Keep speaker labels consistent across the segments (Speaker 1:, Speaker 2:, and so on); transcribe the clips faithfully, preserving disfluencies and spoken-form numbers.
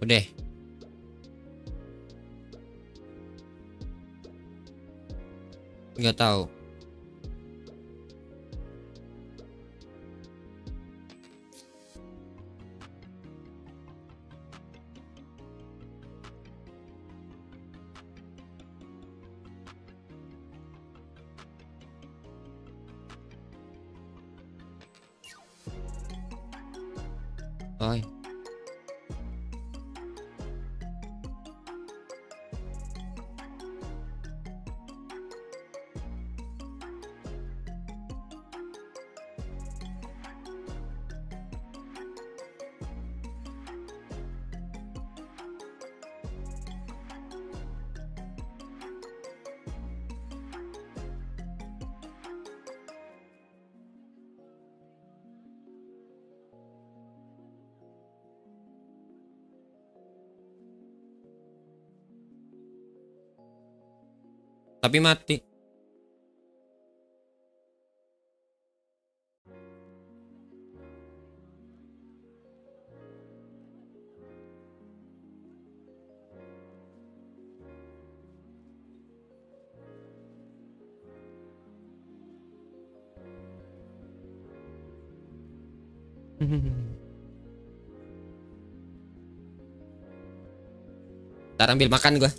Speaker 1: Udah. Nggak tahu. Oi. Tapi mati. Ntar ambil makan gua.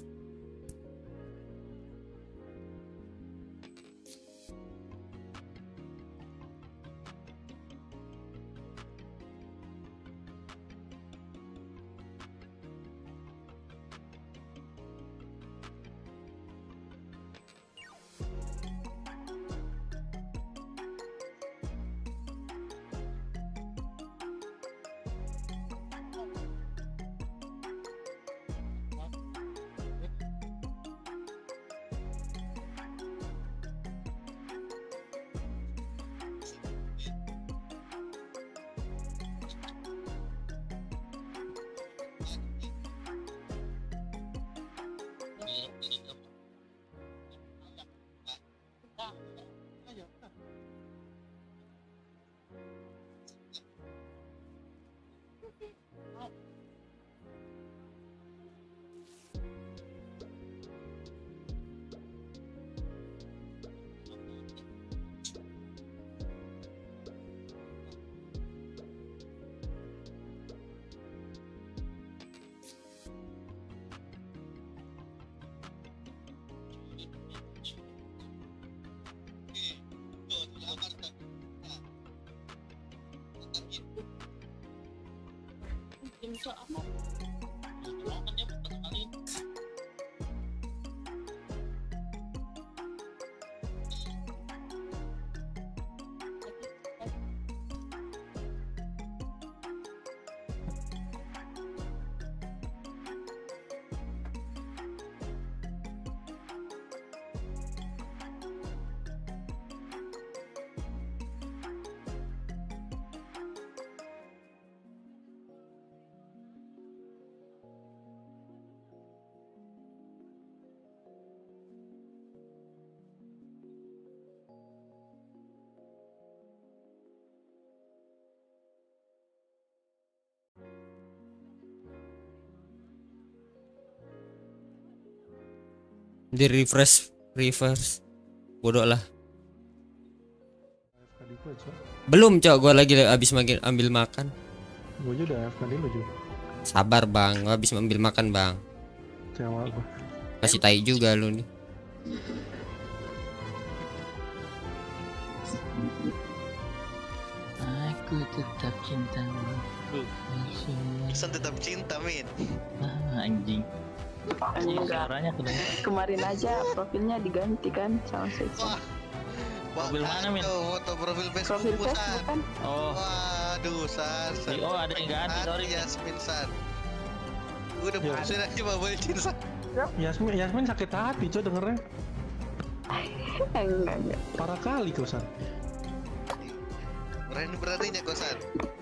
Speaker 1: Di refresh, reverse, bodoh lah. Belum cok, gue lagi habis makin ambil makan.
Speaker 2: Gue juga udah A F K dulu juga.
Speaker 1: Sabar bang, gue habis ambil makan bang.
Speaker 2: Cewek gue.
Speaker 1: Kasih tai juga lu nih.
Speaker 3: Aku tetap cintamu.
Speaker 4: Pesan tetap cinta min.
Speaker 3: Ah, anjing.
Speaker 5: Enggak.
Speaker 3: Suaranya kedengeran.
Speaker 5: Kemarin aja profilnya diganti kan sama Seiko.
Speaker 4: Wah.
Speaker 3: Profil mana, Min?
Speaker 4: Tuh, foto profil Facebook.
Speaker 5: Profil
Speaker 4: San.
Speaker 5: Facebook kan?
Speaker 3: Oh,
Speaker 4: Waduh, San. San.
Speaker 3: oh ada yang ganti,
Speaker 4: San,
Speaker 3: sorry.
Speaker 4: Yasmin San. Udah
Speaker 2: Ya.
Speaker 4: putusin aja Mbak Cin San.
Speaker 2: Yasmin, Yasmin sakit hati coy dengernya.
Speaker 5: Enggak, enggak.
Speaker 2: Parah kali kau San.
Speaker 4: Berani-beraninya kok San.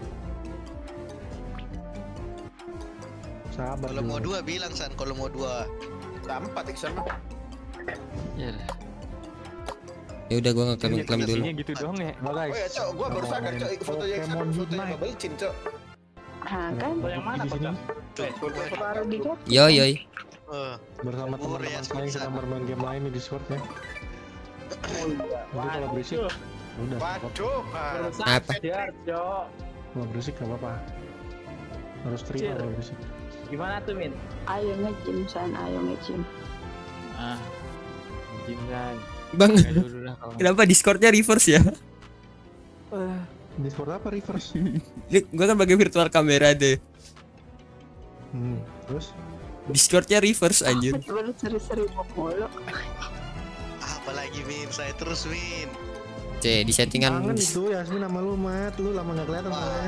Speaker 2: Sabar.
Speaker 4: Kalau mau
Speaker 2: dulu.
Speaker 4: dua bilang San, kalau mau dua.
Speaker 6: Empat Iksan mah.
Speaker 3: Ya.
Speaker 1: Ya udah gua ngeklaim-klaim dulu.
Speaker 6: Isinya gitu doang ya.
Speaker 2: Oh guys.
Speaker 6: Oh ya cok, gua baru sadar cok foto yang
Speaker 2: Pokemon
Speaker 6: foto yang
Speaker 2: Unite.
Speaker 6: Bubble Cin cok.
Speaker 5: Nah kan
Speaker 6: Yang mana
Speaker 2: Di sini.
Speaker 6: Cok?
Speaker 4: Waduh. waduh.
Speaker 5: Baru di chat.
Speaker 1: Yo yo.
Speaker 4: Eh,
Speaker 2: Bersama
Speaker 4: Bubur
Speaker 2: teman-teman
Speaker 4: Yasmin
Speaker 2: saya kita
Speaker 4: San.
Speaker 2: bermain game lain di Discord ya. Nanti kalau berisik, udah.
Speaker 6: Waduh.
Speaker 1: Apa?
Speaker 2: Kalau berisik gak apa-apa. Harus terima kalau berisik.
Speaker 7: Gimana tuh Min?
Speaker 5: Ayo nge-gym San, ayo nge-gym.
Speaker 3: Ah,
Speaker 7: Gimana?
Speaker 1: Bang,
Speaker 3: kayak dulu lah kalau.
Speaker 1: kenapa Discordnya reverse ya?
Speaker 2: Discord apa reverse?
Speaker 1: Ini gua kan pakai virtual kamera deh.
Speaker 2: Hmm, terus?
Speaker 1: Discordnya reverse anjir.
Speaker 5: Baru seri-seri mulu.
Speaker 4: apalagi Min, saya terus Min.
Speaker 1: C di settingan.
Speaker 2: Kangen itu Yasmin sama lu Mat, lu lama gak kelihatan soalnya.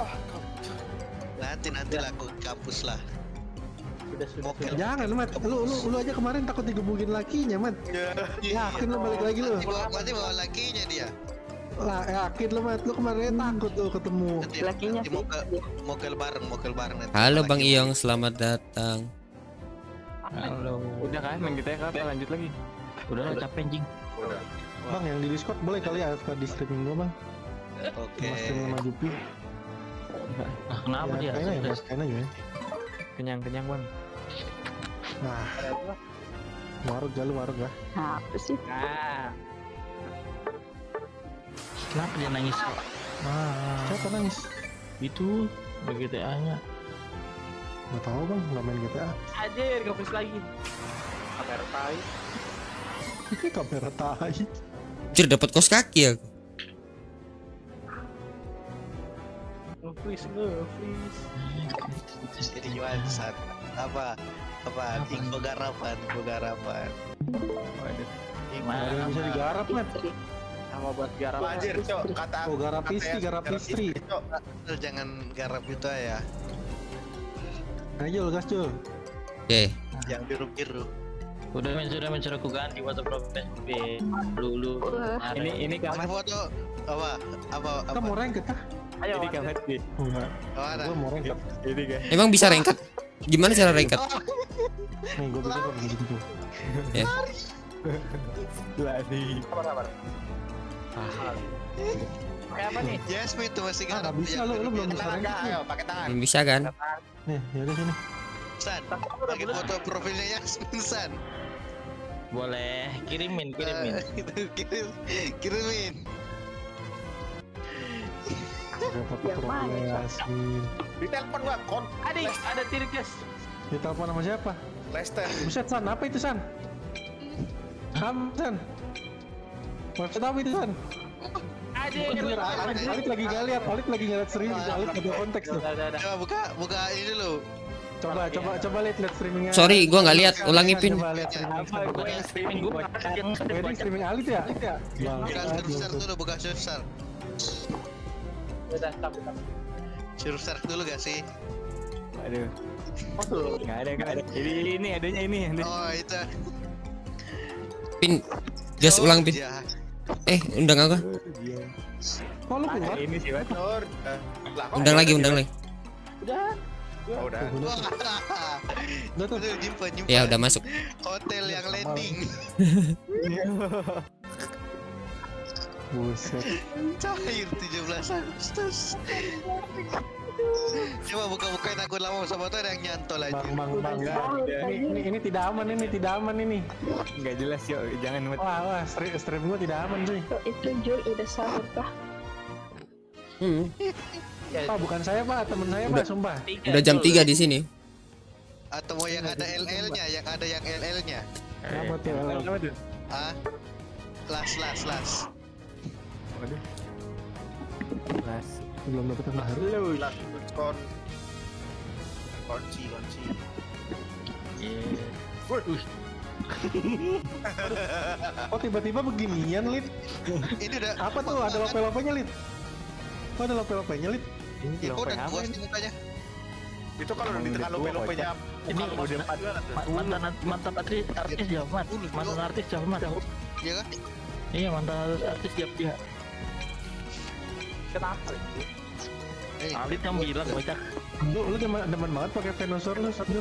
Speaker 4: Nanti nanti lah aku ke kampus lah.
Speaker 7: Sudah sudah.
Speaker 4: Mokel.
Speaker 2: Jangan Mat, lu, lu lu aja kemarin takut digebukin lakinya Mat. Yakin lu balik lagi lu.
Speaker 4: Nanti bawa, nanti bawa lakinya dia.
Speaker 2: Lah yakin lu Mat, lu kemarin takut lu ketemu.
Speaker 4: Nanti,
Speaker 5: Lakinya
Speaker 4: nanti mau ke
Speaker 5: dia.
Speaker 4: mokel bareng, mokel bareng nanti.
Speaker 1: Halo
Speaker 4: Laki
Speaker 1: Bang
Speaker 4: mau-
Speaker 1: Iyong, selamat datang.
Speaker 3: Halo.
Speaker 7: Udah kan main kita apa lanjut lagi?
Speaker 3: Udah lah capek anjing.
Speaker 2: Bang yang di Discord boleh kali ya A F K di streaming gua Bang.
Speaker 4: Oke.
Speaker 2: Mas streaming sama Jupi.
Speaker 3: Ah, kenapa
Speaker 2: Ya,
Speaker 3: dia?
Speaker 2: kayaknya ya Mas kayaknya aja ya.
Speaker 7: Kenyang-kenyang bang.
Speaker 2: Nah, warung gak lu warung gak?
Speaker 5: Apa sih?
Speaker 7: Nah,
Speaker 3: Kenapa dia nangis?
Speaker 2: Ah, siapa nangis?
Speaker 3: Itu di G T A-nya.
Speaker 2: Gak tau Bang, gak main G T A.
Speaker 7: aja nge-freeze lagi. Kamera tai.
Speaker 2: Kamera tai.
Speaker 1: Anjir dapat kos kaki ya.
Speaker 7: Nge-freeze, nge-freeze.
Speaker 4: Jadi gimana San? Apa? Apa? Info garapan, info garapan.
Speaker 7: Waduh.
Speaker 2: Ada yang bisa digarap Mat.
Speaker 5: Istri.
Speaker 7: Sama buat garap.
Speaker 6: Anjir, Cok. Kata
Speaker 2: Oh garap
Speaker 6: kata
Speaker 2: istri,
Speaker 6: Yas-
Speaker 2: garap istri.
Speaker 6: Cok.
Speaker 4: Lu jangan garap itu ya,
Speaker 2: Ayo gas Jul.
Speaker 1: Oke.
Speaker 4: yang biru-biru.
Speaker 3: Udah men, sudah men, sudah aku ganti foto profil. Lu lu.
Speaker 5: Wah.
Speaker 7: Ini ini
Speaker 4: Pakai
Speaker 7: kamar.
Speaker 4: foto apa? Apa?
Speaker 2: Kita
Speaker 4: Apa?
Speaker 2: mau ranked kah?
Speaker 7: Ayo ini kamar sih.
Speaker 2: Enggak.
Speaker 4: Oh, ada.
Speaker 2: Gua mau ranked.
Speaker 7: Ini guys.
Speaker 1: Emang bisa rengket? Gimana cara rengket?
Speaker 2: Nih gua bikin gua bikin gitu.
Speaker 1: Ya.
Speaker 7: Lari. Kabar kabar. Kayak apa nih?
Speaker 4: Yasmin itu masih
Speaker 2: Ah,
Speaker 4: garap.
Speaker 2: nggak bisa,
Speaker 4: yang
Speaker 2: lu- lu belum
Speaker 4: biru-biru.
Speaker 2: bisa.
Speaker 6: Tangan kak, ayo pakai tangan.
Speaker 1: Belum bisa kan?
Speaker 2: Nih, yaudah sini.
Speaker 4: San, pakai foto profilnya Yasmin San.
Speaker 3: Boleh, kirimin, kirimin.
Speaker 4: Eh, itu kirim, kirimin.
Speaker 2: Dapat
Speaker 5: Yang mana,
Speaker 2: profil
Speaker 5: Cok?
Speaker 2: Yasmin.
Speaker 6: Di telepon gua, kon.
Speaker 7: Adik, ada tirik guys.
Speaker 2: Ditelepon sama siapa?
Speaker 6: Lester.
Speaker 2: Buset San, apa itu San? Kamu San? Website apa itu San?
Speaker 7: Adik,
Speaker 2: Anjir, Alit, Alit lagi gak lihat, Alit lagi ngeliat streaming, Alit gak ada konteks tuh.
Speaker 7: Udah, udah, udah.
Speaker 4: Coba buka, buka ini dulu.
Speaker 2: Coba, coba, coba lihat lihat streamingnya.
Speaker 1: Sorry, gua nggak lihat. Ulangi pin.
Speaker 2: Coba lihat streaming.
Speaker 7: Apa gue yang streaming gue yang
Speaker 2: Wedding streaming Alit ya? Alit ya? Bang,
Speaker 4: Buka
Speaker 2: aduh,
Speaker 4: Surfshark
Speaker 2: tuh.
Speaker 4: dulu, buka Surfshark.
Speaker 7: udah tapi tapi.
Speaker 4: Surfshark dulu gak sih?
Speaker 7: Aduh. Enggak ada, enggak ada. Ini ini ini adanya ini. adanya.
Speaker 4: Oh itu.
Speaker 1: Pin. Gas
Speaker 4: Oh,
Speaker 1: ulang pin.
Speaker 4: ya.
Speaker 1: Eh, undang aku.
Speaker 2: Kok lu keluar?
Speaker 7: Ini sih, Wat.
Speaker 6: Nur. Eh, lah, kok
Speaker 1: Undang
Speaker 6: udah
Speaker 1: lagi,
Speaker 6: gitu?
Speaker 1: undang lagi.
Speaker 6: Oh, udah.
Speaker 2: Tuh,
Speaker 4: Wah.
Speaker 2: Udah tuh.
Speaker 4: Udah jumpa, jumpa.
Speaker 1: Ya udah masuk.
Speaker 4: Hotel yang landing.
Speaker 2: Buset.
Speaker 4: Cair tujuh belas Agustus. Coba buka-bukain akun lama sama tuh ada yang nyantol aja.
Speaker 2: Bang, bang, bang.
Speaker 7: Udah,
Speaker 2: Bang.
Speaker 7: udah.
Speaker 2: Ini, ini, ini tidak aman ini, tidak aman ini.
Speaker 7: Enggak jelas, yuk. Jangan Wat.
Speaker 2: Wah, wah, stream, stream gua tidak aman cuy.
Speaker 5: Tuh, itu Jul udah sahur kah?
Speaker 1: Hmm.
Speaker 2: Pak, bukan saya Pak, temen saya Pak, sumpah.
Speaker 1: Udah jam tiga di sini.
Speaker 4: Atau mau yang ada L L-nya, yang ada yang L L-nya.
Speaker 2: Kenapa tuh? L L?
Speaker 7: Apa tuh?
Speaker 4: Ah. Las, las, las.
Speaker 7: Waduh. Kelas.
Speaker 2: Belum dapet tengah hari.
Speaker 7: Lu.
Speaker 6: Lah, kon. Kunci, kunci.
Speaker 3: Iya.
Speaker 2: Oh tiba-tiba beginian Lid.
Speaker 4: Ini udah
Speaker 2: Apa tuh? Ada lope-lopenya Lid? Oh ada lope-lopenya Lid?
Speaker 7: Ini
Speaker 4: Ya,
Speaker 7: lope
Speaker 4: udah
Speaker 7: apa
Speaker 4: puas
Speaker 7: ini?
Speaker 4: nih mukanya.
Speaker 6: Itu kalau
Speaker 7: Emang
Speaker 6: di tengah
Speaker 7: udah tua,
Speaker 6: lope-lopenya.
Speaker 3: Ini
Speaker 6: muka
Speaker 3: udah
Speaker 6: mas- gimana tuh?
Speaker 3: Ma- mantan mantan artis artis ya, Mat. Mantan artis siapa, Mat?
Speaker 4: Iya kan?
Speaker 3: Iya, mantan artis siap dia.
Speaker 7: Kenapa?
Speaker 4: Eh,
Speaker 3: Alit yang bilang bocah.
Speaker 2: Lu lu demen, demen banget pakai Venusaur lu Sabtu.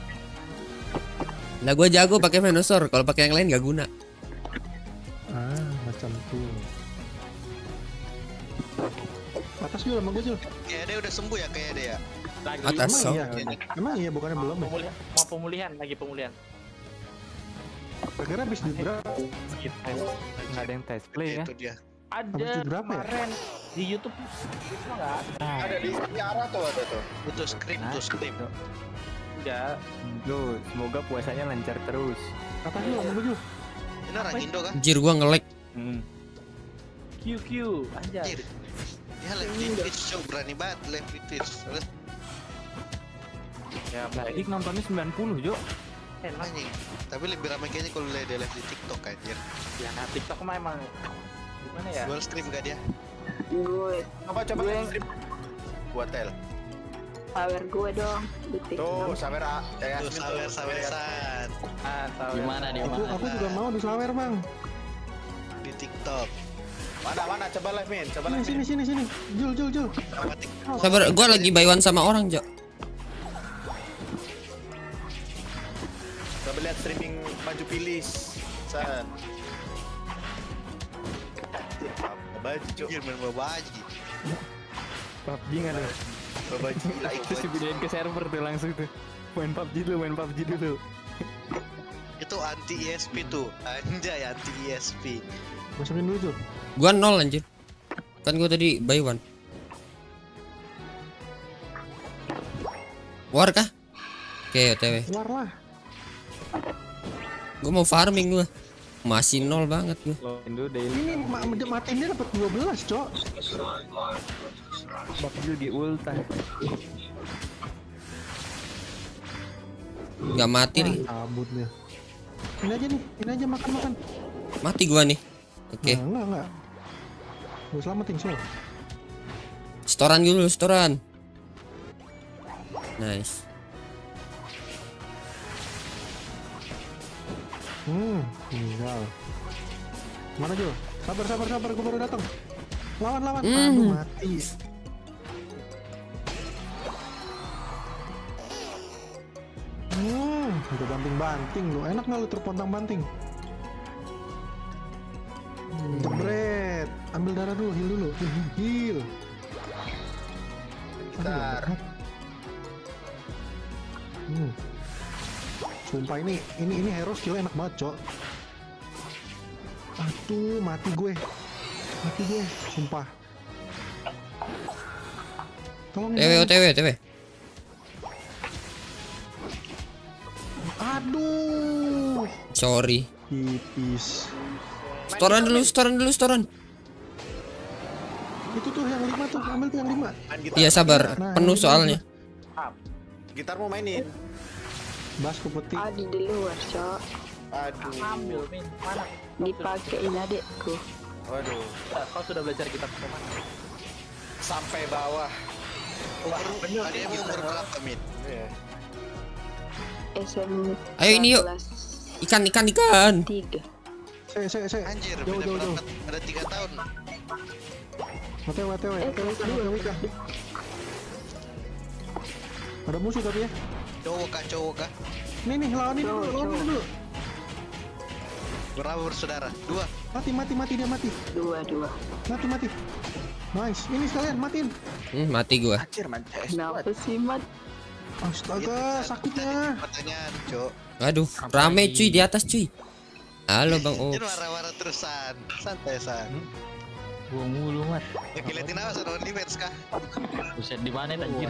Speaker 1: Lah gua jago pakai Venusaur, kalau pakai yang lain gak guna.
Speaker 2: Ah, macam tuh. Atas Jul sama gue Jul.
Speaker 4: kayak dia udah sembuh ya kayak dia.
Speaker 3: Lagi
Speaker 1: Atas.
Speaker 2: Emang
Speaker 1: So.
Speaker 2: iya, emang iya bukannya belum ya?
Speaker 3: pemulihan, mau pemulihan, lagi pemulihan.
Speaker 2: Kira-kira habis di berapa?
Speaker 7: Nggak ada yang tes play ya.
Speaker 4: Itu dia.
Speaker 3: Ada
Speaker 2: Habis di berapa ya?
Speaker 3: kemarin di YouTube. Itu mah nggak ada.
Speaker 6: Ada di Tiara tuh ada tuh.
Speaker 4: Itu skrip tuh skrip.
Speaker 3: Enggak.
Speaker 7: Duh, semoga puasanya lancar terus.
Speaker 2: Kata lu, sama gue.
Speaker 4: Ini orang Indo kan?
Speaker 1: Anjir gua nge-lag.
Speaker 7: Hmm.
Speaker 3: Q Q, anjay.
Speaker 4: Anjir. Ya left di Twitch show berani banget left di Twitch. Terus
Speaker 3: Ya,
Speaker 7: Nah,
Speaker 3: baik.
Speaker 7: Dik nontonnya sembilan puluh, Jo.
Speaker 3: Enak.
Speaker 4: anjing. Tapi lebih ramai kayaknya kalau lihat dia live di TikTok anjir.
Speaker 3: Ya, nah, TikTok mah emang gimana ya?
Speaker 4: Dual stream gak dia?
Speaker 5: Gue,
Speaker 6: Coba coba
Speaker 5: Gue-
Speaker 6: live stream. Buat tel.
Speaker 5: power gue dong di
Speaker 6: Tuh,
Speaker 5: TikTok.
Speaker 6: sawer ah, ya
Speaker 4: Tuh
Speaker 6: Yasmin
Speaker 4: sawer
Speaker 6: tuh.
Speaker 4: saweran
Speaker 3: Ah, tahu.
Speaker 8: Di mana di
Speaker 2: Aku,
Speaker 8: mana?
Speaker 2: aku juga mau di sawer bang.
Speaker 4: di TikTok.
Speaker 6: Mana mana coba live Min, coba
Speaker 2: Sini
Speaker 6: live
Speaker 2: sini
Speaker 6: Min.
Speaker 2: sini sini. Jul Jul Jul.
Speaker 4: Sama TikTok.
Speaker 1: Sabar, gua lagi buy one sama orang, Jo.
Speaker 6: Coba lihat streaming maju pilih. San. Baju.
Speaker 4: Anjir main babaji.
Speaker 7: P U B G nggak ada.
Speaker 6: Baju gila
Speaker 7: Terus dipindahin ke server tuh langsung tuh. Main P U B G dulu, main P U B G dulu.
Speaker 4: Itu anti E S P tuh. Anjay anti E S P.
Speaker 2: Masukin dulu Jul.
Speaker 1: Gua nol anjir. Kan gua tadi buy one. War kah? Oke, O T W.
Speaker 2: Keluar lah.
Speaker 1: Gua mau farming gua. Masih nol banget gua.
Speaker 7: Lo Indo daily.
Speaker 2: Ini ma matiin dia dapat dua belas, Cok.
Speaker 7: P U B G di ulta.
Speaker 1: Gak mati nih.
Speaker 2: Kabut dia. Ini aja nih, ini aja makan-makan.
Speaker 1: Mati gua nih. Oke.
Speaker 2: Nah, enggak enggak. Gue selamatin Sol.
Speaker 1: Storan dulu, storan. Nice.
Speaker 2: Hmm, tinggal. Mana Jul? Sabar sabar sabar, gue baru datang. Lawan lawan.
Speaker 1: Hmm.
Speaker 2: Aduh mati. Hmm, udah banting-banting lu. Enak nggak lu terpontang-banting? Hmm, jebret. Ambil darah dulu, heal dulu. Heal, heal, heal. Aduh,
Speaker 6: Gitar.
Speaker 2: berat. Hmm. Sumpah ini ini ini hero skill enak banget, Cok. Aduh, mati gue. Mati gue, sumpah. Tolong
Speaker 1: T W, O T W, O T W.
Speaker 2: Aduh.
Speaker 1: Sorry.
Speaker 2: Tipis.
Speaker 1: Storan dulu, storan dulu, storan.
Speaker 2: Itu tuh yang lima tuh, ambil tuh yang lima.
Speaker 6: Main gitar.
Speaker 1: Iya sabar,
Speaker 2: Nah,
Speaker 1: penuh
Speaker 2: ini
Speaker 1: soalnya.
Speaker 6: Gitar mau mainin.
Speaker 2: Bas putih.
Speaker 5: Adi di luar, Cok.
Speaker 6: Aduh.
Speaker 3: Ambil, Min. Mana?
Speaker 5: Dipakein adekku.
Speaker 6: Waduh.
Speaker 3: Kau sudah belajar kitab ke mana?
Speaker 6: Sampai bawah.
Speaker 3: Wah, bener.
Speaker 4: Ada yang umur berapa Min?
Speaker 6: Iya.
Speaker 5: S M
Speaker 1: Ayo ini yuk.
Speaker 5: kelas
Speaker 1: Ikan, ikan, ikan.
Speaker 5: tiga.
Speaker 2: Saya saya saya.
Speaker 4: Anjir
Speaker 2: Jauh
Speaker 4: beda
Speaker 2: jauh jauh.
Speaker 4: berapa? Ada tiga tahun.
Speaker 2: W T W W T W.
Speaker 5: Eh, kelas dua.
Speaker 2: Yang Wika. Ada musuh tapi ya.
Speaker 4: Cowok kah cowok kah?
Speaker 2: Nih nih lawan ini dulu,
Speaker 5: Cowok,
Speaker 2: lawan ini
Speaker 5: cowok.
Speaker 2: dulu.
Speaker 4: Berapa bersaudara? Dua.
Speaker 2: Mati mati mati dia mati.
Speaker 5: Dua, dua.
Speaker 2: Mati mati. Nice. Ini sekalian matiin.
Speaker 1: Hmm, mati gua.
Speaker 6: Anjir man.
Speaker 5: Kenapa sih, Mat?
Speaker 2: Astaga, sakitnya.
Speaker 4: Pertanyaan, Cok.
Speaker 1: Aduh, rame cuy di atas cuy. Halo Bang
Speaker 4: Jangan
Speaker 1: Ops.
Speaker 4: marah-marah terusan. Santai san.
Speaker 8: Gua mulu mat.
Speaker 4: Lagi liatin apa sama OnlyFans kah?
Speaker 8: Buset di mana anjir?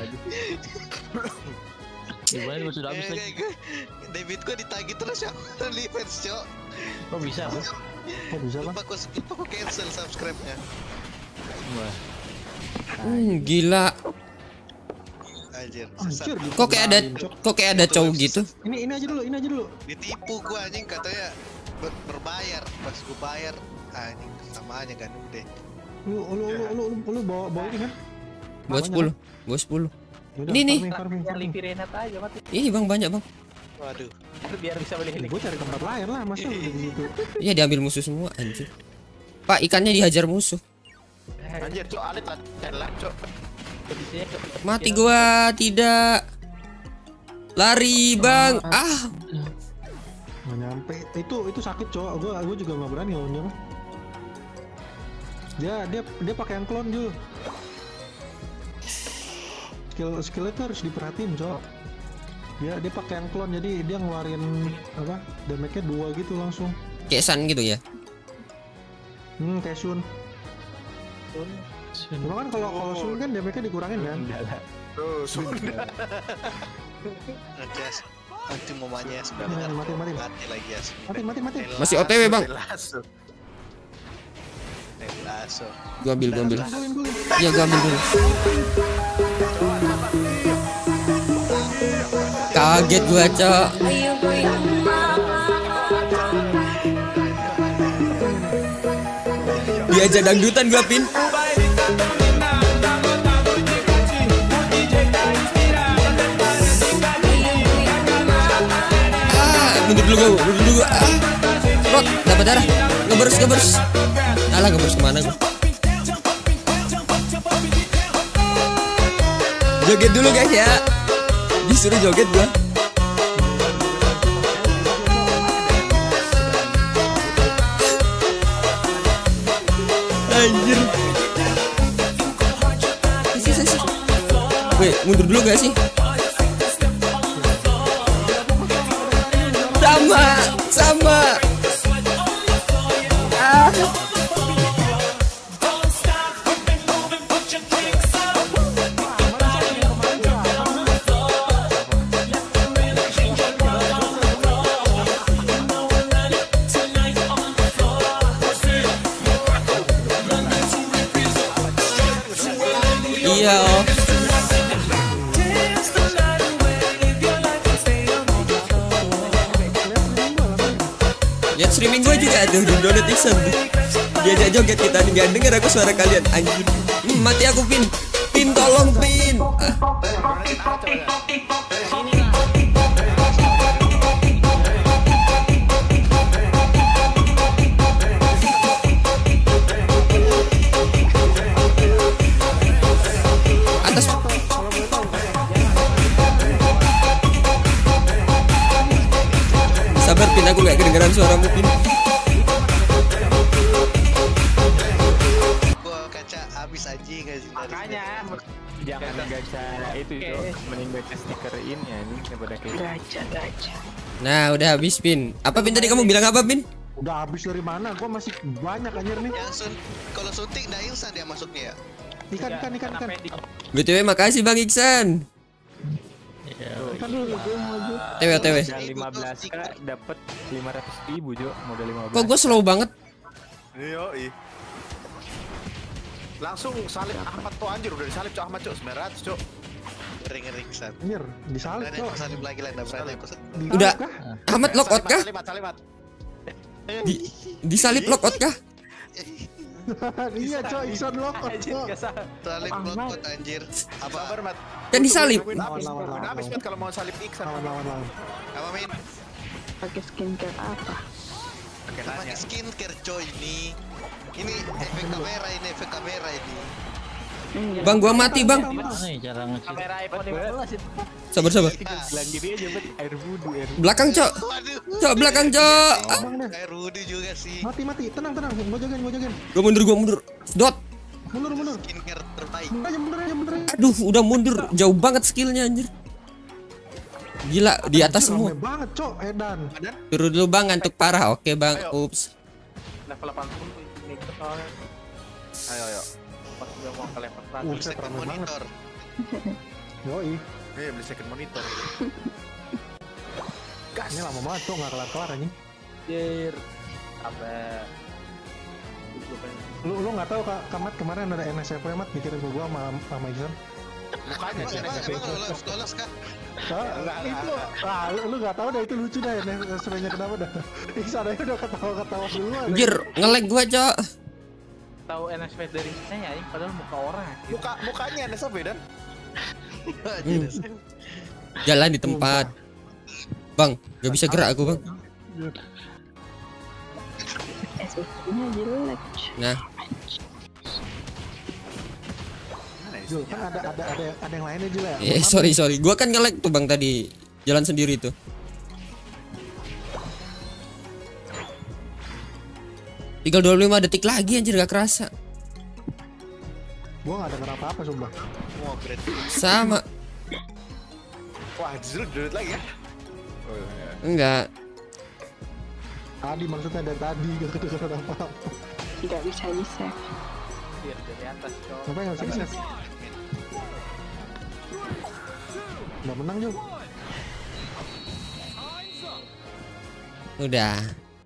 Speaker 8: Di mana gua sudah habis
Speaker 4: Eh,
Speaker 8: lagi.
Speaker 4: gue- Debit gua ditagih terus sama OnlyFans, Cok.
Speaker 8: Kok bisa, Bang?
Speaker 2: Kok bisa bang?
Speaker 4: Lupa gua skip, lupa gua cancel subscribe-nya.
Speaker 8: Wah.
Speaker 1: Hmm, gila.
Speaker 4: Anjir,
Speaker 2: Anjir.
Speaker 4: sesat.
Speaker 1: Kok kayak ada kok kayak ada cowok gitu?
Speaker 2: Ini ini aja dulu, ini aja dulu.
Speaker 4: Ditipu gua anjing katanya ber- berbayar. Pas gua bayar, anjing sama aja kan udah.
Speaker 2: Lu lu lu lu lu, lu bawa bawa ini kan?
Speaker 1: Buat sepuluh. Buat sepuluh.
Speaker 2: Yaudah,
Speaker 1: Ini nih.
Speaker 2: farming, farming,
Speaker 3: Yang
Speaker 2: farming.
Speaker 3: Livi Renat aja, Mat.
Speaker 1: Ih, Bang banyak, Bang.
Speaker 4: Waduh.
Speaker 3: Biar bisa beli helik.
Speaker 2: Gue cari tempat lain lah, masa udah di situ.
Speaker 1: Iya, diambil musuh semua anjir. Pak, ikannya dihajar musuh.
Speaker 6: Anjir, Cok, alit lah. Lah, Cok.
Speaker 3: Kondisinya ke-
Speaker 1: Mati gua, tidak. Lari, Bang. Ah,
Speaker 2: Nggak nyampe. Itu itu sakit, Cok. Gue gue juga nggak berani lawan dia. Mah. Dia dia dia pakai yang clone Jul. skill skillnya tuh harus diperhatiin, Cok. Dia dia pakai yang clone, jadi dia ngeluarin apa? Damage-nya dua gitu langsung.
Speaker 1: Kayak Sun gitu ya.
Speaker 2: Hmm, kayak Sun. Cuma kan kalau kalau Sun kan damage-nya dikurangin kan?
Speaker 6: Tuh, sudah.
Speaker 4: Ngejas. Nanti mamanya sudah
Speaker 2: Mati, mati, mati.
Speaker 4: mati lagi ya.
Speaker 2: Mati mati mati.
Speaker 1: Masih O T W, Bang.
Speaker 6: Lasso.
Speaker 4: Lasso.
Speaker 1: Gua ambil, gua ambil.
Speaker 2: Gulin gulin.
Speaker 1: Iya, gua ambil dulu. Kaget gua, Cok. Diajak dangdutan gua, Pin. Ah, mundur dulu gua, mundur dulu gua. Ah. Rot, dapat darah. Ngeberus, ngeberus. Alah, ngeberus kemana gua? Joget dulu guys ya. Disuruh joget gua. Anjir. Sisi, sisi. Weh, mundur dulu gak sih? Sama, sama. Ah. Iya. Oh. Lihat streaming gue juga ada di download Iksan. Diajak joget kita nih, gak denger aku suara kalian anjir. Hmm, mati aku Pin. Pin tolong Pin. Ah. Atas. Sabar Pin, aku gak kedengeran suaramu Pin.
Speaker 4: Gua kaca habis anjing guys.
Speaker 7: Makanya jangan gacha itu itu mending gacha stiker ini ya ini daripada kayak
Speaker 5: Gacha, gacha.
Speaker 1: Nah, udah habis Pin. Apa Pin tadi kamu bilang apa Pin?
Speaker 2: Udah habis dari mana? Gua masih banyak anjir nih.
Speaker 4: Yang sun kalau suntik nggak instan dia masuknya ya.
Speaker 2: Ikan ikan ikan ikan.
Speaker 1: B T W makasih Bang Iksan.
Speaker 2: Ikan dulu gue mau aja.
Speaker 1: T W T W.
Speaker 7: modal lima belas k dapat lima ratus ribu Jo, modal lima belas.
Speaker 1: Kok gue slow banget?
Speaker 6: Yoi. Langsung salib Ahmad tuh anjir, udah disalib Cok Ahmad Cok sembilan ratus Cok.
Speaker 4: Ngeri-ngeri san.
Speaker 2: Anjir, disalib
Speaker 4: Berani
Speaker 2: Cok.
Speaker 4: aku salib lagi lah, nggak berani aku salib.
Speaker 2: Disalib
Speaker 1: Udah.
Speaker 2: kah?
Speaker 1: Ahmad lockout kah?
Speaker 6: Salimat, salimat.
Speaker 1: Di, disalip lockout kah?
Speaker 2: Iya Cok, Iksan lockout Cok.
Speaker 4: Salib blokot anjir. Apa?
Speaker 6: Sabar Mat.
Speaker 1: Kan disalib.
Speaker 6: Habis,
Speaker 2: Lawan, lawan, lawan,
Speaker 6: habis
Speaker 2: lawan.
Speaker 6: Mat kalau mau salib Iksan.
Speaker 2: Lawan lawan lawan.
Speaker 4: Apa Min?
Speaker 5: Pakai skincare apa?
Speaker 6: Pakai
Speaker 4: Pakai
Speaker 6: nanya.
Speaker 4: skincare coy ini. Ini efek kamera ini, efek kamera ini.
Speaker 1: Bang, gua mati bang.
Speaker 3: Mana nih cara ngecek?
Speaker 8: Kamera iPhone lima belas itu.
Speaker 1: Sabar sabar.
Speaker 7: Bilang gini aja buat air wudhu air wudhu.
Speaker 1: Belakang cok.
Speaker 4: Waduh.
Speaker 1: Cok belakang cok.
Speaker 2: Abang deh.
Speaker 4: Kayak Rudy juga sih.
Speaker 2: Mati mati, tenang tenang, gua jagain gua jagain.
Speaker 1: Gua mundur gua mundur. Dot.
Speaker 2: Mundur mundur.
Speaker 4: Skincare terbaik.
Speaker 2: Mundur aja mundur aja mundur aja.
Speaker 1: Aduh, udah mundur jauh banget skillnya anjir. Gila di atas
Speaker 2: Anjir,
Speaker 1: semua.
Speaker 2: rame banget Cok, Edan.
Speaker 1: Turun dulu bang, ngantuk parah. Oke bang. Ups.
Speaker 8: Level delapan puluh ini ke soalnya
Speaker 6: Ayo ayo.
Speaker 8: pas udah mau ke level seratus.
Speaker 2: Buset,
Speaker 4: Second
Speaker 2: rame banget.
Speaker 4: monitor.
Speaker 2: Yoi,
Speaker 6: Nih beli second monitor. Gas.
Speaker 2: ini lama banget Cok, nggak kelar kelar anjing.
Speaker 8: Anjir. Sampai
Speaker 2: Lu lu nggak tahu Kak Kamat kemarin ada N S F Mat dikirim ke gua sama sama Iksan.
Speaker 6: Mukanya
Speaker 4: Emang,
Speaker 6: sih
Speaker 4: emang,
Speaker 6: N S F.
Speaker 4: emang lolos, lolos kah?
Speaker 2: Kak, itu, ah lu, lu nggak tahu dah itu lucu dah N S F-nya kenapa dah. Iksan aja udah ketawa-ketawa duluan.
Speaker 1: Anjir, nge-lag gua cok.
Speaker 8: tahu N S F dari saya ya, padahal muka orang.
Speaker 6: Muka mukanya N S F dan
Speaker 4: Anjir.
Speaker 1: Jalan di tempat. Bang, gak bisa gerak aku bang.
Speaker 5: S S D-nya jelek.
Speaker 1: Nah,
Speaker 2: Jul, kan ada ada ada ada yang lainnya Jul ya.
Speaker 1: eh sorry sorry. Gua kan nge-lag tuh bang tadi. Jalan sendiri tuh. Tinggal dua puluh lima detik lagi anjir gak kerasa.
Speaker 2: Gua nggak denger apa-apa sumpah.
Speaker 4: mau upgrade.
Speaker 1: Sama.
Speaker 6: Wah, justru delete lagi ya? Oh, iya.
Speaker 1: Enggak.
Speaker 2: Tadi maksudnya dari tadi gak kedengeran apa-apa.
Speaker 5: Tidak bisa di save.
Speaker 8: Iya, dari atas cok.
Speaker 2: Kenapa yang nggak bisa? Udah menang Jo.
Speaker 1: Udah.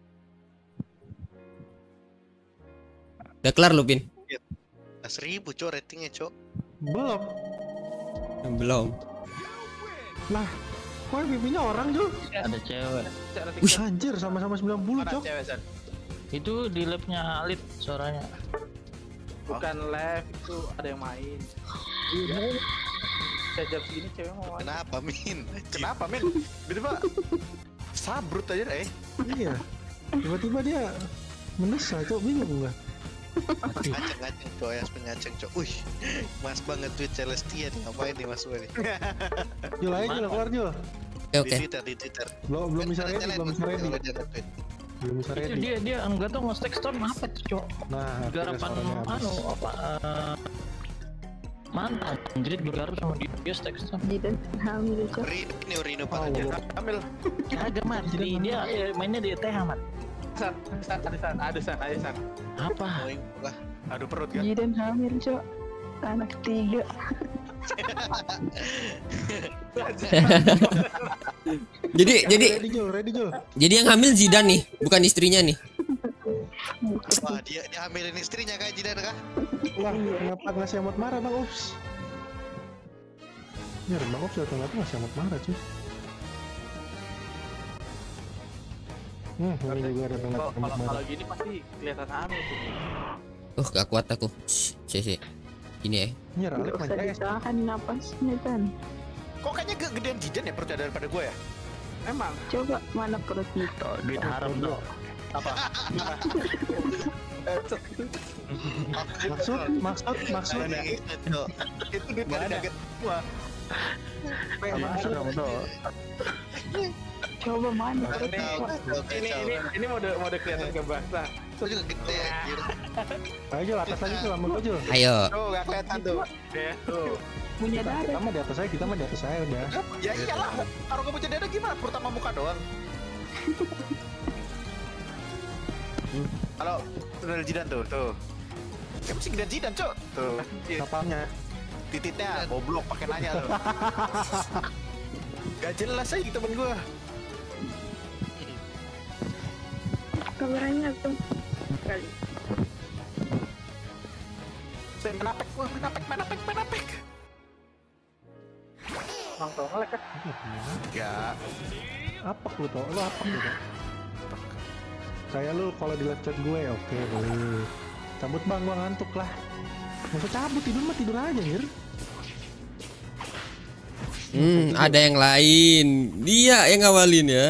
Speaker 1: Udah kelar lu, Pin?
Speaker 4: Seribu cok ratingnya cok.
Speaker 2: Belum.
Speaker 1: Belum.
Speaker 2: Lah, kok B P-nya orang Jo?
Speaker 3: Ada cewek.
Speaker 8: Cara
Speaker 1: Wih.
Speaker 2: Anjir, sama-sama sembilan puluh
Speaker 8: Mana
Speaker 2: Cok.
Speaker 8: cewek San?
Speaker 3: Itu di labnya Alit suaranya.
Speaker 8: Bukan live itu ada yang main. Iya. Saya jam segini cewek mau main.
Speaker 4: Kenapa Min?
Speaker 6: Kenapa, men? Tiba-tiba sabrut aja eh.
Speaker 2: Iya. Tiba-tiba dia menesa, Cok. Bingung gak?
Speaker 4: Ngaceng-ngaceng cok, ya ngaceng cok. Wih, mas banget tweet Celestia nih, ngapain nih mas gue nih?
Speaker 2: Jul aja Jul, keluar Jul.
Speaker 1: Oke,
Speaker 4: Di
Speaker 1: oke.
Speaker 4: Twitter, di Twitter.
Speaker 2: Belum belum bisa ready, belum bisa ready. Belum bisa
Speaker 3: Itu
Speaker 2: ready.
Speaker 3: dia dia enggak tahu nge-stack stone apa tuh, Cok.
Speaker 2: Nah, akhirnya
Speaker 3: Garapan
Speaker 2: suaranya habis.
Speaker 3: anu apa eh, mana anjrit digarap sama dia, dia stack stone.
Speaker 5: Jidan hamil cok.
Speaker 4: Rino, ini Rino
Speaker 2: Oh,
Speaker 4: pada dia.
Speaker 6: Ambil.
Speaker 3: Kagak mat, dia, dia eh, mainnya di teh amat.
Speaker 8: San, san, ada san, ada san, ada san.
Speaker 3: Apa?
Speaker 4: Poin lah.
Speaker 6: Aduh perut kan.
Speaker 5: Jidan hamil cok. Anak tiga.
Speaker 1: Jadi jadi
Speaker 2: Ready Jul, ready Jul.
Speaker 1: jadi yang hamil Zidane nih, bukan istrinya nih.
Speaker 4: Wah, dia dia hamilin istrinya kah Jidan kah?
Speaker 2: Wah, kenapa ngasih amat marah Bang Ops? Ya, Bang Ops datang datang ngasih amat marah cuy. Hmm, ini juga datang
Speaker 8: Kalau
Speaker 2: datang amat
Speaker 8: kalau
Speaker 2: marah.
Speaker 8: kalau gini pasti kelihatan hamil tuh.
Speaker 1: Uh, gak kuat aku. Shh, sih. Ini ya.
Speaker 2: Ini Ralik
Speaker 5: Gak
Speaker 2: main
Speaker 5: usah
Speaker 2: C S.
Speaker 5: ditahan napasnya kan.
Speaker 6: Kok kayaknya ge- gedean Jidan ya perutnya daripada gue ya?
Speaker 8: Emang
Speaker 5: Coba mana perutnya?
Speaker 3: Tuh, duit haram tuh.
Speaker 8: apa?
Speaker 2: Maksud, maksud, maksud.
Speaker 4: Ada yang gitu, Cok.
Speaker 6: Itu duit pada nugget semua.
Speaker 2: Maksud dong tuh.
Speaker 5: Coba mana
Speaker 4: Kacau,
Speaker 5: perutnya?
Speaker 4: kacau,
Speaker 8: Ini
Speaker 4: kacau.
Speaker 8: ini ini mode mode kelihatan ke bahasa.
Speaker 4: Itu juga gede anjir.
Speaker 2: Ayo Jul, atas lagi Jul, sama gue Jul.
Speaker 1: Ayo.
Speaker 6: Tuh, gak kelihatan tuh.
Speaker 8: Ya, tuh.
Speaker 5: Punya
Speaker 2: Kita, kita
Speaker 5: darah.
Speaker 2: mah di atas saya, kita mah di atas saya udah.
Speaker 6: Ya iyalah. Taruh ke bocah dada gimana? Perut sama muka doang. Kalau dari Jidan tuh, tuh. Kayak mesti gedean Jidan, Cok. Tuh.
Speaker 2: Kapalnya.
Speaker 6: Tititnya goblok pakai nanya tuh. Gak jelas aja temen gue.
Speaker 5: Kameranya tuh. Kali.
Speaker 6: Saya menapek, gue menapek, menapek, menapek.
Speaker 8: Bang tau ngelek kan?
Speaker 6: Enggak.
Speaker 2: Apa lu tau? Lu apa lu tau? Kayak lu kalau di live chat gue, oke boleh. Cabut bang, gua ngantuk lah. Nggak usah cabut, tidur mah tidur aja Hir.
Speaker 1: Hmm, ada yang lain. Dia yang ngawalin ya.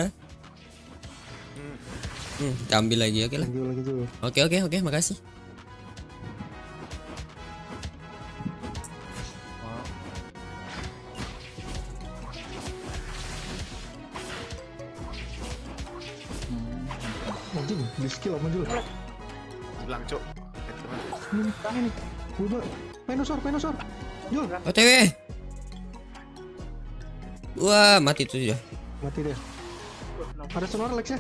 Speaker 1: Hmm, kita ambil lagi, oke lah.
Speaker 2: Lanjut lagi dulu.
Speaker 1: Oke, oke, oke, makasih.
Speaker 2: Anjing, di skill sama Jul.
Speaker 6: Bilang, Cok.
Speaker 2: Ini tangan nih. Udah, Penosor, Penosor. Jul,
Speaker 1: O T W. Wah, mati tuh sudah.
Speaker 2: mati deh. Ada sonor Lex ya?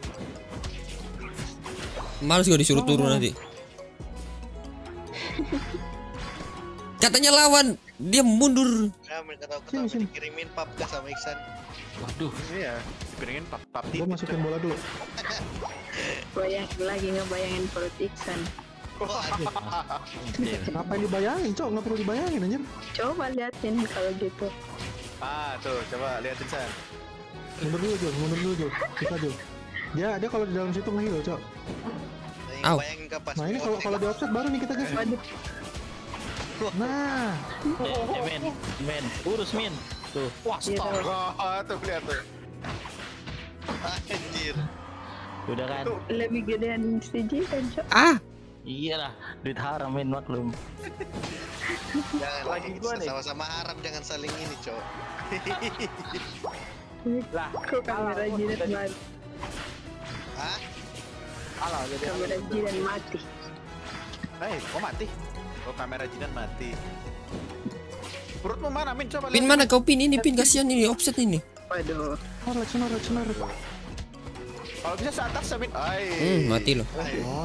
Speaker 1: Males gue disuruh turun nanti. Katanya lawan, dia mundur.
Speaker 4: Nah, mereka tahu
Speaker 2: Sini,
Speaker 4: ketawa
Speaker 2: sini.
Speaker 4: dikirimin pap gas sama Iksan.
Speaker 3: Waduh,
Speaker 6: Iya, dipiringin pap pap
Speaker 2: Gua masukin bola dulu.
Speaker 5: Bayangin lagi ngebayangin perut Iksan.
Speaker 3: anjir.
Speaker 2: Ngapain dibayangin, Cok? Nggak perlu dibayangin anjir.
Speaker 5: Coba liatin kalau gitu.
Speaker 6: Ah, tuh, coba liatin San.
Speaker 2: Mundur dulu, Jul. Mundur dulu, Jul. Kita, Jul. Dia dia kalau di dalam situ nge-heal, Cok.
Speaker 1: Au.
Speaker 4: Bayangin kapas.
Speaker 2: Nah, ini kalau kalau di offset baru nih kita, guys.
Speaker 5: Waduh,
Speaker 2: Nah,
Speaker 3: Eh, men, men, urus min. Tuh,
Speaker 6: Astaga, tuh lihat tuh.
Speaker 4: Anjir.
Speaker 3: udah kan.
Speaker 5: lebih gedean si Jidan cok.
Speaker 1: Ah,
Speaker 3: Iyalah, duit haram men maklum.
Speaker 4: Jangan
Speaker 8: Lagi
Speaker 4: lagi
Speaker 8: gua nih.
Speaker 4: sama-sama Arab jangan saling ini, Cok.
Speaker 8: Lah,
Speaker 5: Kok kamera Jidan mati?
Speaker 4: Hah?
Speaker 8: kalah jadi
Speaker 5: Kamera Jidan mati.
Speaker 6: Hei, kok mati? Oh, kamera Jidan mati. Perutmu mana, Min? Coba
Speaker 1: Pin
Speaker 6: lihat.
Speaker 1: mana kau pin ini pin kasihan ini offset ini.
Speaker 5: Waduh.
Speaker 2: Sonar, sonar, sonar.
Speaker 6: Kalau bisa ke atas, Min. Ai.
Speaker 1: Hmm, mati loh.
Speaker 2: Oh,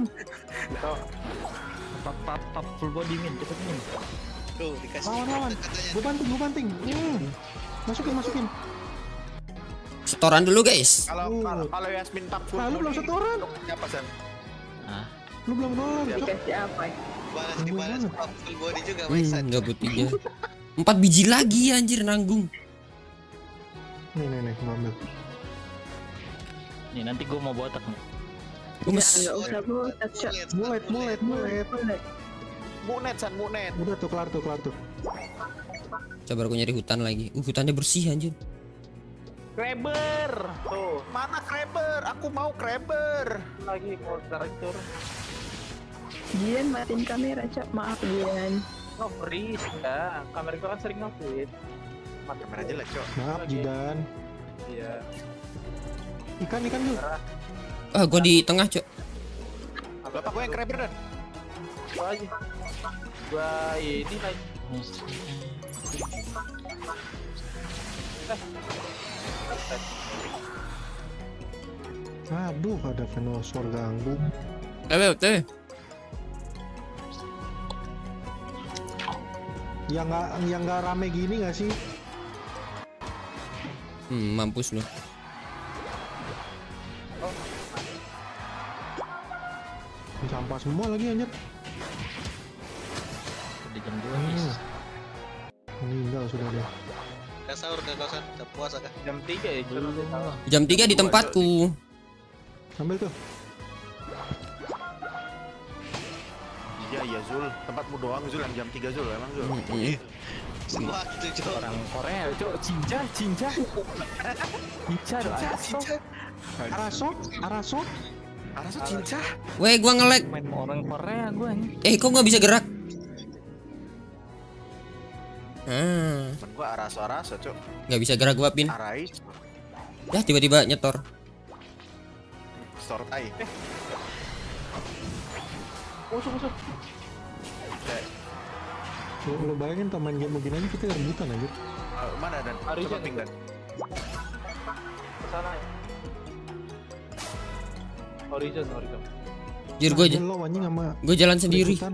Speaker 3: Tap tap tap full body min, cepet min.
Speaker 4: Tuh, dikasih
Speaker 2: lawan, lawan.
Speaker 4: katanya.
Speaker 2: Gue banting, gue banting. Hmm. Masukin, masukin.
Speaker 1: Setoran dulu guys.
Speaker 6: Kalau
Speaker 2: Uh.
Speaker 6: kalau- kalau Yasmin tap full
Speaker 2: Nah, lu belum
Speaker 6: body,
Speaker 2: setoran.
Speaker 6: Siapa, San?
Speaker 3: Ah,
Speaker 2: Lu belum dolar. Cok.
Speaker 5: Dikasih apa?
Speaker 4: Balas
Speaker 2: Tunggu
Speaker 4: dibalas
Speaker 2: banget.
Speaker 4: full body juga,
Speaker 1: Hmm,
Speaker 4: Waisan.
Speaker 1: nggak tiga. Empat biji lagi anjir nanggung.
Speaker 2: Nih, nih, nih, gua ambil.
Speaker 3: nih nanti gua mau botak nih.
Speaker 1: Gemes.
Speaker 5: Enggak usah botak, Cok.
Speaker 2: Mulet, mulet, mulet.
Speaker 5: Boleh.
Speaker 6: Munet, San, munet.
Speaker 2: Udah tuh, kelar tuh, kelar tuh.
Speaker 1: Coba aku nyari hutan lagi. Uh, hutannya bersih anjir.
Speaker 8: Kraber. Tuh,
Speaker 6: Mana Kraber? Aku mau Kraber.
Speaker 8: lagi mau terancur.
Speaker 5: Jian matiin kamera, Cok. Maaf, Jian.
Speaker 8: No freeze ya. Kamera gua kan sering nge-freeze. Mati
Speaker 6: Kamera jelek, Cok.
Speaker 2: Maaf, Jidan.
Speaker 8: Iya.
Speaker 2: Ikan, ikan dulu.
Speaker 1: Ah, gua di tengah, Cok.
Speaker 6: Bapak gue yang Kraber, Dan.
Speaker 8: Gua aja. Gua ini lagi.
Speaker 2: Aduh, ada Venusaur ganggu.
Speaker 1: Eh, eh.
Speaker 2: Yang nggak, yang nggak rame gini nggak sih?
Speaker 1: Hmm, mampus lu.
Speaker 2: Sampah semua lagi anjir.
Speaker 3: Udah jam dua
Speaker 2: Hmm.
Speaker 3: guys.
Speaker 2: Meninggal sudah dia.
Speaker 4: Udah sahur, udah kosan, udah puasa kan?
Speaker 8: Jam tiga ya, belum tahu.
Speaker 1: Jam tiga di tempatku.
Speaker 2: Ambil tuh.
Speaker 6: Iya, iya, Zul. Tempatmu doang, Zul. Yang jam tiga, Zul. Emang, Zul.
Speaker 1: Hmm.
Speaker 4: Semua itu, Cok.
Speaker 3: Orang Korea, cok, cinca, cinca. Cinca, cinca.
Speaker 2: Araso, Araso.
Speaker 6: Araso cinca.
Speaker 1: Weh, gua nge-lag.
Speaker 3: Main sama orang Korea gua nih.
Speaker 1: Eh, kok nggak bisa gerak? Ah,
Speaker 6: Temen gua Araso-Araso, Cok.
Speaker 1: nggak bisa gerak gua pin.
Speaker 6: Arais.
Speaker 1: Ya tiba-tiba nyetor.
Speaker 6: Store tai.
Speaker 8: Musuh, musuh.
Speaker 2: Lu, lu bayangin tuh main game begini aja kita rebutan aja.
Speaker 6: Uh, mana, Dan?
Speaker 8: Aris
Speaker 6: Coba
Speaker 8: ya,
Speaker 6: ping, Dan.
Speaker 8: Kesana ya. Horizon, horizon.
Speaker 1: Jujur gua,
Speaker 2: Nah, lo anjing sama
Speaker 1: gua jalan sendiri.
Speaker 2: rebutan.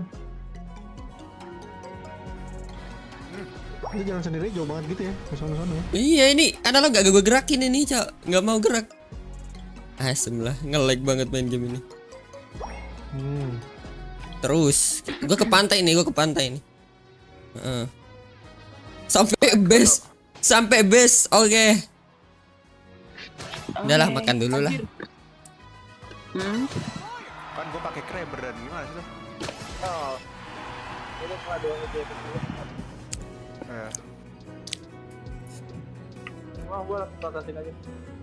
Speaker 2: Lu jalan sendiri jauh banget gitu ya ke sana-sana ya.
Speaker 1: Iya ini analog gak gue gerakin ini, Cok. Nggak mau gerak. Asem lah, nge-lag banget main game ini.
Speaker 2: Hmm.
Speaker 1: Terus, gue ke pantai nih, gue ke pantai nih. Heeh. Sampai base, sampai base, oke. Udahlah makan dulu lah.
Speaker 5: Hmm?
Speaker 6: Kan gua pakai Kraber, Dan. Gimana sih, lo?
Speaker 8: Oh. Ini cuma dua aja itu.
Speaker 6: Eh,
Speaker 8: Wah, gua langsung batasin aja.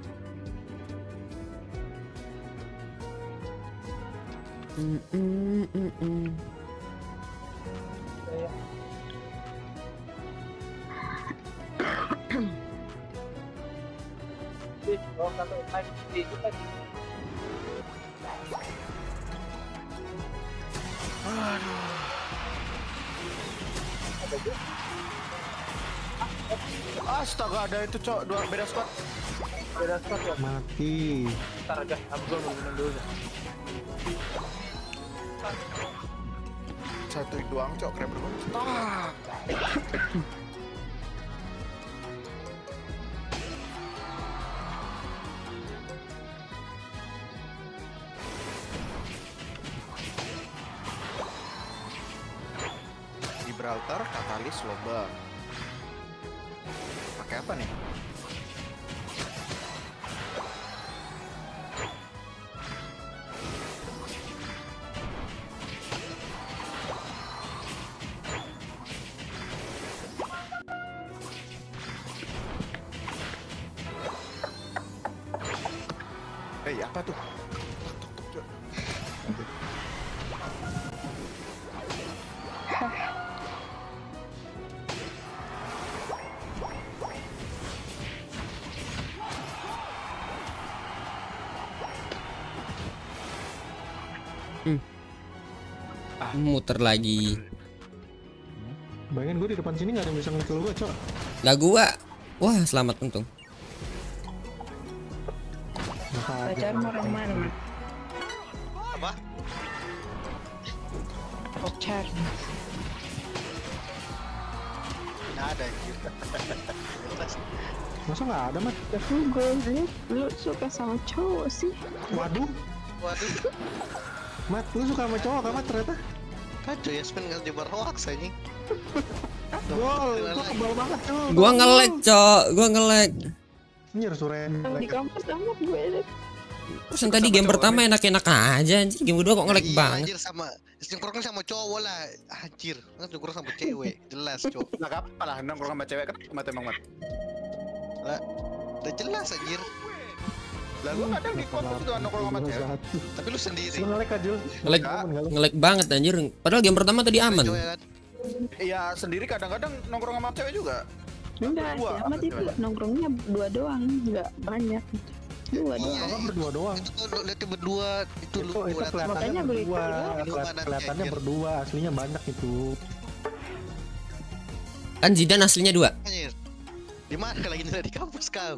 Speaker 1: Mm, mm, mm, mm.
Speaker 8: Ya, ya. Ih, oh, kata naik di itu kan.
Speaker 6: Astaga, ada itu, Cok. Dua beda squad.
Speaker 8: Beda spot ya.
Speaker 2: Mati.
Speaker 8: Ntar aja, aku gua mau minum dulu dah.
Speaker 6: Satu doang, Cok. Kraber gua. Ah. Gibraltar, Katalis, Lobang. Pakai apa nih? Eh, apa tuh?
Speaker 1: Muter lagi.
Speaker 2: Bayangin gue di depan sini nggak ada yang bisa ngekill gue, Cok.
Speaker 1: Lah gua. Wah, selamat untung.
Speaker 2: Masa aja.
Speaker 5: Pacar orang mana? Mat?
Speaker 4: Apa?
Speaker 5: Pacar.
Speaker 4: Nggak ada anjir.
Speaker 2: Masa nggak ada, Mat?
Speaker 5: Tapi gue liat lu suka sama cowok sih.
Speaker 2: Waduh,
Speaker 4: Waduh,
Speaker 2: Mat, lu suka sama cowok kan, Mat, ternyata?
Speaker 4: kacau Yasmin nggak nyebar hoax anjing.
Speaker 2: Gol, gua kebal banget, Cok.
Speaker 1: Gua nge-lag, Cok. Gua nge-lag.
Speaker 2: Nyer suren.
Speaker 5: Di kampus amat gue liat.
Speaker 1: Terus yang tadi game pertama enak-enak aja anjir. Game kedua kok nge-lag
Speaker 4: Iya,
Speaker 1: banget.
Speaker 4: anjir sama nongkrong sama cowok lah. Anjir, kan nongkrong sama cewek, jelas, Cok.
Speaker 6: Lah apa lah nongkrong sama cewek kan mati emang mat.
Speaker 4: Lah, udah jelas anjir.
Speaker 6: Lah gua kadang di kota juga nongkrong sama cewek.
Speaker 4: Tapi lu sendiri.
Speaker 2: Lu nge-lag aja.
Speaker 1: Nge-lag nge-lag banget anjir. Padahal game pertama tadi aman.
Speaker 4: Cewek kan.
Speaker 6: Iya sendiri kadang-kadang nongkrong sama cewek juga.
Speaker 5: Enggak, si
Speaker 6: Dua,
Speaker 5: Amat
Speaker 6: apa
Speaker 5: itu
Speaker 6: cewek?
Speaker 5: nongkrongnya dua doang, enggak banyak. Dua
Speaker 4: Iya,
Speaker 5: doang.
Speaker 2: Kalau berdua doang.
Speaker 4: itu tuh lihatnya berdua itu
Speaker 2: Itu,
Speaker 4: lu
Speaker 2: itu
Speaker 4: gua liat.
Speaker 2: kelihatannya
Speaker 5: Makanya beli
Speaker 2: berdua,
Speaker 5: kedua.
Speaker 2: Kelihat-
Speaker 4: Minuman
Speaker 2: kelihatannya
Speaker 4: anjir.
Speaker 2: berdua, aslinya banyak itu.
Speaker 1: Kan Zidane aslinya dua.
Speaker 4: Anjir. Di mana lagi di kampus kau?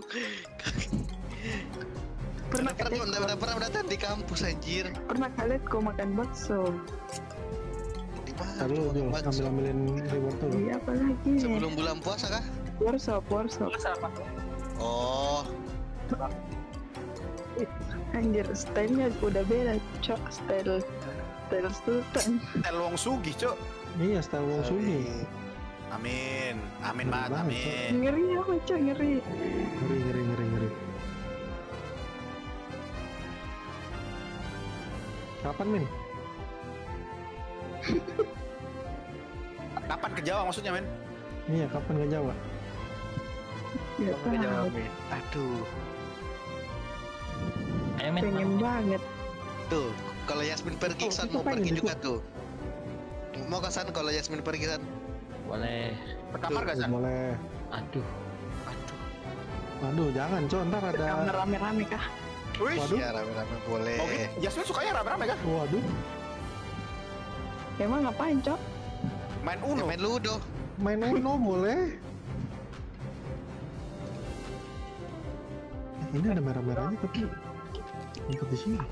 Speaker 5: Pernah
Speaker 4: Pernah
Speaker 5: kalian
Speaker 4: pernah pernah datang di kampus anjir.
Speaker 5: pernah kalian kau makan bakso?
Speaker 4: Di mana?
Speaker 2: Tadi lu Jul,
Speaker 4: Bakso.
Speaker 2: ambil ambilin reward tuh.
Speaker 5: Iya apa lagi?
Speaker 4: Sebelum bulan puasa kah?
Speaker 5: Workshop, workshop.
Speaker 4: Oh,
Speaker 5: Anjir, stylenya udah beda, cok. Style, style sultan.
Speaker 6: Tel Wong Sugih, Cok.
Speaker 2: Iya, style Wong Sugih.
Speaker 6: Amin. Amin, Mat.
Speaker 2: Banget,
Speaker 6: Amin.
Speaker 5: Ngeri apa, cok, ngeri.
Speaker 2: Ngeri, ngeri, ngeri, ngeri. Kapan, Min?
Speaker 6: Kapan ke Jawa maksudnya, men?
Speaker 2: Iya, kapan ke Jawa?
Speaker 5: Ya tahu,
Speaker 4: aduh.
Speaker 3: Ayo men,
Speaker 5: pengen banget.
Speaker 4: Tuh, kalau Yasmin pergi
Speaker 2: Oh,
Speaker 4: San
Speaker 2: itu
Speaker 4: mau
Speaker 2: pengen
Speaker 4: pergi
Speaker 2: juga.
Speaker 4: juga tuh. Mau ke San kalau Yasmin pergi San.
Speaker 3: boleh.
Speaker 6: Ke kamar gak, San?
Speaker 2: Boleh.
Speaker 3: Aduh,
Speaker 2: Aduh, jangan, Cok. Ntar ada...
Speaker 5: Kamar rame-rame kah?
Speaker 6: Wih.
Speaker 2: Waduh.
Speaker 4: Ya rame-rame boleh.
Speaker 6: Oke, Yasmin sukanya rame-rame kan?
Speaker 2: Waduh,
Speaker 5: Emang ngapain, cok?
Speaker 6: Main
Speaker 4: Ya,
Speaker 6: Uno.
Speaker 4: main ludo.
Speaker 2: main Uno boleh. Ini ada merah-merahnya tapi ikut di sini.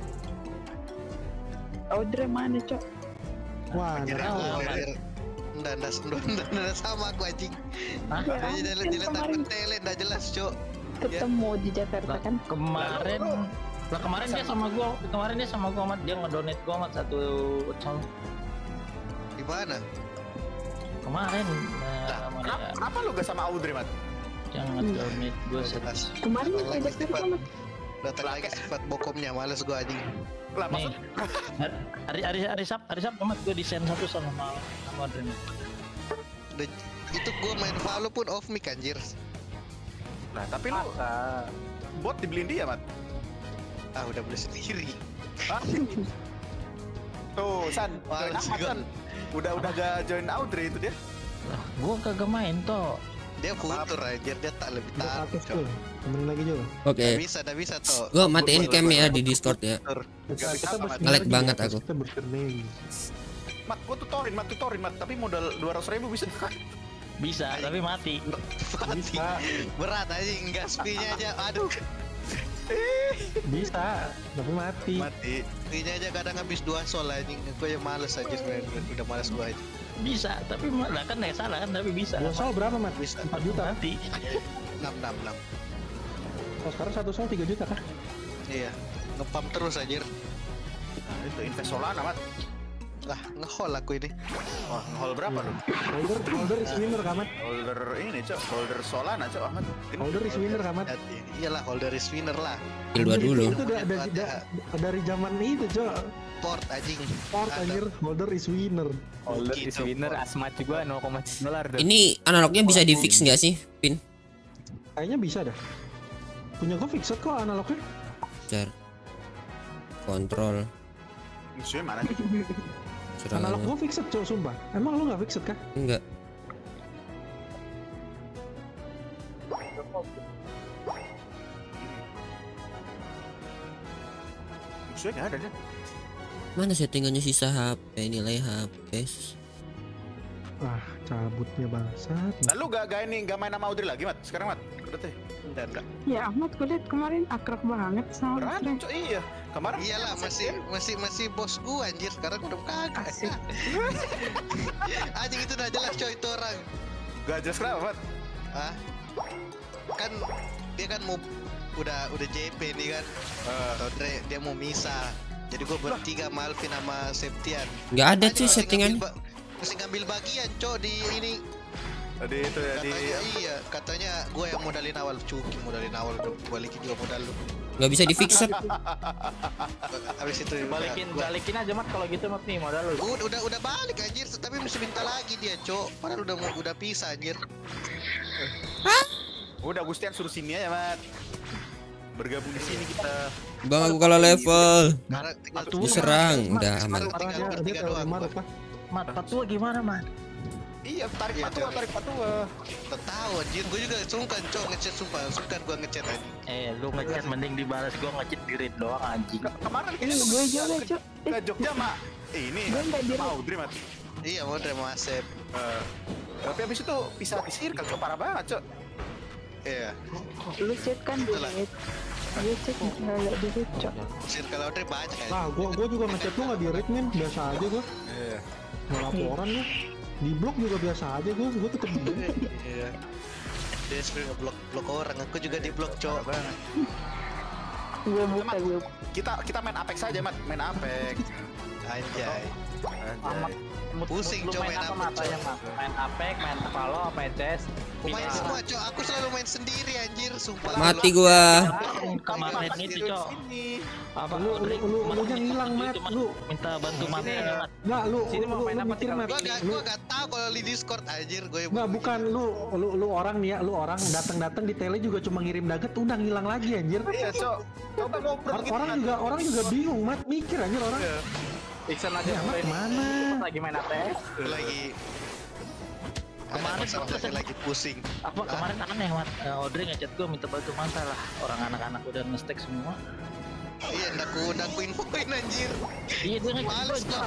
Speaker 5: Audrey mana, cok?
Speaker 2: Wah,
Speaker 4: Anjir,
Speaker 2: ada
Speaker 4: aku
Speaker 3: Oh,
Speaker 4: anjir. Nggak, nggak, nggak, nggak sama aku anjing.
Speaker 3: Hah?
Speaker 5: Ya,
Speaker 4: Dia jalan
Speaker 5: kan
Speaker 4: jalan
Speaker 5: kemarin
Speaker 4: tanpa tele, nggak jelas cok.
Speaker 5: ketemu di Jakarta kan?
Speaker 3: kemarin lah kemarin dia sama gua, kemarin dia sama gua mat, dia ngedonate gua mat satu account
Speaker 4: Di mana?
Speaker 3: kemarin. Nah,
Speaker 6: Nah,
Speaker 3: sama
Speaker 6: kenapa,
Speaker 3: dia
Speaker 6: kenapa lu gak sama Audrey, Mat?
Speaker 3: yang ngedonate gua
Speaker 4: Nggak
Speaker 3: satu.
Speaker 4: jelas.
Speaker 5: Kemarin
Speaker 4: Datang
Speaker 5: ke
Speaker 4: lagi
Speaker 5: Jakarta
Speaker 4: sifat,
Speaker 5: Mat.
Speaker 4: datang lagi sifat bokomnya, males gua anjing.
Speaker 6: Lah,
Speaker 3: Nih,
Speaker 6: maksud
Speaker 3: hari hari hari Sab, hari Sab mat gua desain satu sama sama Dream.
Speaker 4: Udah, itu gua main Valo pun off mic anjir.
Speaker 6: Nah, tapi lu
Speaker 8: Masa?
Speaker 6: bot dibeliin dia, Mat.
Speaker 4: Ah udah beli sendiri.
Speaker 6: Hah? Tuh, San, join
Speaker 4: Males
Speaker 6: Ahmad,
Speaker 4: gua.
Speaker 6: San. Udah udah gak join Audrey itu dia.
Speaker 3: Lah, gua kagak main toh.
Speaker 4: Dia futur anjir, dia tak lebih
Speaker 2: Udah
Speaker 4: tahu
Speaker 2: aktif
Speaker 4: cok.
Speaker 2: tuh. Temen lagi Jul.
Speaker 1: Oke.
Speaker 4: Nggak bisa, nggak bisa toh.
Speaker 1: Gua matiin cam ya di Discord ya.
Speaker 2: Kita,
Speaker 6: Gak
Speaker 2: kita
Speaker 6: bisa, Mat.
Speaker 2: bersini
Speaker 1: Nge-lag
Speaker 2: lagi,
Speaker 1: banget
Speaker 2: ya,
Speaker 1: aku.
Speaker 2: Kita bersini.
Speaker 6: Mat, gua tutorin, Mat, tutorin, Mat. Tapi modal dua ratus ribu bisa.
Speaker 3: Bisa, tapi mati.
Speaker 4: Mati.
Speaker 2: Bisa,
Speaker 4: Berat anjing, gas fee-nya aja. Aduh,
Speaker 2: bisa, tapi mati.
Speaker 6: Mati.
Speaker 4: fee-nya aja kadang habis dua sol anjing. Aku yang males aja sebenarnya. Udah males gua aja.
Speaker 3: Bisa, tapi ma- lah kan nggak salah kan, tapi bisa.
Speaker 2: Dua sol berapa, Mat?
Speaker 4: Bisa.
Speaker 2: empat juta.
Speaker 3: Mati.
Speaker 4: enam enam enam.
Speaker 2: Oh, sekarang satu sol tiga juta kah?
Speaker 4: Iya. Ngepam terus anjir.
Speaker 6: Nah, itu invest Solana, Mat.
Speaker 4: Lah, ngehol aku ini.
Speaker 6: Wah, hol berapa lu?
Speaker 2: Holder, holder is winner, Kamat.
Speaker 6: Holder ini, Cok. Holder Solana, Cok, Ahmad.
Speaker 2: Holder is winner, Kamat.
Speaker 4: Hati. Iyalah, holder is winner lah.
Speaker 1: Kill dua dulu.
Speaker 2: Itu udah ada, ada, dari zaman itu, Cok.
Speaker 4: Port anjing.
Speaker 2: Port
Speaker 4: Ada.
Speaker 2: anjir, holder is winner.
Speaker 7: Holder
Speaker 4: Gitu,
Speaker 7: is winner,
Speaker 4: Pak.
Speaker 7: Asmat juga nol koma satu dolar tuh.
Speaker 1: Ini analognya bisa di fix nggak sih, Pin?
Speaker 2: Kayaknya bisa dah. Punya gue fixed kok analognya.
Speaker 1: Jar. Kontrol.
Speaker 6: Musuhnya mana sih?
Speaker 2: Analog
Speaker 1: Serangan.
Speaker 2: gue fixed, Cok, sumpah. Emang lu nggak fixed kah?
Speaker 1: Enggak.
Speaker 6: Musuhnya nggak ada deh.
Speaker 1: Mana settingannya sisa H P, nilai H P.
Speaker 2: Ah, cabutnya bangsat.
Speaker 6: Lalu gak gak ini gak main sama Audrey lagi, Mat? Sekarang, Mat? Udah teh.
Speaker 4: Enggak, enggak.
Speaker 5: Ya Ahmad, gue liat kemarin akrab banget sama
Speaker 6: Berantem,
Speaker 5: Frank.
Speaker 6: Cok. Iya. Kemarin
Speaker 4: Iyalah masih masih masih bos gua anjir, sekarang udah kagak.
Speaker 5: Asik.
Speaker 4: Anjing itu udah jelas coy itu orang.
Speaker 6: gak jelas kenapa, Mat?
Speaker 4: Ah. Kan dia kan mau udah udah J P nih kan.
Speaker 6: Eh,
Speaker 4: Todre dia mau misah. Jadi gua bertiga sama Alvin sama Septian.
Speaker 1: Nggak ada
Speaker 4: Anjing
Speaker 1: sih
Speaker 4: masih
Speaker 1: settingannya.
Speaker 4: ngambil ba- Masih ngambil bagian cok di ini.
Speaker 6: tadi itu ya di
Speaker 4: Katanya iya, katanya gua yang modalin awal, cuki modalin awal udah balikin juga modal lu.
Speaker 1: Nggak bisa di fixer.
Speaker 4: Habis itu udah-
Speaker 3: Balikin
Speaker 4: gua-
Speaker 3: balikin aja mat kalau gitu mat nih modal lu.
Speaker 4: Udah, udah udah balik anjir, tapi mesti minta lagi dia, Cok. Padahal udah mau udah pisah anjir.
Speaker 6: udah Gustian suruh sini aja, Mat. Bergabung di sini kita.
Speaker 1: Bang aku kalah level.
Speaker 4: Karena tinggal
Speaker 1: Diserang. Udah aman.
Speaker 4: Sekarang tinggal
Speaker 2: Dia dia
Speaker 4: bertiga
Speaker 2: tahu
Speaker 4: doang.
Speaker 2: Umar
Speaker 4: gua.
Speaker 2: apa?
Speaker 3: Mat patua gimana mat?
Speaker 6: Iya, tarik
Speaker 4: Iya,
Speaker 6: patua,
Speaker 4: Cok.
Speaker 6: tarik patua.
Speaker 4: Tak tahu anjir, gua juga sungkan, Cok, ngechat sumpah. Sungkan gua ngechat anjing.
Speaker 3: Eh lu ngechat mending dibalas gua ngechat di read doang anjing.
Speaker 6: Ke- Kemarin
Speaker 5: Ini gue juga, Cok.
Speaker 6: ke Jogja, Mak. Eh, ini
Speaker 5: Gue nggak di-
Speaker 6: sama Audrey, Mat.
Speaker 4: Iya, mau terima Asep.
Speaker 6: Eh, tapi habis itu pisah di circle, Cok. Parah banget, Cok.
Speaker 4: Iya.
Speaker 5: Lu chat kan
Speaker 4: Itulah.
Speaker 5: duit. Gue chat nggak ada duit, Cok.
Speaker 4: Circle Audrey banyak kan.
Speaker 2: Ah, gua gua juga ngechat lu nggak di read men, biasa aja gua.
Speaker 6: Iya.
Speaker 2: Nggak laporan gua. Di blog juga biasa aja gua, gua tetep di blok.
Speaker 4: Iya. Dia sering ngeblok blok orang, aku juga di blok, Cok.
Speaker 6: banget.
Speaker 5: Gue buka, gue buka.
Speaker 6: Kita kita main Apex aja, Mat. Main Apex.
Speaker 4: Anjay.
Speaker 6: Anjay.
Speaker 4: Pusing,
Speaker 3: Lu
Speaker 4: Cok,
Speaker 3: main
Speaker 4: main
Speaker 3: apa
Speaker 4: apa,
Speaker 3: mat?
Speaker 4: Cok?
Speaker 3: Ayo, Mat. Main Apex, main Valo, main C S.
Speaker 4: Aku main semua, Cok. Aku selalu main sendiri anjir, sumpah.
Speaker 1: Mati gua.
Speaker 3: Kemarin itu cok. Apa
Speaker 2: Lu lu lu lu nya ngilang, Mat. Lu
Speaker 3: minta bantu mat mat.
Speaker 2: enggak lu
Speaker 3: Sini
Speaker 2: lu,
Speaker 3: mau
Speaker 2: lu,
Speaker 3: main
Speaker 2: lu
Speaker 3: apa
Speaker 2: mikir,
Speaker 3: tinggal
Speaker 2: Mat.
Speaker 4: Gua gak,
Speaker 2: Lu
Speaker 4: gua gak tahu kalau di Discord anjir, gue
Speaker 2: Enggak, bukan lu lu lu orang nih ya, lu orang datang-datang di tele juga cuma ngirim nugget udah ngilang lagi anjir.
Speaker 6: Iya, Cok. Coba ngobrol
Speaker 2: Or-
Speaker 6: gitu.
Speaker 2: orang
Speaker 6: Mat.
Speaker 2: juga orang juga bingung, Mat, mikir anjir orang.
Speaker 6: Iya.
Speaker 3: Iksan aja
Speaker 2: Ya, Mat,
Speaker 3: main.
Speaker 2: mana?
Speaker 3: Lagi main A P S.
Speaker 4: lagi ada
Speaker 3: Kemarin
Speaker 4: masalah
Speaker 3: waktu saya-
Speaker 4: lagi pusing.
Speaker 3: Apa kemarin aneh mat. Eh, Audrey ngechat gua minta bantu masalah. Orang anak-anak udah nge-stack semua.
Speaker 4: Iya, ndak ku ndak ku infoin anjir.
Speaker 3: Iya dia ngechat gua.
Speaker 4: Males kok.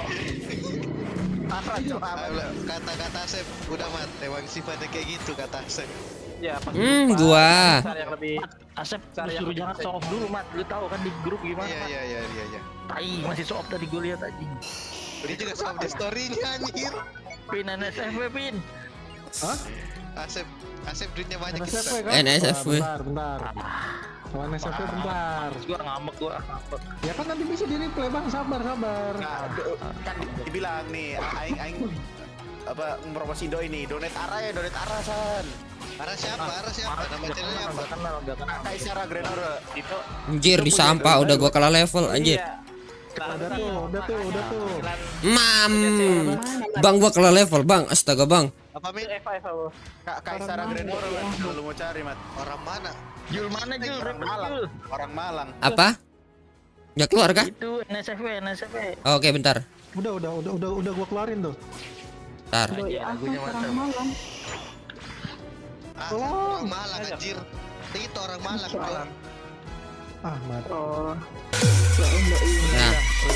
Speaker 3: Apa cok?
Speaker 4: Kata-kata Asep udah mat, emang sifatnya kayak gitu kata Asep.
Speaker 3: Ya pas.
Speaker 1: Hmm, gua.
Speaker 3: Cari yang lebih. Asep
Speaker 8: Cari yang
Speaker 3: suruh
Speaker 8: lebih
Speaker 3: jangan
Speaker 8: baik.
Speaker 3: show off dulu mat. Lu tahu kan di grup gimana?
Speaker 4: Iya
Speaker 3: Mat?
Speaker 4: iya iya iya iya.
Speaker 3: Tai masih show off tadi gua lihat anjing.
Speaker 4: Dia juga sama di story-nya anjir.
Speaker 3: Pin N S F W pin.
Speaker 2: Hah?
Speaker 4: Asep Asep duitnya banyak
Speaker 2: N S F W
Speaker 4: gitu.
Speaker 2: kan?
Speaker 1: N S F W.
Speaker 2: Ah, bentar, bentar. Kalau N S F W bentar.
Speaker 3: Gua ngambek gua ngambek.
Speaker 2: Ya kan nanti bisa di replay, Bang. Sabar, sabar.
Speaker 6: Nah, do- kan dibilang nih, aing aing apa promosi do ini, donate arah ya, donate arah san.
Speaker 4: Arah siapa? Arah siapa? Nama channelnya apa?
Speaker 3: Gak kenal, gak kenal.
Speaker 6: Kaisara Grenora.
Speaker 3: Itu
Speaker 1: Anjir di sampah udah gua kalah level anjir.
Speaker 2: Udah tuh, udah tuh, udah tuh.
Speaker 1: Mam. Bang gua kalah level, Bang. Astaga, Bang.
Speaker 4: Apa Mil?
Speaker 3: Eva Eva bro.
Speaker 6: Kak Kaisara Grenora Mat. Kalau lu mau cari, Mat.
Speaker 4: Orang mana?
Speaker 3: Jul mana Jul?
Speaker 6: Orang
Speaker 3: Repot,
Speaker 6: Malang.
Speaker 3: Jul.
Speaker 6: Orang Malang.
Speaker 1: Apa? Udah keluar kah?
Speaker 3: Itu N S F W, N S F W.
Speaker 1: Oke, bentar.
Speaker 2: Udah, udah, udah, udah, udah gua keluarin tuh.
Speaker 1: Bentar.
Speaker 5: Doi
Speaker 3: Aja,
Speaker 5: apa
Speaker 3: lagunya
Speaker 5: orang
Speaker 3: mantap.
Speaker 5: malam?
Speaker 4: Ah,
Speaker 2: Tolong.
Speaker 4: orang Malang anjir. Itu orang Malang, Cok.
Speaker 2: Ah, Mat.
Speaker 5: Oh. Kirain doi.
Speaker 1: Nah,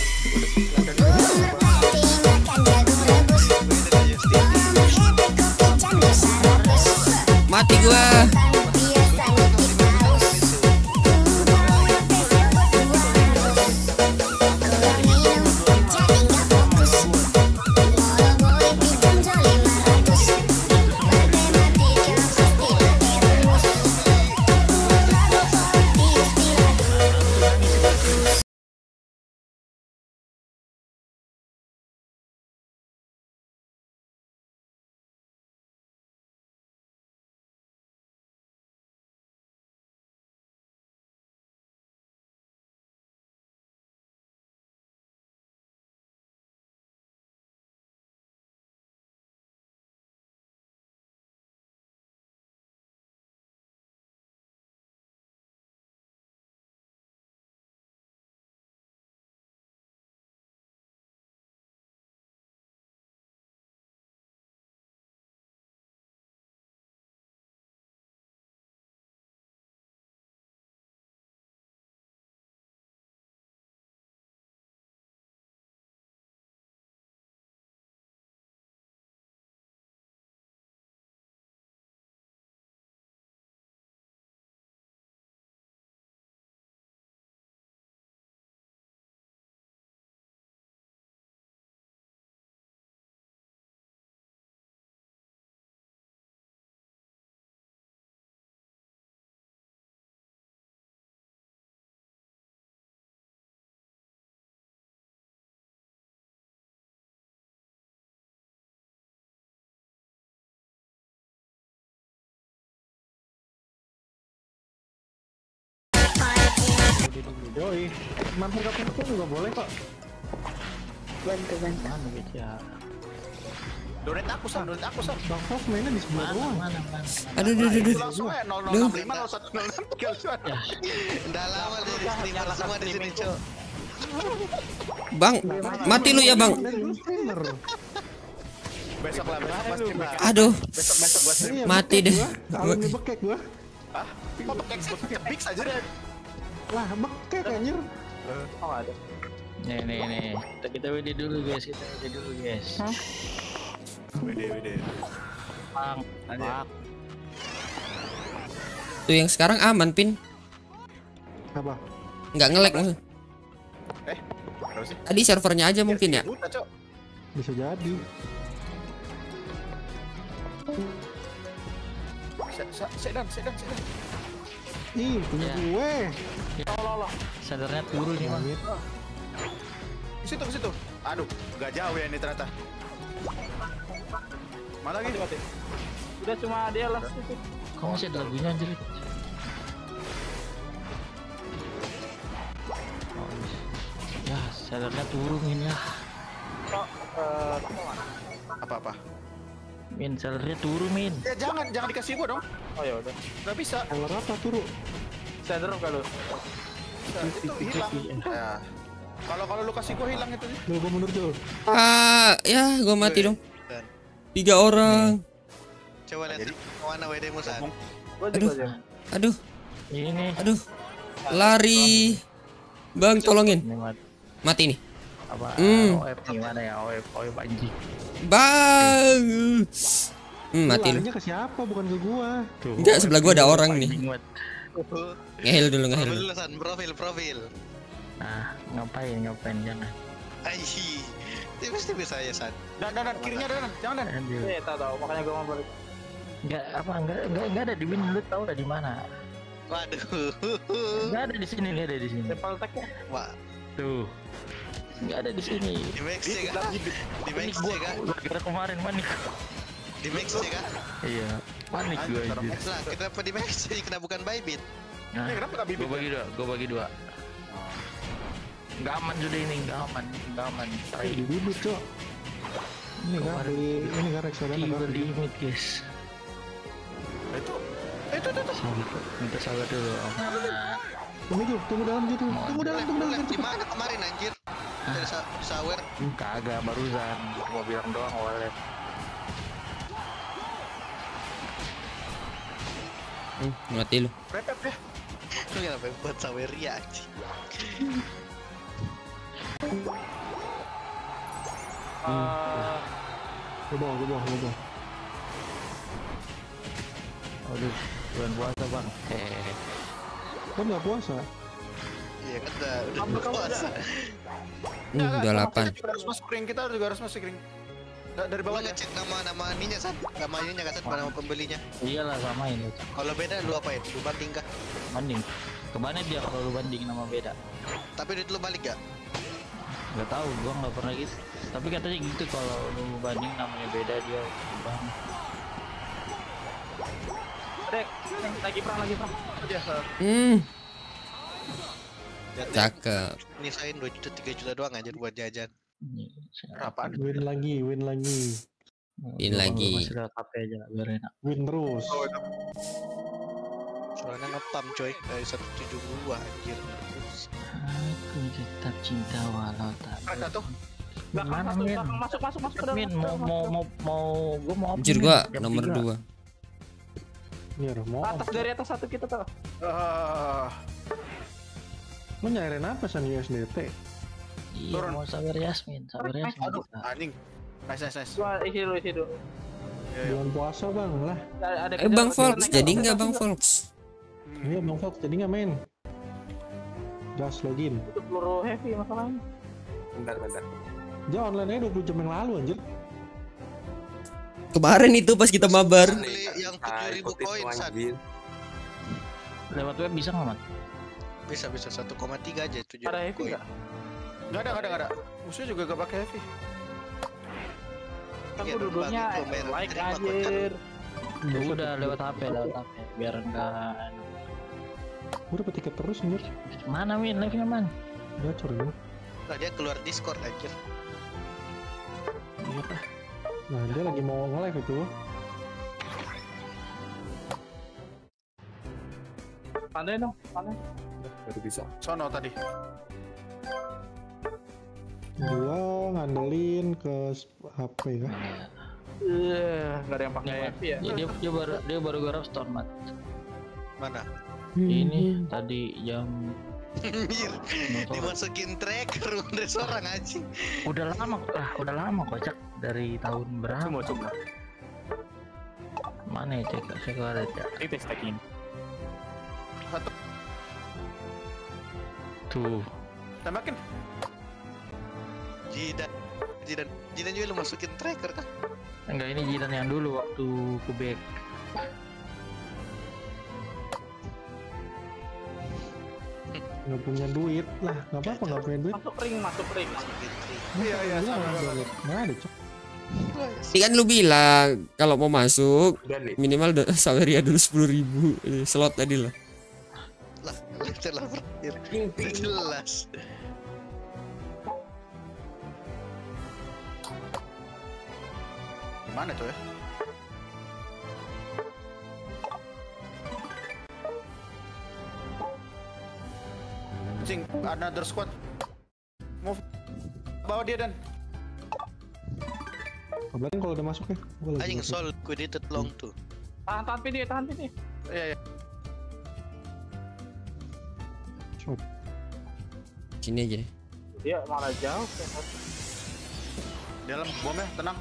Speaker 1: mati gua.
Speaker 3: dulu.
Speaker 2: Yoi, mampir ke Pengko juga boleh kok.
Speaker 5: Bantu bantu.
Speaker 3: Mana gitu ya?
Speaker 6: Donate aku san, donate aku san.
Speaker 2: Bang Fos mainnya di sebelah
Speaker 3: Mana
Speaker 2: doang.
Speaker 3: mana mana.
Speaker 1: Aduh, aduh, aduh, aduh.
Speaker 6: Langsung aja nol nol
Speaker 1: Duh.
Speaker 6: enam lima nol satu nol enam tiga cuan.
Speaker 3: Ya,
Speaker 4: Udah lama dari streamer semua di sini, Cok.
Speaker 1: Bang, mati lu ya bang.
Speaker 2: Dari lu streamer.
Speaker 6: Besok lah, besok pas stream lah.
Speaker 1: Aduh,
Speaker 6: Besok besok gua stream.
Speaker 2: Iya,
Speaker 1: mati
Speaker 2: bekek
Speaker 1: deh.
Speaker 2: gua. Kalau ngebekek gua.
Speaker 6: Hah? Kok pakai big saja deh.
Speaker 2: Lah, bekek anjir.
Speaker 8: Oh ada.
Speaker 3: nih nih nih. Kita kita W D dulu guys, kita W D dulu guys.
Speaker 6: Wede wede.
Speaker 3: Bang,
Speaker 6: Anjir.
Speaker 1: tuh yang sekarang aman pin,
Speaker 2: Apa?
Speaker 1: nggak nge-lag maksud.
Speaker 6: Berapa sih?
Speaker 1: Tadi servernya aja mungkin ya.
Speaker 6: Buta, Cok.
Speaker 2: Bisa jadi.
Speaker 6: Se- se- Sedan, sedan, sedan.
Speaker 2: Ih, punya
Speaker 3: Ya.
Speaker 2: gue.
Speaker 3: sadarnya turun nih bang.
Speaker 2: Langit.
Speaker 6: Ke situ, ke situ. Aduh, nggak jauh ya ini ternyata. Mana lagi?
Speaker 8: Mati mati. Udah cuma dia lah itu.
Speaker 3: Kok masih ada lagunya anjir? Oh, ya, sadarnya turunin lah.
Speaker 8: Kok eh kemana?
Speaker 6: Apa-apa?
Speaker 3: Min, sadarnya turun min.
Speaker 6: Ya jangan, jangan dikasih gua dong.
Speaker 8: Oh ya udah.
Speaker 6: Nggak bisa.
Speaker 2: Kalau apa turu?
Speaker 8: Saya drop kalau.
Speaker 6: Nah, itu hilang. Ya. Kalau kalau lu kasih gua hilang itu.
Speaker 2: Lu gua mundur tuh.
Speaker 1: Ah, ya gua mati dong.
Speaker 4: Dan
Speaker 1: Tiga orang.
Speaker 4: coba lihat
Speaker 6: Jadi-
Speaker 4: mana W D-mu, San.
Speaker 8: Gua
Speaker 1: Aduh.
Speaker 8: juga aja.
Speaker 1: Aduh,
Speaker 3: Ini,
Speaker 1: aduh. Lari. Bang, tolongin.
Speaker 3: ini mati.
Speaker 1: Mati nih.
Speaker 3: Apa?
Speaker 1: Hmm.
Speaker 3: O F gimana ya? O F, O F anjing.
Speaker 1: Bang. Hmm,
Speaker 2: Lu
Speaker 1: mati lu.
Speaker 2: larinya ke siapa? Bukan ke gua.
Speaker 3: Tuh,
Speaker 1: Enggak, sebelah gua ada orang nih.
Speaker 3: anjing banget.
Speaker 1: Ngehel dulu, ngehel
Speaker 4: Profil
Speaker 1: dulu.
Speaker 4: dulu, San. Profil, profil.
Speaker 3: Nah, ngapain, ngapain jangan.
Speaker 4: Aihi. Tipis-tipis aja, San.
Speaker 6: Dan dan dan kirinya dan jangan dan.
Speaker 3: Aduh.
Speaker 8: Eh tahu tahu makanya gua mau balik.
Speaker 3: Enggak apa enggak enggak enggak ada di win, lu tahu ada di mana?
Speaker 4: Waduh.
Speaker 3: Enggak ada di sini, enggak ada di sini.
Speaker 8: Tempel tag ya.
Speaker 4: Wah,
Speaker 3: Tuh. Enggak ada di sini.
Speaker 4: di Max ya kah? Di
Speaker 3: Panik
Speaker 4: Max
Speaker 3: gua
Speaker 4: ya kah?
Speaker 3: gara-gara kemarin panik.
Speaker 4: Di Max ya kah?
Speaker 3: Iya, panik gua
Speaker 6: Anjir,
Speaker 3: anjir.
Speaker 4: Lah, kenapa di Max jadi kena bukan Bybit?
Speaker 3: Nah,
Speaker 6: Eh, kenapa nggak bibit?
Speaker 3: gua bagi dua, gua bagi dua. Enggak aman sudah ini, enggak aman, enggak aman. Tai.
Speaker 2: Di bibit, Cok. Ini kan
Speaker 3: Kemarin.
Speaker 2: beli ini kan reksadana
Speaker 3: Tiba
Speaker 2: kan.
Speaker 3: limit, guys.
Speaker 6: Itu. Itu itu itu.
Speaker 3: Sabar, minta sabar dulu. Aman.
Speaker 2: Tunggu tuh, tunggu dalam gitu. Tunggu dalam, tunggu dalam.
Speaker 4: Di mana kemarin anjir? Dari sa sawer.
Speaker 3: Hmm, Kagak barusan, gua bilang doang wallet.
Speaker 1: Hmm, mati lu.
Speaker 6: Repet ya.
Speaker 4: Lu kenapa buat sawer ya anjing?
Speaker 8: Eh
Speaker 2: Gue bawa, gue bawa, gue bawa.
Speaker 3: Aduh, bulan puasa bang. Hehehe.
Speaker 2: Kan nggak puasa.
Speaker 4: Iya kan udah udah berpuasa.
Speaker 1: Hmm, udah delapan.
Speaker 6: Kita juga harus masuk ring, kita juga harus masuk ring. Da- Dari
Speaker 4: Lu
Speaker 6: bawahnya.
Speaker 4: ngecek nama-nama ininya, San. Nama ininya kan, San, nama pembelinya.
Speaker 3: Iyalah samain lu.
Speaker 4: Kalau beda lu apain? Lu banding kah?
Speaker 3: Banding. Kemana dia kalau lu banding nama beda?
Speaker 4: Tapi duit lu balik gak?
Speaker 3: Nggak tahu, gua nggak pernah gitu. Tapi katanya gitu kalau lu banding namanya beda dia bang.
Speaker 8: Dek, lagi perang lagi perang.
Speaker 6: Ya,
Speaker 1: Hmm,
Speaker 4: Jatuh.
Speaker 1: cakep.
Speaker 4: Nisain dua juta tiga juta doang aja buat jajan.
Speaker 6: Apaan?
Speaker 2: Win lagi, win lagi.
Speaker 1: Win lagi.
Speaker 3: Masih lewat H P aja biar enak.
Speaker 2: Win terus.
Speaker 4: Soalnya ngepam coy dari seratus tujuh puluh dua anjir.
Speaker 3: Aku tetap cinta walau tak.
Speaker 6: Mereka tuh.
Speaker 8: Belakang
Speaker 3: Mana
Speaker 8: satu,
Speaker 3: Min?
Speaker 8: belakang masuk masuk masuk ke dalam.
Speaker 3: Min mau mau mau mau gua mau apa,
Speaker 1: Anjir
Speaker 3: Min?
Speaker 1: gua
Speaker 3: Jam
Speaker 1: nomor
Speaker 3: tiga.
Speaker 1: dua.
Speaker 2: Mir, mau
Speaker 8: Atas dari atas satu kita tuh.
Speaker 6: Ah,
Speaker 2: lo nyairin apa san U S D T?
Speaker 3: Iya
Speaker 6: Turun.
Speaker 3: mau sabar Yasmin, sabar Yasmin.
Speaker 6: aduh,
Speaker 3: kita.
Speaker 6: anjing. Nice, nice, nice.
Speaker 8: Gua isi dulu isi dulu.
Speaker 6: Ya, ya.
Speaker 2: Bulan puasa bang lah.
Speaker 8: Ada, ada
Speaker 1: Eh Bang
Speaker 8: kejar-
Speaker 1: Volks,
Speaker 8: kejar-
Speaker 1: jadi
Speaker 8: kejar-
Speaker 1: nggak Bang
Speaker 8: kejar-
Speaker 1: Volks?
Speaker 6: Hmm.
Speaker 2: Iya bang Fox, jadi nggak main. Just login.
Speaker 8: Itu peluru heavy masalahnya.
Speaker 6: Bentar, bentar.
Speaker 2: Dia online aja dua puluh jam yang lalu anjir.
Speaker 1: Kemarin itu pas kita mabar.
Speaker 4: Beli yang tujuh ribu koin, San.
Speaker 3: Lewat web bisa nggak mat?
Speaker 4: Bisa bisa satu koma tiga aja tujuh
Speaker 8: Ada
Speaker 4: ribu
Speaker 8: heavy
Speaker 4: koin.
Speaker 8: nggak?
Speaker 6: Nggak ada, nggak ada, nggak ada. Musuhnya juga gak pakai heavy.
Speaker 8: Kan
Speaker 4: Iya,
Speaker 8: gua duduknya
Speaker 4: bang, itu merah.
Speaker 8: like
Speaker 4: Terima,
Speaker 8: anjir.
Speaker 3: Udah lewat H P, lewat H P biar enggak.
Speaker 2: Gue dapet tiket terus anjir.
Speaker 3: Mana Min? Live-nya man?
Speaker 2: Gacor ya.
Speaker 4: Nah, dia keluar Discord anjir.
Speaker 3: Iya kah?
Speaker 2: Nah dia lagi mau nge-live itu.
Speaker 8: Pandai dong, pandai.
Speaker 7: Baru bisa.
Speaker 6: Sono tadi.
Speaker 2: Gua ngandelin ke H P ya.
Speaker 8: Eh, nggak ada yang pakai
Speaker 3: Nggak ya?
Speaker 8: wifi ya.
Speaker 3: Ya, dia, dia baru dia baru garap store mat.
Speaker 4: Mana?
Speaker 3: Ini tadi jam
Speaker 4: Mir, dimasukin tracker udah seorang anjing.
Speaker 3: udah lama ah udah lama kocak dari tahun berapa?
Speaker 7: Cuma cuma.
Speaker 3: Mana ya cek saya keluar aja.
Speaker 7: Itu stacking.
Speaker 6: Satu.
Speaker 3: Tuh.
Speaker 6: Tembakin.
Speaker 4: Jidan, Jidan, Jidan juga lu masukin tracker kah?
Speaker 3: Enggak, ini jiran yang dulu waktu ke back.
Speaker 2: Nggak punya duit lah, nggak apa-apa nggak punya duit.
Speaker 8: Masuk ring, masuk ring.
Speaker 6: Iya iya.
Speaker 2: Gua
Speaker 6: sama,
Speaker 2: nggak
Speaker 6: sama.
Speaker 2: ada. Nggak ada cok.
Speaker 1: Ini kan lu bilang kalau mau masuk
Speaker 7: Dan
Speaker 1: minimal do- Saweria dulu sepuluh ribu slot tadi lah.
Speaker 4: Lah, telah berakhir. Udah jelas.
Speaker 6: Gimana tuh ya? Cing, another squad. Move. Bawa dia dan.
Speaker 2: Kabarin kalau udah masuk ya. Gua lagi
Speaker 4: Anjing
Speaker 2: masuk.
Speaker 4: soul liquidated long tuh.
Speaker 8: Tahan, tahan pin dia, tahan pin dia.
Speaker 6: Iya iya.
Speaker 2: Cok.
Speaker 1: Sini aja deh.
Speaker 8: Dia malah jauh.
Speaker 6: Dalam bomnya tenang.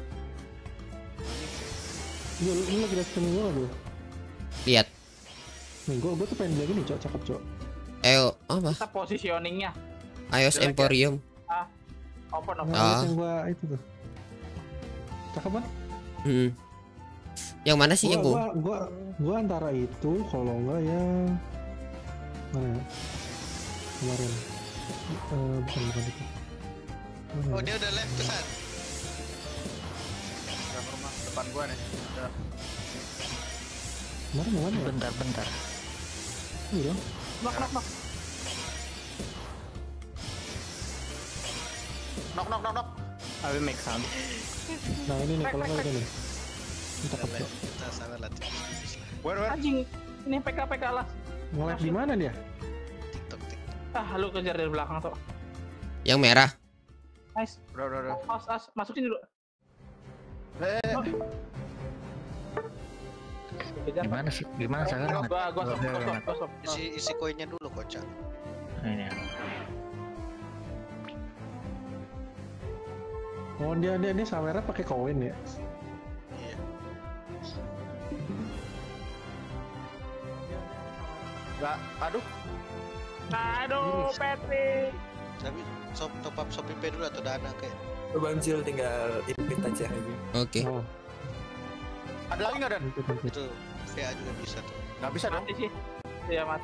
Speaker 2: Lu, lu, lu lagi liat streaming gua nggak dulu?
Speaker 1: Lihat.
Speaker 2: Nih gua gua tuh pengen bilang gini cok, cakep cok.
Speaker 1: Ayo apa?
Speaker 8: Kita positioningnya.
Speaker 1: iOS
Speaker 6: Jelek ya?
Speaker 1: Emporium.
Speaker 8: Open,
Speaker 2: Yang
Speaker 8: open.
Speaker 1: Ah.
Speaker 2: yang gua itu tuh. Cakep kan?
Speaker 1: Hmm. Yang mana sih yang
Speaker 2: gua,
Speaker 1: gua?
Speaker 2: gua, gua, gua antara itu kalau enggak ya mana ya? Kemarin. Eh, bukan bukan itu. Mana
Speaker 4: Oh,
Speaker 2: ya?
Speaker 4: dia udah left kesan.
Speaker 6: Dalam rumah depan gua nih. Udah.
Speaker 2: Kemarin yang mana ya?
Speaker 3: Bentar bentar.
Speaker 2: Iya.
Speaker 8: Knock, knock, knock.
Speaker 6: Knock knock knock knock.
Speaker 7: I will make sound.
Speaker 2: Nah ini nih kalau nggak ini nih. Ini cakep cok.
Speaker 4: Kita sangat latih.
Speaker 6: Where where?
Speaker 8: Anjing, ini P K P K lah.
Speaker 2: Nge-live di mana dia?
Speaker 4: TikTok, TikTok.
Speaker 8: Ah, lu kejar dari belakang tuh.
Speaker 1: Yang merah.
Speaker 8: Nice.
Speaker 6: Udah udah udah.
Speaker 8: As, as, masukin dulu.
Speaker 6: Eh,
Speaker 8: Kejar.
Speaker 3: Gimana sih? Gimana sekarang?
Speaker 8: Gua, gua stop,
Speaker 3: Oke,
Speaker 8: gua stop,
Speaker 3: oke.
Speaker 8: gua stop.
Speaker 4: Isi isi koinnya dulu kocak.
Speaker 3: Ini ya.
Speaker 2: Oh dia dia dia sawernya pakai koin ya.
Speaker 4: Iya.
Speaker 6: enggak. Aduh.
Speaker 8: Aduh, Patrick.
Speaker 4: Tapi top top up Shopee Pay dulu atau Dana kayak.
Speaker 7: Bang Jil tinggal invite aja.
Speaker 1: Oke.
Speaker 2: Oh
Speaker 6: Ada lagi nggak dan?
Speaker 2: itu itu.
Speaker 4: Itu V A juga bisa tuh.
Speaker 6: Nggak bisa dong.
Speaker 8: Mati sih. Iya, mati.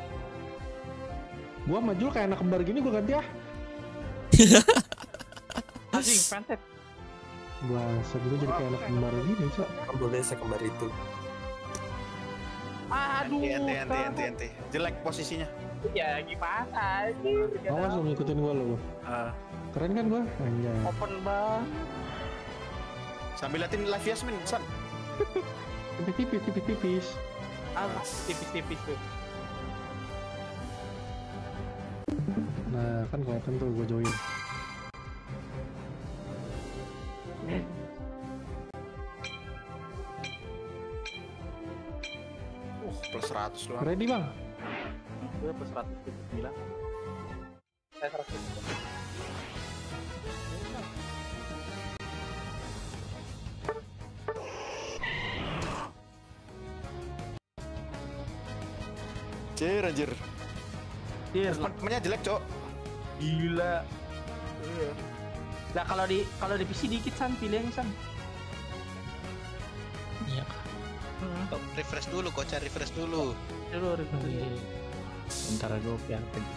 Speaker 2: Gua maju kayak anak kembar gini gua ganti ah.
Speaker 8: Anjing, pentet.
Speaker 2: Bahasa gua jadi kayak anak kembar gini cok.
Speaker 7: Boleh saya kembar itu.
Speaker 8: Aduh.
Speaker 6: Ente ente ente ente. Jelek posisinya.
Speaker 8: Ya gimana anjir.
Speaker 2: Awas lu ngikutin gua lo.
Speaker 6: Ah,
Speaker 2: Keren kan gua? Anjay.
Speaker 8: Open bang.
Speaker 6: sambil liatin live Yasmin, San.
Speaker 2: Tipis-tipis tipis-tipis.
Speaker 8: Ah, tipis-tipis tuh.
Speaker 2: Nah kan kelihatan tuh gua join.
Speaker 6: Uh, plus seratus doang.
Speaker 2: Ready bang?
Speaker 8: Gue plus seratus tujuh puluh sembilan. Saya seratus.
Speaker 6: Anjir, anjir.
Speaker 8: Iya.
Speaker 6: Temennya jelek, Cok.
Speaker 8: Gila. Nah kalau di kalau di P C dikit San, pilih yang San.
Speaker 3: Iya kah?
Speaker 8: Hmm.
Speaker 4: Oh, refresh dulu kocak, refresh dulu.
Speaker 8: Dulu refresh dulu.
Speaker 3: Bentar gue biar pergi.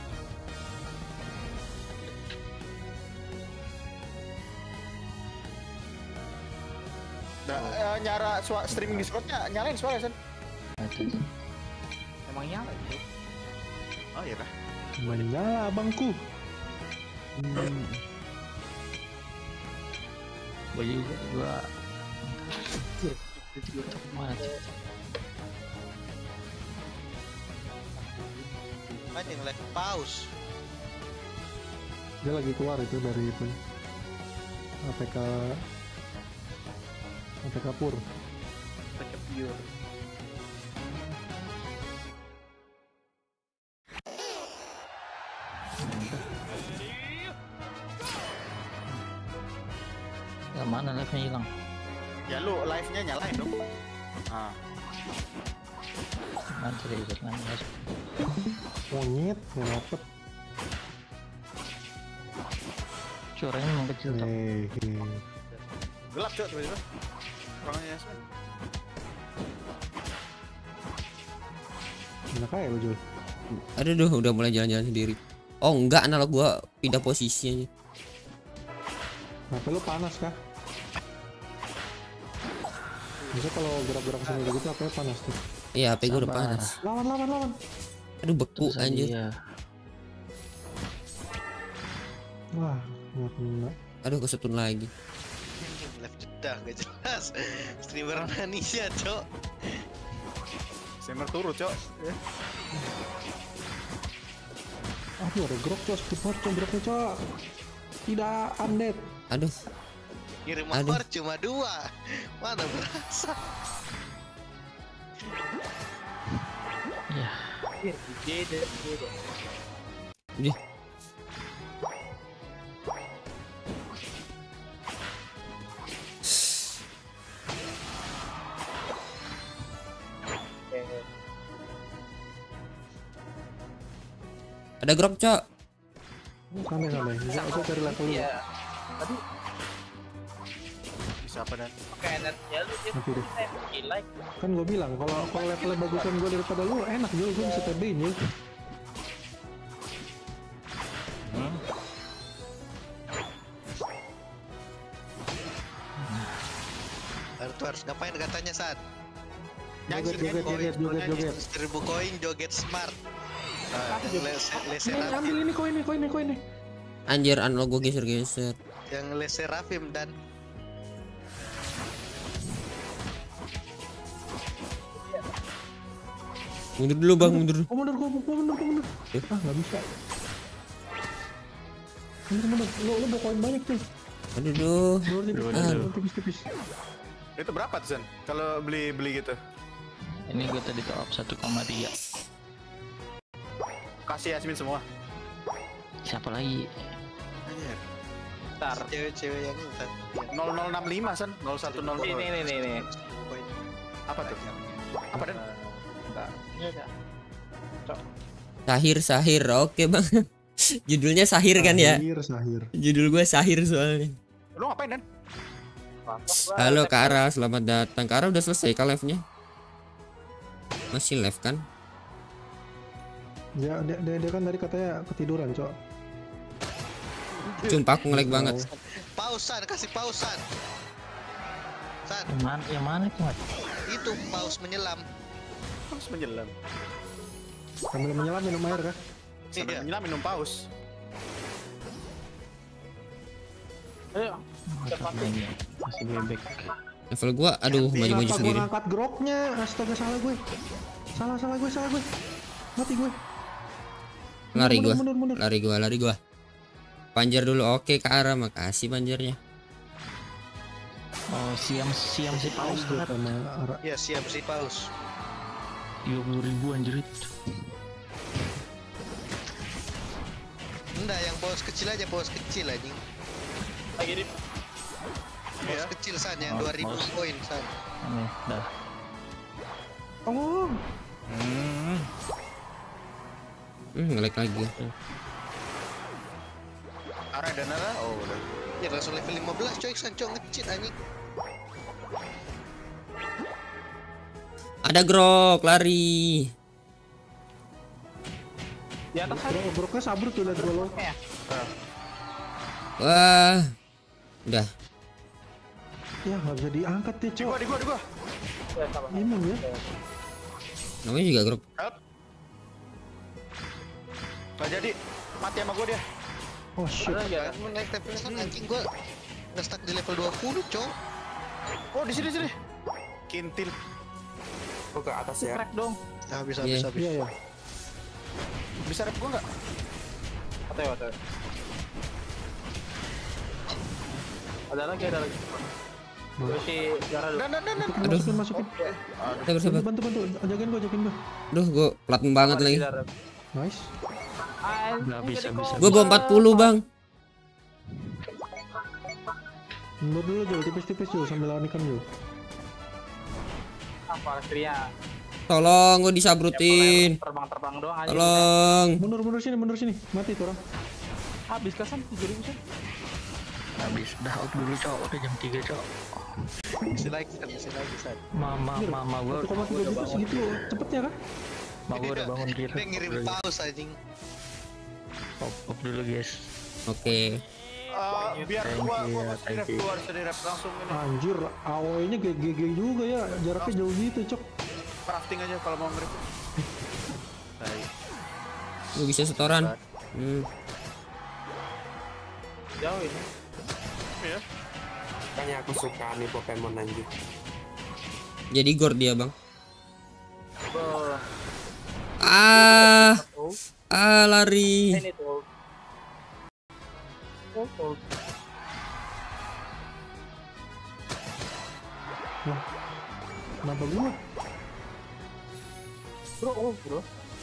Speaker 6: Nah, eh, nyara sua- streaming Discord-nya nyalain suara, San.
Speaker 3: Aduh.
Speaker 8: Emang nyala itu.
Speaker 6: ya kah?
Speaker 2: Menyala abangku.
Speaker 3: Hmm. Gua juga gua. Mana sih?
Speaker 4: Kan yang live pause.
Speaker 2: Dia lagi keluar itu dari itu. A P K A P K pur.
Speaker 8: Pakai pure.
Speaker 3: Yang mana live-nya hilang?
Speaker 6: Ya lu live-nya nyalain dong. Ah.
Speaker 3: Mana tadi ikut mana?
Speaker 2: Monyet, nggak dapet.
Speaker 3: Suaranya emang kecil tuh.
Speaker 2: Hehehe.
Speaker 6: Gelap cok tiba-tiba. Orangnya Yasmin.
Speaker 2: Enak aja lu Jul.
Speaker 1: Aduh, duh, udah mulai jalan-jalan sendiri. Oh enggak, analog gua pindah posisi aja.
Speaker 2: H P lu panas kah? Bisa kalau gerak-gerak sendiri gitu H P panas tuh.
Speaker 1: Iya, H P gua udah
Speaker 3: Sabar.
Speaker 1: panas.
Speaker 2: Lawan lawan lawan.
Speaker 1: Aduh, beku
Speaker 3: Terus
Speaker 1: anjir.
Speaker 3: dia.
Speaker 2: Wah, nggak kena.
Speaker 1: Aduh, kesetun lagi.
Speaker 4: Live jedah gak jelas. Streamer Indonesia, Cok.
Speaker 6: Streamer turut cok.
Speaker 2: Aduh, ada grok cok, skip hot cok, groknya cok. Tidak undead.
Speaker 1: Aduh,
Speaker 4: Kirim
Speaker 1: Aduh.
Speaker 4: nomor cuma dua. Mana berasa?
Speaker 3: Ya.
Speaker 8: Beda, beda.
Speaker 1: Ih, ada grok, Cok.
Speaker 2: Santai santai. Bisa aja cari level lu.
Speaker 8: Iya. Tadi
Speaker 6: Bisa apa dan?
Speaker 8: pakai energinya lu dia
Speaker 2: Nanti deh.
Speaker 8: gila.
Speaker 2: Kan gue bilang kalau kalau levelnya bagusan gue daripada lu enak Jul, gue bisa T B-in Jul.
Speaker 4: Harus harus ngapain katanya saat?
Speaker 2: Joget joget joget joget joget.
Speaker 4: Seribu koin joget smart. Nah, yang leser leser
Speaker 2: Ini ambil ini koin ini koin ini koin ini.
Speaker 1: Anjir, analog gua geser-geser.
Speaker 4: yang leser Rafim dan
Speaker 1: Mundur dulu, Bang, mundur.
Speaker 2: Oh mundur gue mundur mundur gue mundur. Ah nggak bisa. Mundur mundur. Lo lo bawa koin banyak tuh.
Speaker 1: Aduh, duh.
Speaker 2: Mundur tipis
Speaker 1: Aduh.
Speaker 2: mundur tipis tipis.
Speaker 6: Itu berapa tuh Sen? Kalau beli beli gitu?
Speaker 3: Ini gue tadi top satu koma tiga.
Speaker 6: Kasih Yasmin semua.
Speaker 3: Siapa lagi?
Speaker 4: anjir.
Speaker 8: Ntar.
Speaker 4: Cewek-cewek yang itu.
Speaker 6: nol nol enam lima Sen, nol satu nol.
Speaker 8: Ini nih nih nih.
Speaker 6: Apa tuh? Apa dan?
Speaker 8: Entar. Ini ada.
Speaker 1: Sahir, Sahir. Oke, Bang. Judulnya Sahir kan ya?
Speaker 2: Sahir sahir.
Speaker 1: Judul gue Sahir soalnya.
Speaker 6: Lu ngapain dan?
Speaker 1: Halo Kak Ara, selamat datang. Kak Ara udah selesai kah live-nya? Masih live kan?
Speaker 2: Dia, dia, dia, dia kan tadi katanya ketiduran cok.
Speaker 1: Sumpah aku nge-lag banget.
Speaker 4: Pausan, kasih pausan. San,
Speaker 3: Yang mana? Yang mana itu? Mat?
Speaker 4: itu paus menyelam.
Speaker 6: Paus menyelam.
Speaker 2: Sambil menyelam minum air kah?
Speaker 6: Sambil
Speaker 4: Iya.
Speaker 6: menyelam minum paus.
Speaker 8: Ayo.
Speaker 3: Mantap mainnya. Masih bebek.
Speaker 1: Level gua, aduh, maju-maju
Speaker 2: Kenapa gue
Speaker 1: sendiri.
Speaker 2: ngangkat groknya? Astaga salah gue. Salah salah gue salah gue. Mati gue.
Speaker 1: Lari
Speaker 2: Mundur,
Speaker 1: gua,
Speaker 2: mundur, mundur.
Speaker 1: lari gua, lari gua. Panjar dulu, oke Kak Ara, makasih panjarnya.
Speaker 3: Oh siam siam si paus tuh kan.
Speaker 2: Sama Ara.
Speaker 4: Ya siap si paus.
Speaker 3: Dua puluh ribu anjir.
Speaker 4: Enggak, yang paus kecil aja, paus kecil anjing.
Speaker 8: Lagi di
Speaker 4: Paus kecil San yang
Speaker 3: Oh,
Speaker 4: dua ribu
Speaker 3: paus.
Speaker 4: koin San.
Speaker 3: Ini dah.
Speaker 2: Oh,
Speaker 6: Hmm.
Speaker 1: Hmm, nge-lag lagi.
Speaker 6: Ara dan Ara. Oh, udah.
Speaker 4: Ya langsung level lima belas coy, San cok ngecit anjing.
Speaker 1: Ada grok, lari.
Speaker 8: di atas ada.
Speaker 2: grok groknya sabrut tuh liat gue lo.
Speaker 1: Wah. Udah.
Speaker 2: Ya nggak bisa diangkat ya
Speaker 6: Di gua,
Speaker 2: cok.
Speaker 6: di gua, di gua.
Speaker 8: Ya, sama.
Speaker 2: Imun ya.
Speaker 1: Namanya juga grok.
Speaker 6: Help. Gak jadi, mati sama gue dia.
Speaker 2: Oh shit.
Speaker 8: Ada nggak?
Speaker 4: Kan naik levelnya kan anjing gua nge-stuck di level dua puluh, cok.
Speaker 6: Oh di sini sini. Kintil.
Speaker 7: Oh, ke atas ya.
Speaker 8: Crack dong.
Speaker 4: Ya habis
Speaker 1: Iya.
Speaker 4: habis habis.
Speaker 2: Iya ya.
Speaker 6: Bisa rep gue nggak?
Speaker 8: Otw, otw. Ada lagi, ada lagi. Gue si Gara dulu.
Speaker 6: Dan dan dan dan.
Speaker 1: Aduh.
Speaker 2: Masukin masukin.
Speaker 1: Sabar sabar.
Speaker 2: Bantu bantu. Jagain gua, jagain gua.
Speaker 1: Aduh, gua pelat banget lagi.
Speaker 2: Nice.
Speaker 3: Nggak bisa bisa.
Speaker 1: Gua bawa empat puluh, Bang.
Speaker 2: Mundur dulu Jul, tipis-tipis Jul sambil lawan ikan Jul.
Speaker 8: Apa Astria?
Speaker 1: Tolong, gua disabrutin.
Speaker 8: Terbang-terbang doang aja.
Speaker 1: Tolong.
Speaker 2: Mundur mundur sini, mundur sini. Mati tuh orang.
Speaker 8: Habis kasan tujuh ribu sen.
Speaker 3: Habis. Dah out dulu cok. Udah jam tiga cok.
Speaker 4: Masih lagi kan, masih lagi San.
Speaker 3: Mama mama gua.
Speaker 2: satu koma tiga juta segitu cepetnya kah?
Speaker 3: Mama gua udah bangun kira.
Speaker 4: Dia ngirim paus anjing.
Speaker 3: Pop pop dulu guys.
Speaker 1: Oke.
Speaker 6: Eh, biar
Speaker 3: Thank
Speaker 6: gua
Speaker 3: you,
Speaker 6: gua harus di rep,
Speaker 3: thank you.
Speaker 6: gua harus di rep langsung ini.
Speaker 2: Anjir, A O E-nya G G juga ya, jaraknya jauh gitu, Cok.
Speaker 6: Crafting aja kalau mau nge-rep. Baik.
Speaker 1: Gua bisa setoran. Hmm.
Speaker 8: Jauh ini.
Speaker 6: Ya.
Speaker 7: Makanya aku suka nih Pokemon anjing.
Speaker 1: Jadi gor dia, Bang.
Speaker 8: Oh,
Speaker 1: Ah,
Speaker 8: oh.
Speaker 1: ah lari.
Speaker 8: Ini tuh. Oh, oh.
Speaker 2: Kenapa gua?
Speaker 8: Bro, oh, bro.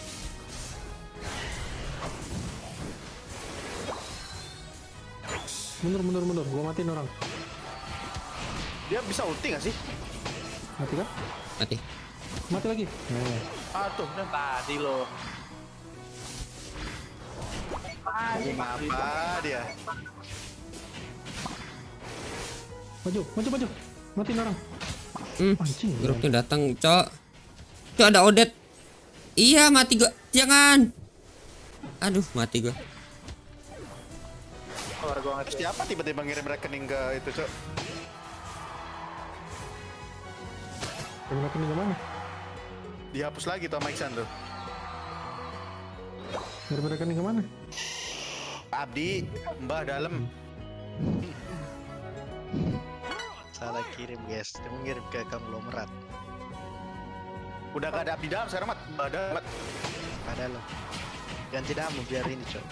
Speaker 2: Mundur mundur mundur, gua matiin orang.
Speaker 6: Dia bisa ulti nggak sih?
Speaker 2: Mati kan?
Speaker 1: Mati.
Speaker 2: Mati lagi. Nah,
Speaker 6: Ah tuh, dan
Speaker 8: Tadi lo.
Speaker 6: apa dia?
Speaker 2: maju, maju, maju. Matiin orang.
Speaker 1: Hmm.
Speaker 2: Anjing.
Speaker 1: Grupnya datang, Cok. Cok ada Odet. Iya, mati gua. Jangan. Aduh, mati gua.
Speaker 8: Keluar gua ngerti.
Speaker 6: Siapa tiba-tiba ngirim rekening ke itu, Cok?
Speaker 2: Yang rekening ke mana?
Speaker 6: Dihapus lagi tuh sama Iksan tuh.
Speaker 2: Ngirim rekening ke mana?
Speaker 6: Abdi, Mbah dalam.
Speaker 4: Salah kirim guys, dia mau ngirim ke konglomerat.
Speaker 6: Udah gak ada Abdi dalam sekarang, Mat. Mbah dalam, Mat.
Speaker 4: Ada lo. Ganti nama biar ini cok.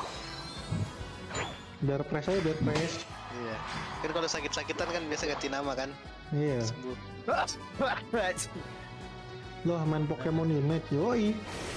Speaker 2: Biar press aja, biar press.
Speaker 4: Iya. Kan kalau sakit-sakitan kan biasa ganti nama kan.
Speaker 2: Iya.
Speaker 4: Sembuh.
Speaker 2: Loh, main Pokemon Unite, yoi.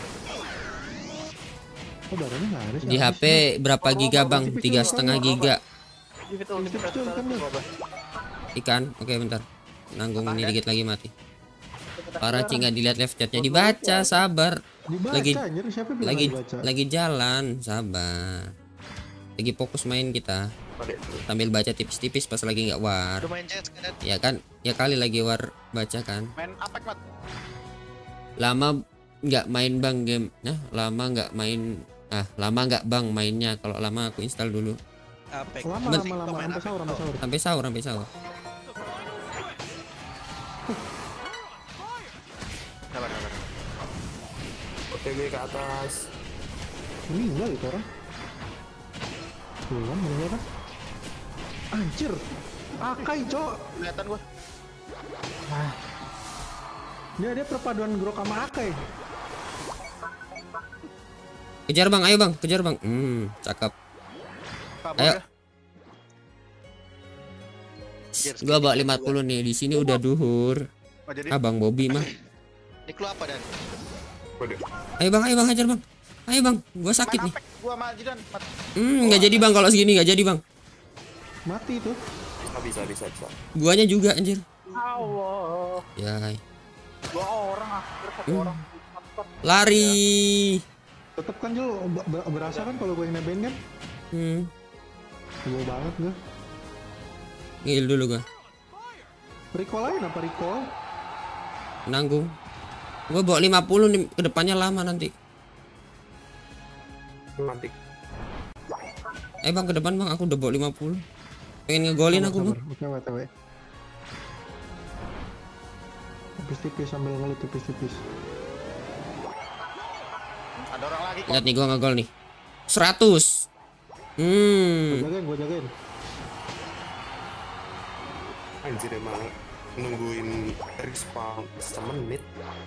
Speaker 2: Oh, darahnya nggak ada sih.
Speaker 1: Di H P berapa giga, Bang? Tiga setengah giga.
Speaker 8: Give it all, give it
Speaker 2: Betul, kan,
Speaker 8: all.
Speaker 1: Ikan. Oke, bentar. Nanggung ini dikit lagi mati. Parah Ci, nggak dilihat live chatnya, dibaca, sabar.
Speaker 2: Dibaca,
Speaker 1: Lagi-
Speaker 2: anjir. Siapa bilang
Speaker 1: Lagi
Speaker 2: nggak dibaca?
Speaker 1: lagi jalan, sabar. Lagi fokus main kita. Sambil baca tipis-tipis pas lagi nggak war.
Speaker 4: Udah main chess kan?
Speaker 1: Ya kan? Ya kali lagi war baca kan.
Speaker 6: Main Apex, Mat.
Speaker 1: Lama nggak main Bang game. Nah, lama nggak main. Ah, lama nggak Bang mainnya. Kalau lama aku install dulu.
Speaker 4: Apek.
Speaker 2: Lama,
Speaker 1: Men-
Speaker 2: lama, lama. Sampai sahur, sampai sahur.
Speaker 1: Sampai sahur, sampai sahur.
Speaker 6: Sabar, sabar.
Speaker 7: O T W ke atas.
Speaker 2: Meninggal itu orang. Belum, meninggal kan? Anjir. Akai, Cok.
Speaker 6: Kelihatan gua.
Speaker 2: Ah. Dia dia perpaduan Grok sama Akai.
Speaker 1: Kejar Bang, ayo Bang, kejar Bang. Hmm, cakep.
Speaker 6: Kabur
Speaker 1: Ayo.
Speaker 6: ya.
Speaker 1: Gua bawa lima puluh nih. Di sini udah duhur.
Speaker 6: Oh, jadi
Speaker 1: Abang Bobby mah.
Speaker 4: Ini lu apa dan?
Speaker 7: Waduh.
Speaker 1: Ayo Bang, ayo Bang, hajar Bang. Ayo Bang, gua sakit
Speaker 6: main
Speaker 1: nih.
Speaker 6: Apex gua sama Jidan, Mat.
Speaker 1: Hmm, nggak jadi Bang kalau segini nggak jadi Bang.
Speaker 2: Mati itu.
Speaker 7: Bisa bisa bisa bisa.
Speaker 1: Guanya juga anjir.
Speaker 8: Allah.
Speaker 1: Ya.
Speaker 8: Dua orang akhir satu
Speaker 1: Hmm.
Speaker 8: orang.
Speaker 1: Lari.
Speaker 2: Tetep kan Jul, ber- ber- berasa kan kalau gue yang nebeng kan?
Speaker 1: Hmm,
Speaker 2: Gue banget gue.
Speaker 1: ngil dulu gua.
Speaker 2: Recall aja, apa recall?
Speaker 1: Nanggung. Gua bawa lima puluh nih, ke depannya lama nanti.
Speaker 7: Nanti.
Speaker 1: Eh Bang, ke depan Bang, aku udah bawa lima puluh. Pengen ngegolin aku Bang.
Speaker 2: Oke, W T W. Tipis-tipis sambil ngelut tipis-tipis.
Speaker 6: Ada orang lagi kok.
Speaker 1: Lihat nih gua ngegol nih. seratus.
Speaker 2: Gue
Speaker 1: Hmm.
Speaker 2: jagain, gue jagain.
Speaker 9: Anjir emang nungguin respawn semenit.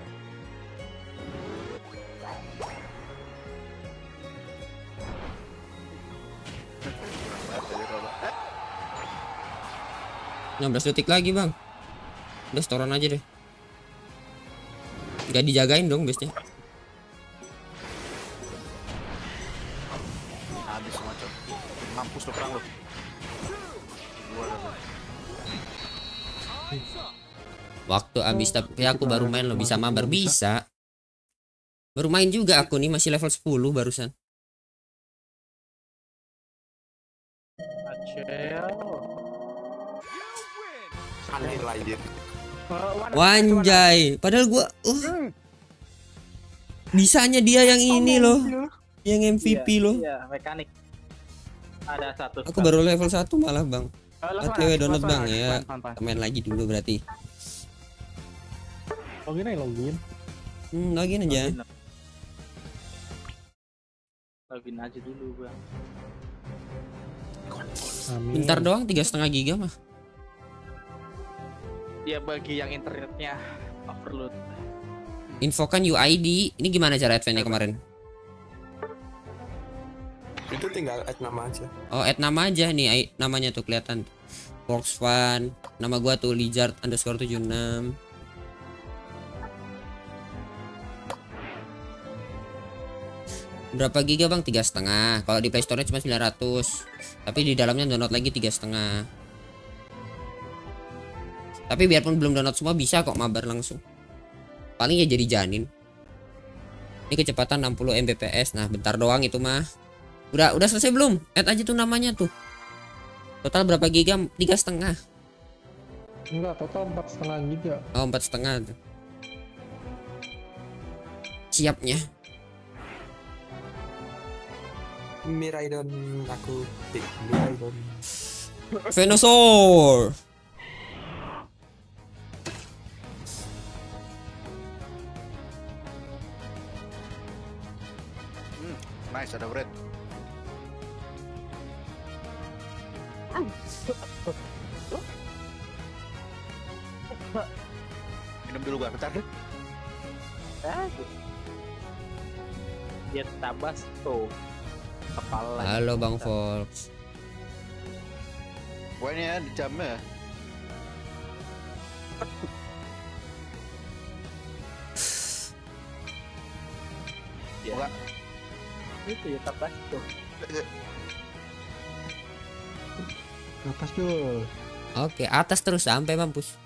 Speaker 1: enam belas detik lagi bang. Udah setoran aja deh. Gak dijagain dong base-nya.
Speaker 6: Habis semua cok. Mampus lo perang lo. Gua ada.
Speaker 1: Waktu habis tapi aku baru main lo bisa mabar bisa. Baru main juga aku nih masih level sepuluh barusan.
Speaker 8: Acel.
Speaker 9: Aneh lah anjir.
Speaker 1: Wanjay, padahal gua uh, bisanya dia yang ini loh. Yang M V P loh.
Speaker 8: Iya, mekanik. Ada satu.
Speaker 1: Aku baru level satu malah bang.
Speaker 7: Alah,
Speaker 1: O T W download
Speaker 7: Mas,
Speaker 1: bang
Speaker 7: Mas,
Speaker 1: ya.
Speaker 7: Pan, Pan, Pan.
Speaker 1: Main lagi dulu berarti.
Speaker 2: Login aja, login.
Speaker 1: Hmm, login aja.
Speaker 8: Login. Login aja dulu bang.
Speaker 2: Amin.
Speaker 1: Bentar doang tiga setengah giga mah.
Speaker 8: Ya bagi yang internetnya overload.
Speaker 1: Infokan U I D. Ini gimana cara advance-nya kemarin?
Speaker 9: Itu tinggal add nama aja.
Speaker 1: Oh, add nama aja nih, I- namanya tuh kelihatan. Box Fun. Nama gua tuh Lizard underscore tujuh enam. Berapa giga bang? Tiga setengah. Kalau di Play Store cuma sembilan ratus. Tapi di dalamnya download lagi tiga setengah. Tapi biarpun belum download semua bisa kok mabar langsung. Paling ya jadi janin. Ini kecepatan enam puluh megabit per second. Nah bentar doang itu mah. Udah udah selesai belum? Add aja tuh namanya tuh. Total berapa giga? Tiga setengah.
Speaker 2: Enggak, total empat setengah giga.
Speaker 1: Oh empat setengah. Siapnya.
Speaker 9: Miraidon aku pick Miraidon.
Speaker 1: Venusaur.
Speaker 6: Hmm, nice ada bread. Minum dulu gua bentar.
Speaker 8: Eh, dia tabas tuh kepala.
Speaker 1: Halo Bang Volks.
Speaker 6: Gua ini ya di jamnya.
Speaker 8: Ya.
Speaker 6: Enggak.
Speaker 8: Itu ya tabas tuh.
Speaker 2: Atas tuh.
Speaker 1: Oke atas terus sampai mampus.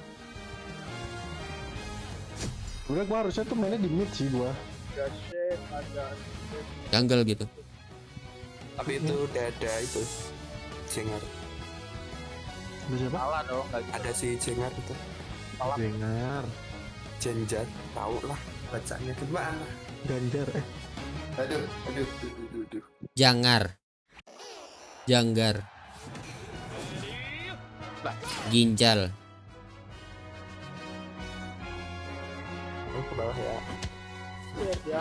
Speaker 2: Sebenernya gua harusnya tuh mainnya di mid sih gua.
Speaker 8: Gashet ada.
Speaker 1: Jungle gitu.
Speaker 9: Tapi itu udah ada itu Jengar.
Speaker 2: Ada siapa?
Speaker 8: Salah dong, enggak gitu.
Speaker 9: Ada si Jengar itu.
Speaker 2: Dengar.
Speaker 9: Jenjar, tau lah bacanya gimana.
Speaker 2: Ganjar eh.
Speaker 9: Aduh, aduh, aduh, aduh, aduh.
Speaker 1: Jangar. Janggar. Ginjal.
Speaker 9: Oh, ke bawah ya.
Speaker 8: Iya, dia.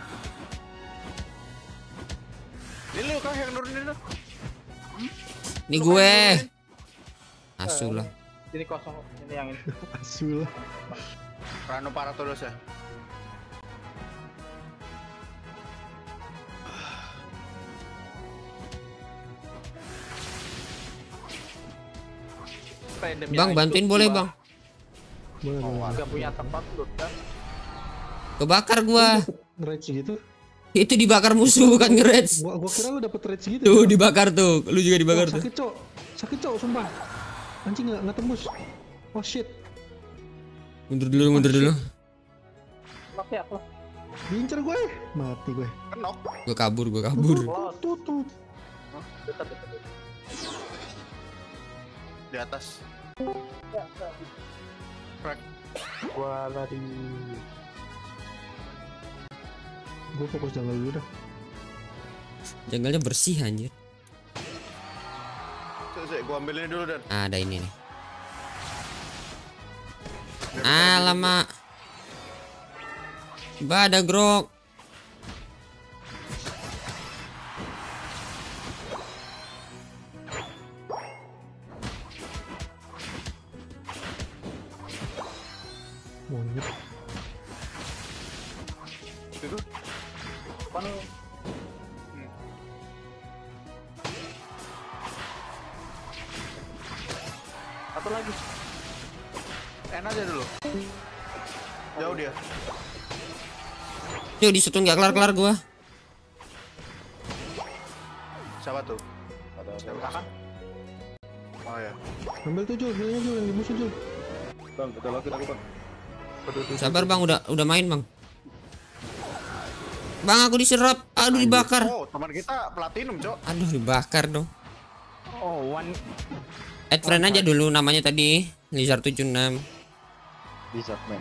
Speaker 6: Ini lu kah yang nurunin lu?
Speaker 1: Ini gue. Asu lah.
Speaker 8: Ini kosong, ini yang ini.
Speaker 2: Asul.
Speaker 6: Rano Paratodos ya.
Speaker 8: Random
Speaker 1: Bang
Speaker 8: yang
Speaker 1: bantuin
Speaker 8: itu
Speaker 1: boleh
Speaker 8: gua
Speaker 1: bang.
Speaker 2: Boleh, boleh.
Speaker 8: Nggak punya tempat lu kan?
Speaker 1: Kebakar gua.
Speaker 2: Rage gitu.
Speaker 1: Itu dibakar musuh bukan nge-rage.
Speaker 2: Gua gua kira lu dapet rage gitu.
Speaker 1: Tuh
Speaker 2: Cok.
Speaker 1: dibakar tuh. Lu juga dibakar
Speaker 2: Oh,
Speaker 1: tuh.
Speaker 2: sakit cok. Sakit cok sumpah. Anjing nggak nggak tembus. Oh shit.
Speaker 1: Mundur dulu mundur dulu.
Speaker 8: Lock ya, lock.
Speaker 2: Diincer gue. Mati gue.
Speaker 6: Kenok.
Speaker 1: Gua kabur gua kabur.
Speaker 2: Tutup, tutup.
Speaker 8: Dekat, dekat.
Speaker 6: Di atas.
Speaker 8: Ya, ya.
Speaker 9: Gua lari.
Speaker 2: Gue fokus jungle dulu dah.
Speaker 1: Janggalnya bersih anjir.
Speaker 6: Cek, cek, gua ambil ini dulu dan.
Speaker 1: Ada ini nih. Alamak. Bada grok.
Speaker 8: lagi.
Speaker 6: N aja dulu. Jauh dia.
Speaker 1: Yuk disetun gak kelar-kelar gua.
Speaker 6: Siapa tuh? Siapa kan? Oh ya.
Speaker 2: Ambil tuh Jul, Julnya Jul yang di musuh Jul.
Speaker 10: Bang, ada lagi aku bang.
Speaker 1: Sabar bang, udah udah main bang. Bang aku diserap, aduh dibakar.
Speaker 6: Oh teman kita platinum cok.
Speaker 1: Aduh dibakar dong.
Speaker 7: Oh one.
Speaker 1: Add friend aja dulu namanya tadi Lizard tujuh enam.
Speaker 10: Bisa main.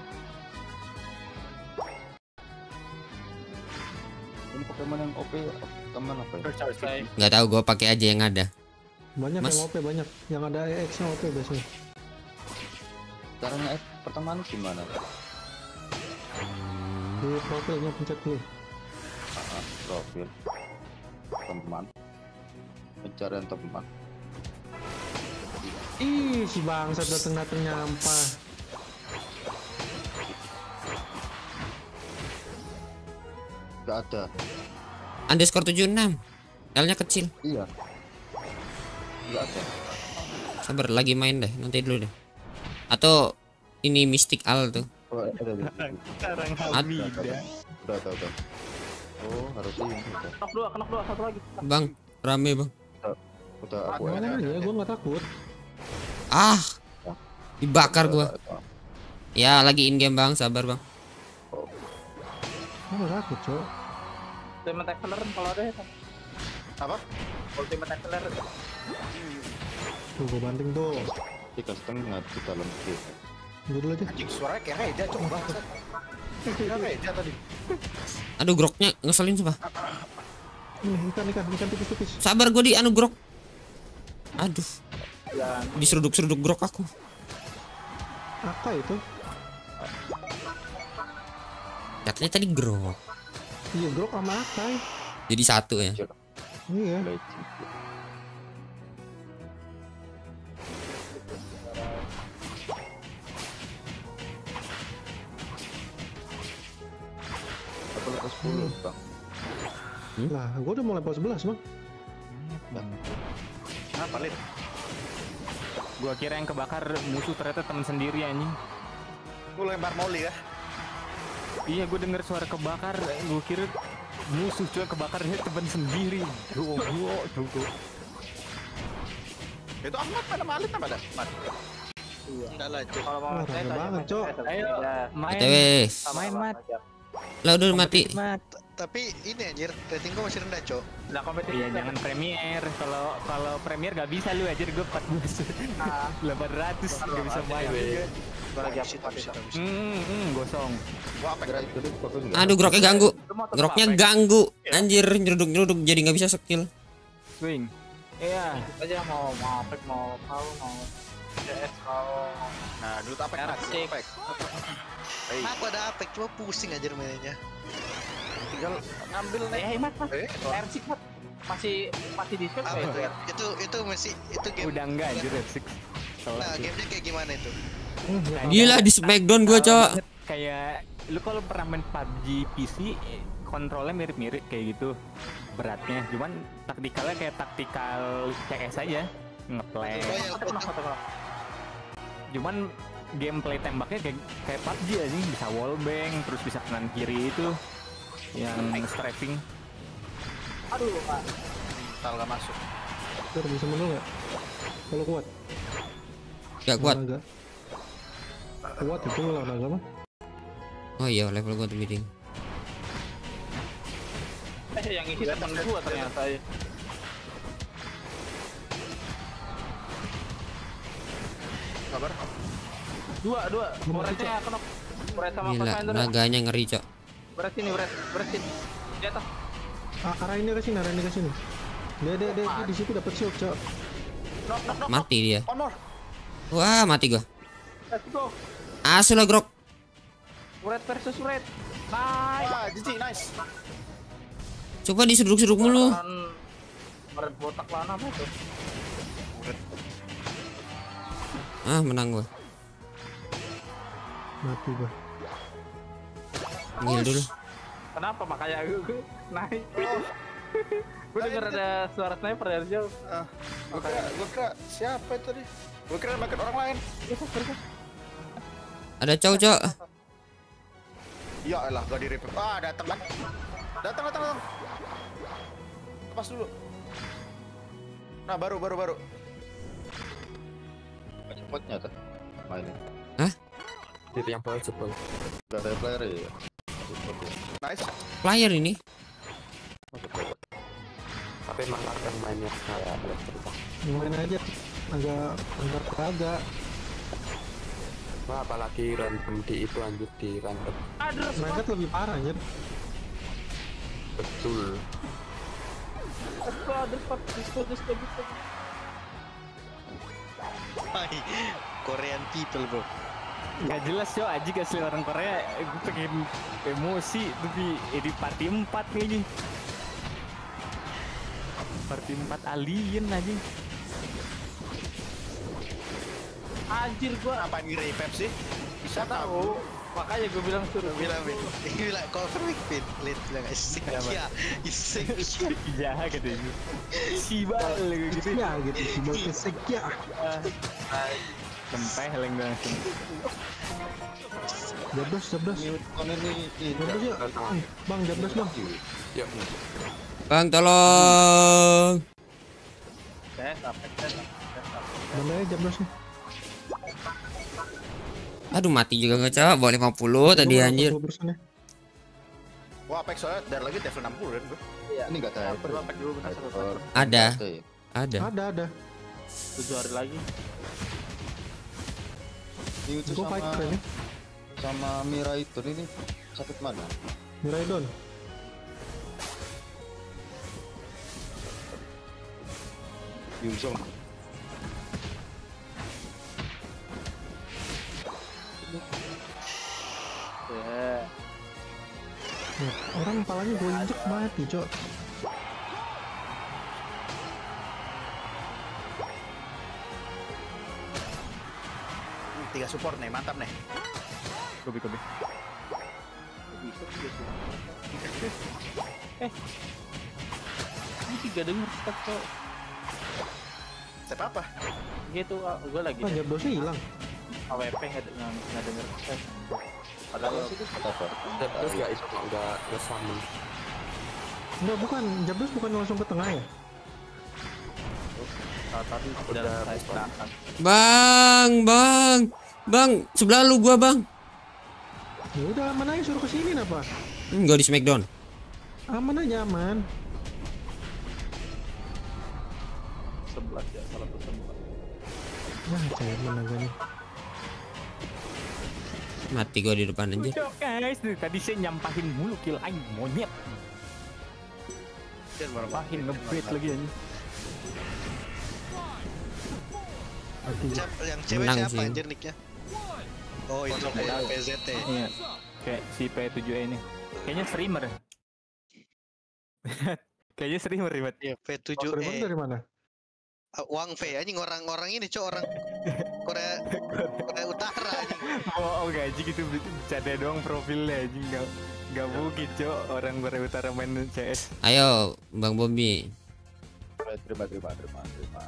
Speaker 10: Ini Pokemon yang O P teman apa ya?
Speaker 1: Nggak tahu, gue pakai aja yang ada.
Speaker 2: Banyak
Speaker 1: Mas.
Speaker 2: yang O P banyak, yang ada E X nya O P biasanya.
Speaker 10: Caranya F pertemanan gimana?
Speaker 2: Di profilnya pencet dulu.
Speaker 10: Ah, profil teman, pencarian teman.
Speaker 2: Ih, si bangsat dateng-dateng nyampah.
Speaker 10: Gak ada.
Speaker 1: Underscore tujuh enam. L-nya kecil.
Speaker 10: Iya. Gak ada.
Speaker 1: Sabar lagi main deh, nanti dulu deh. Atau ini Mystic Al tuh.
Speaker 10: Oh, ada ada.
Speaker 7: Sekarang
Speaker 1: Ad-
Speaker 10: Udah, udah, udah, udah. Oh, harus ini. Udah,
Speaker 8: Kenok dua, kenok dua, satu lagi.
Speaker 1: Bang, rame bang.
Speaker 10: udah aku
Speaker 2: Mana
Speaker 10: ada.
Speaker 2: ya, gua nggak takut.
Speaker 1: Ah, dibakar gua. Ya lagi in game bang, sabar bang.
Speaker 2: Gua nggak takut cok.
Speaker 8: Ultimate Accelerate kalau ada ya.
Speaker 6: Apa?
Speaker 8: Ultimate Accelerate.
Speaker 2: Tuh gua banting tuh.
Speaker 10: Tiga setengah di dalam game.
Speaker 2: Gua dulu aja.
Speaker 6: Anjing suaranya kayak Reja cok. Bangsat. Kayak Reja tadi.
Speaker 1: Aduh groknya ngeselin sumpah.
Speaker 2: Nih ikan ikan ikan tipis-tipis.
Speaker 1: Sabar gua di anu grok. Aduh. Diseruduk-seruduk grok aku.
Speaker 2: Apa itu?
Speaker 1: Katanya tadi grok.
Speaker 2: Iya grok sama Akai.
Speaker 1: Jadi satu ya.
Speaker 2: Iya.
Speaker 10: Aku level sepuluh bang.
Speaker 2: Lah, gua udah mau level sebelas bang.
Speaker 6: Apa Lid?
Speaker 7: Gua kira yang kebakar musuh ternyata teman sendiri anjing.
Speaker 6: Gue lempar moli ya.
Speaker 7: Iya, gue denger suara kebakar, gue kira musuh cuy kebakarnya teman sendiri. Duh, duh, duh.
Speaker 6: Itu Ahmad pada Malit apa dah? Ahmad.
Speaker 4: Enggak lah, Cok.
Speaker 8: Kalau mau
Speaker 2: Wah,
Speaker 8: saya
Speaker 2: rame banget, Cok.
Speaker 8: Ayo,
Speaker 7: Main,
Speaker 1: O T W.
Speaker 7: main mat,
Speaker 1: Lah udah mati.
Speaker 7: mat.
Speaker 4: Tapi ini anjir, rating gua masih rendah, Cok.
Speaker 8: Nah, kompetisi.
Speaker 7: Iya, jangan premier. Kalau kalau premier gak bisa lu aja, gue empat belas, delapan ratus gak bisa main.
Speaker 8: Gua lagi
Speaker 4: Habis itu, habis itu, habis itu.
Speaker 7: Hmm, hmm, gosong.
Speaker 6: Gua apa?
Speaker 10: Kira itu tuh bagus nggak?
Speaker 1: Aduh groknya ganggu. Groknya ganggu. Anjir nyeruduk-nyeruduk jadi nggak bisa skill.
Speaker 7: Swing. Iya.
Speaker 8: aja mau mau apa mau kau mau C S mau
Speaker 6: Nah, dulu apa?
Speaker 8: Arsik.
Speaker 6: Hey,
Speaker 4: Aku ada apek, cuma pusing aja mainnya.
Speaker 6: tinggal ngambil nih.
Speaker 8: eh mat mas
Speaker 6: Eh,
Speaker 8: Arsik mat masih masih di save
Speaker 4: Apa
Speaker 8: ya
Speaker 4: itu?
Speaker 8: itu ya
Speaker 4: Itu itu masih itu game.
Speaker 7: Udah enggak anjir Six.
Speaker 4: Nah, gamenya kayak gimana itu?
Speaker 2: Hmm, ya.
Speaker 1: Gila di Smackdown gua cok.
Speaker 7: Kayak lu kalau pernah main P U B G P C eh, kontrolnya mirip-mirip kayak gitu beratnya, cuman taktikalnya kayak taktikal C S aja, ngeplay.
Speaker 4: Royal
Speaker 8: Kenapa, kenapa, kenapa?
Speaker 7: Cuman gameplay tembaknya kayak kayak P U B G aja, bisa wallbang, terus bisa kanan kiri itu yang strafing.
Speaker 8: Aduh pak
Speaker 6: Tal gak masuk.
Speaker 2: Tur bisa menang nggak? Kalau kuat.
Speaker 1: Gak kuat.
Speaker 2: Olahraga. Kuat itu olahraga mah.
Speaker 1: Oh iya level gua tuh meeting.
Speaker 8: eh yang isi teman gua ternyata ya
Speaker 6: Kabar?
Speaker 8: dua dua beresnya kenop beres sama
Speaker 1: Gila
Speaker 8: Pathfinder
Speaker 1: naganya ngeri cok.
Speaker 8: beres ini beres beres ini di atas
Speaker 2: Ah, arah ini ke sini, arah ini ke sini. Dia dia dia, dia di situ dapat shield, Cok.
Speaker 8: knock knock knock
Speaker 1: Mati dia.
Speaker 6: On more.
Speaker 1: Wah mati gua.
Speaker 8: let's go
Speaker 1: Asu lah grok.
Speaker 8: red versus red nice
Speaker 6: Wah, G G, nice.
Speaker 1: Coba diseruduk-seruduk mulu.
Speaker 8: red botak lana apa itu
Speaker 1: Ah menang gua.
Speaker 2: Mati gua.
Speaker 1: Ngil dulu.
Speaker 8: kenapa makanya gue naik gue denger ada suara sniper dari jauh
Speaker 6: Ah, gua kira, gua kira siapa itu tadi? Gue kira makin orang lain.
Speaker 1: Ada cowok.
Speaker 6: Ya elah, gak di-repair. Ah, datang kan. Datang, datang, datang. Lepas dulu. Nah, baru, baru, baru.
Speaker 10: Cepatnya tuh mainin.
Speaker 1: Hah?
Speaker 9: Itu yang possible.
Speaker 10: Gak ada player ya.
Speaker 6: Nice.
Speaker 1: Player ini.
Speaker 9: Tapi emang akan mainnya kayak
Speaker 2: Main aja agak agak agak.
Speaker 9: wah, apalagi random di itu anjir di random.
Speaker 2: Mereka lebih parah anjir.
Speaker 9: Betul.
Speaker 4: Hai, Korean people bro.
Speaker 7: Nggak jelas yo, Aji asli orang Korea. Gue pengen emosi tapi edit party empat lagi. Party empat alien aja.
Speaker 8: Anjir gua
Speaker 6: Ngapain di-repair sih? Bisa
Speaker 8: tahu. Makanya gue bilang suruh.
Speaker 4: Bilang Bin, bilang confirm Bin, lihat bilang iseng ya, iseng ya.
Speaker 7: Jahat katanya. Si bal gitu.
Speaker 2: Ya gitu, si bocah sekia.
Speaker 7: Tempeleng langsung.
Speaker 2: Jablos, jablos.
Speaker 10: Kon ini
Speaker 2: Jablos yuk. Bang, jablos bang.
Speaker 9: Yuk.
Speaker 1: Bang tolong.
Speaker 8: Saya sampai saya
Speaker 2: Mana ya jablosnya?
Speaker 1: Aduh mati juga nggak cowok. Bawa lima puluh tadi anjir.
Speaker 6: Wah, Apex soalnya dari lagi level enam puluh kan gue.
Speaker 10: ini enggak ada hyper.
Speaker 8: Apex dulu bentar satu.
Speaker 1: Ada.
Speaker 10: Ada.
Speaker 1: Ada.
Speaker 2: Ada, ada.
Speaker 8: tujuh hari lagi.
Speaker 10: Ini itu
Speaker 2: Gue
Speaker 10: sama
Speaker 2: fighter ini.
Speaker 10: sama Mira itu ini sakit mana?
Speaker 2: Miraidon.
Speaker 10: Yuzong.
Speaker 8: Ya.
Speaker 2: Nah, orang kepalanya gue injek mati, Cok.
Speaker 6: Tiga support nih, mantap nih.
Speaker 7: Kobi kobi.
Speaker 8: Bisa juga sih. Eh. Ini tiga denger step kok.
Speaker 6: Step apa?
Speaker 8: Gitu, gue lagi.
Speaker 2: Ah, jablosnya hilang.
Speaker 8: A W P nggak nggak nggak denger step. Padahal itu
Speaker 10: Apa?
Speaker 9: Terus nggak itu nggak ngesamin.
Speaker 2: Enggak, bukan. Jablos bukan langsung ke tengah ya?
Speaker 8: tadi udah saya serahkan.
Speaker 1: Bang, bang, bang, sebelah lu gua bang.
Speaker 2: Ya udah aman aja, suruh kesini apa?
Speaker 1: Enggak di Smackdown.
Speaker 2: Aman aja, aman.
Speaker 8: Sebelas ya, salah satu sebelas.
Speaker 2: Nah, cair menaga nih.
Speaker 1: Mati gua di depan aja.
Speaker 7: Udah guys, tadi saya nyampahin mulu kill aing monyet. Nyampahin ngebet lagi anjing.
Speaker 4: Siapa- Yang cewek
Speaker 1: Menang
Speaker 4: siapa
Speaker 1: sih.
Speaker 4: anjir nicknya? Oh itu kayak P Z T.
Speaker 7: Iya. Kayak si P tujuh E ini. Kayaknya streamer. Kayaknya streamer ribet.
Speaker 4: Iya P tujuh
Speaker 2: Streamer
Speaker 4: E.
Speaker 2: dari mana?
Speaker 4: Ah, Wang Fei anjing orang-orang ini cok orang Korea Korea Utara anjing.
Speaker 7: Oh, gaji gitu bercanda doang profilnya anjing enggak enggak mungkin, Cok. Orang Korea Utara main C S.
Speaker 1: Ayo, Bang Bobby.
Speaker 10: Eh, Terima, terima, terima, terima.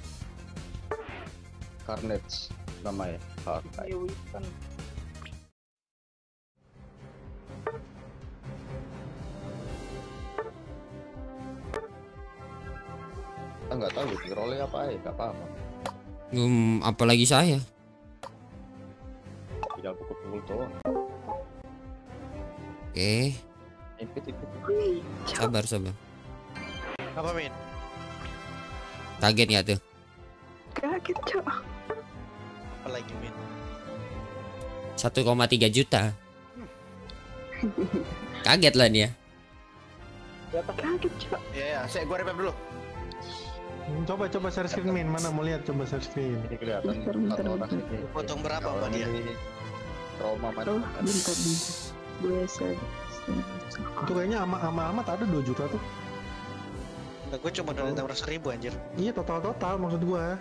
Speaker 10: Carnage namanya. Carnage.
Speaker 8: Iya, Winston.
Speaker 10: Kita nggak tahu di role apa ya, nggak paham.
Speaker 1: Hmm, apalagi saya.
Speaker 10: Tidak pukul-pukul doang.
Speaker 1: Oke,
Speaker 10: Impit, impit.
Speaker 1: sabar sabar.
Speaker 4: Apa Min?
Speaker 1: Kaget nggak tuh?
Speaker 5: Kaget, Cok.
Speaker 4: Apalagi Min?
Speaker 1: satu koma tiga juta. Kaget lah dia.
Speaker 5: Kaget, Cok.
Speaker 6: Iya, ya, saya gua repair dulu.
Speaker 2: Hmm, Coba coba share screen Min, mana mau lihat coba share screen.
Speaker 10: Ini kelihatan
Speaker 5: Bentar, bentar,
Speaker 10: satu orang
Speaker 5: bentar.
Speaker 10: ini.
Speaker 4: Potong berapa sama
Speaker 10: Orang
Speaker 4: dia?
Speaker 10: ini trauma
Speaker 5: Oh,
Speaker 10: macam
Speaker 5: bentar, bentar. Gue share.
Speaker 2: Itu kayaknya ama ama amat ada dua juta tuh.
Speaker 4: Enggak, gue cuma donat enam ratus ribu anjir.
Speaker 2: Iya, total-total maksud gua.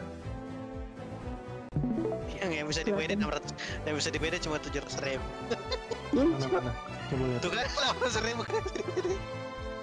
Speaker 4: Yang yang bisa di B D enam ratus, yang bisa di B D cuma tujuh ratus ribu.
Speaker 5: Iya,
Speaker 2: Mana
Speaker 5: Cok.
Speaker 2: mana? Coba lihat.
Speaker 4: Tuh kan delapan ratus ribu kan bisa di B D.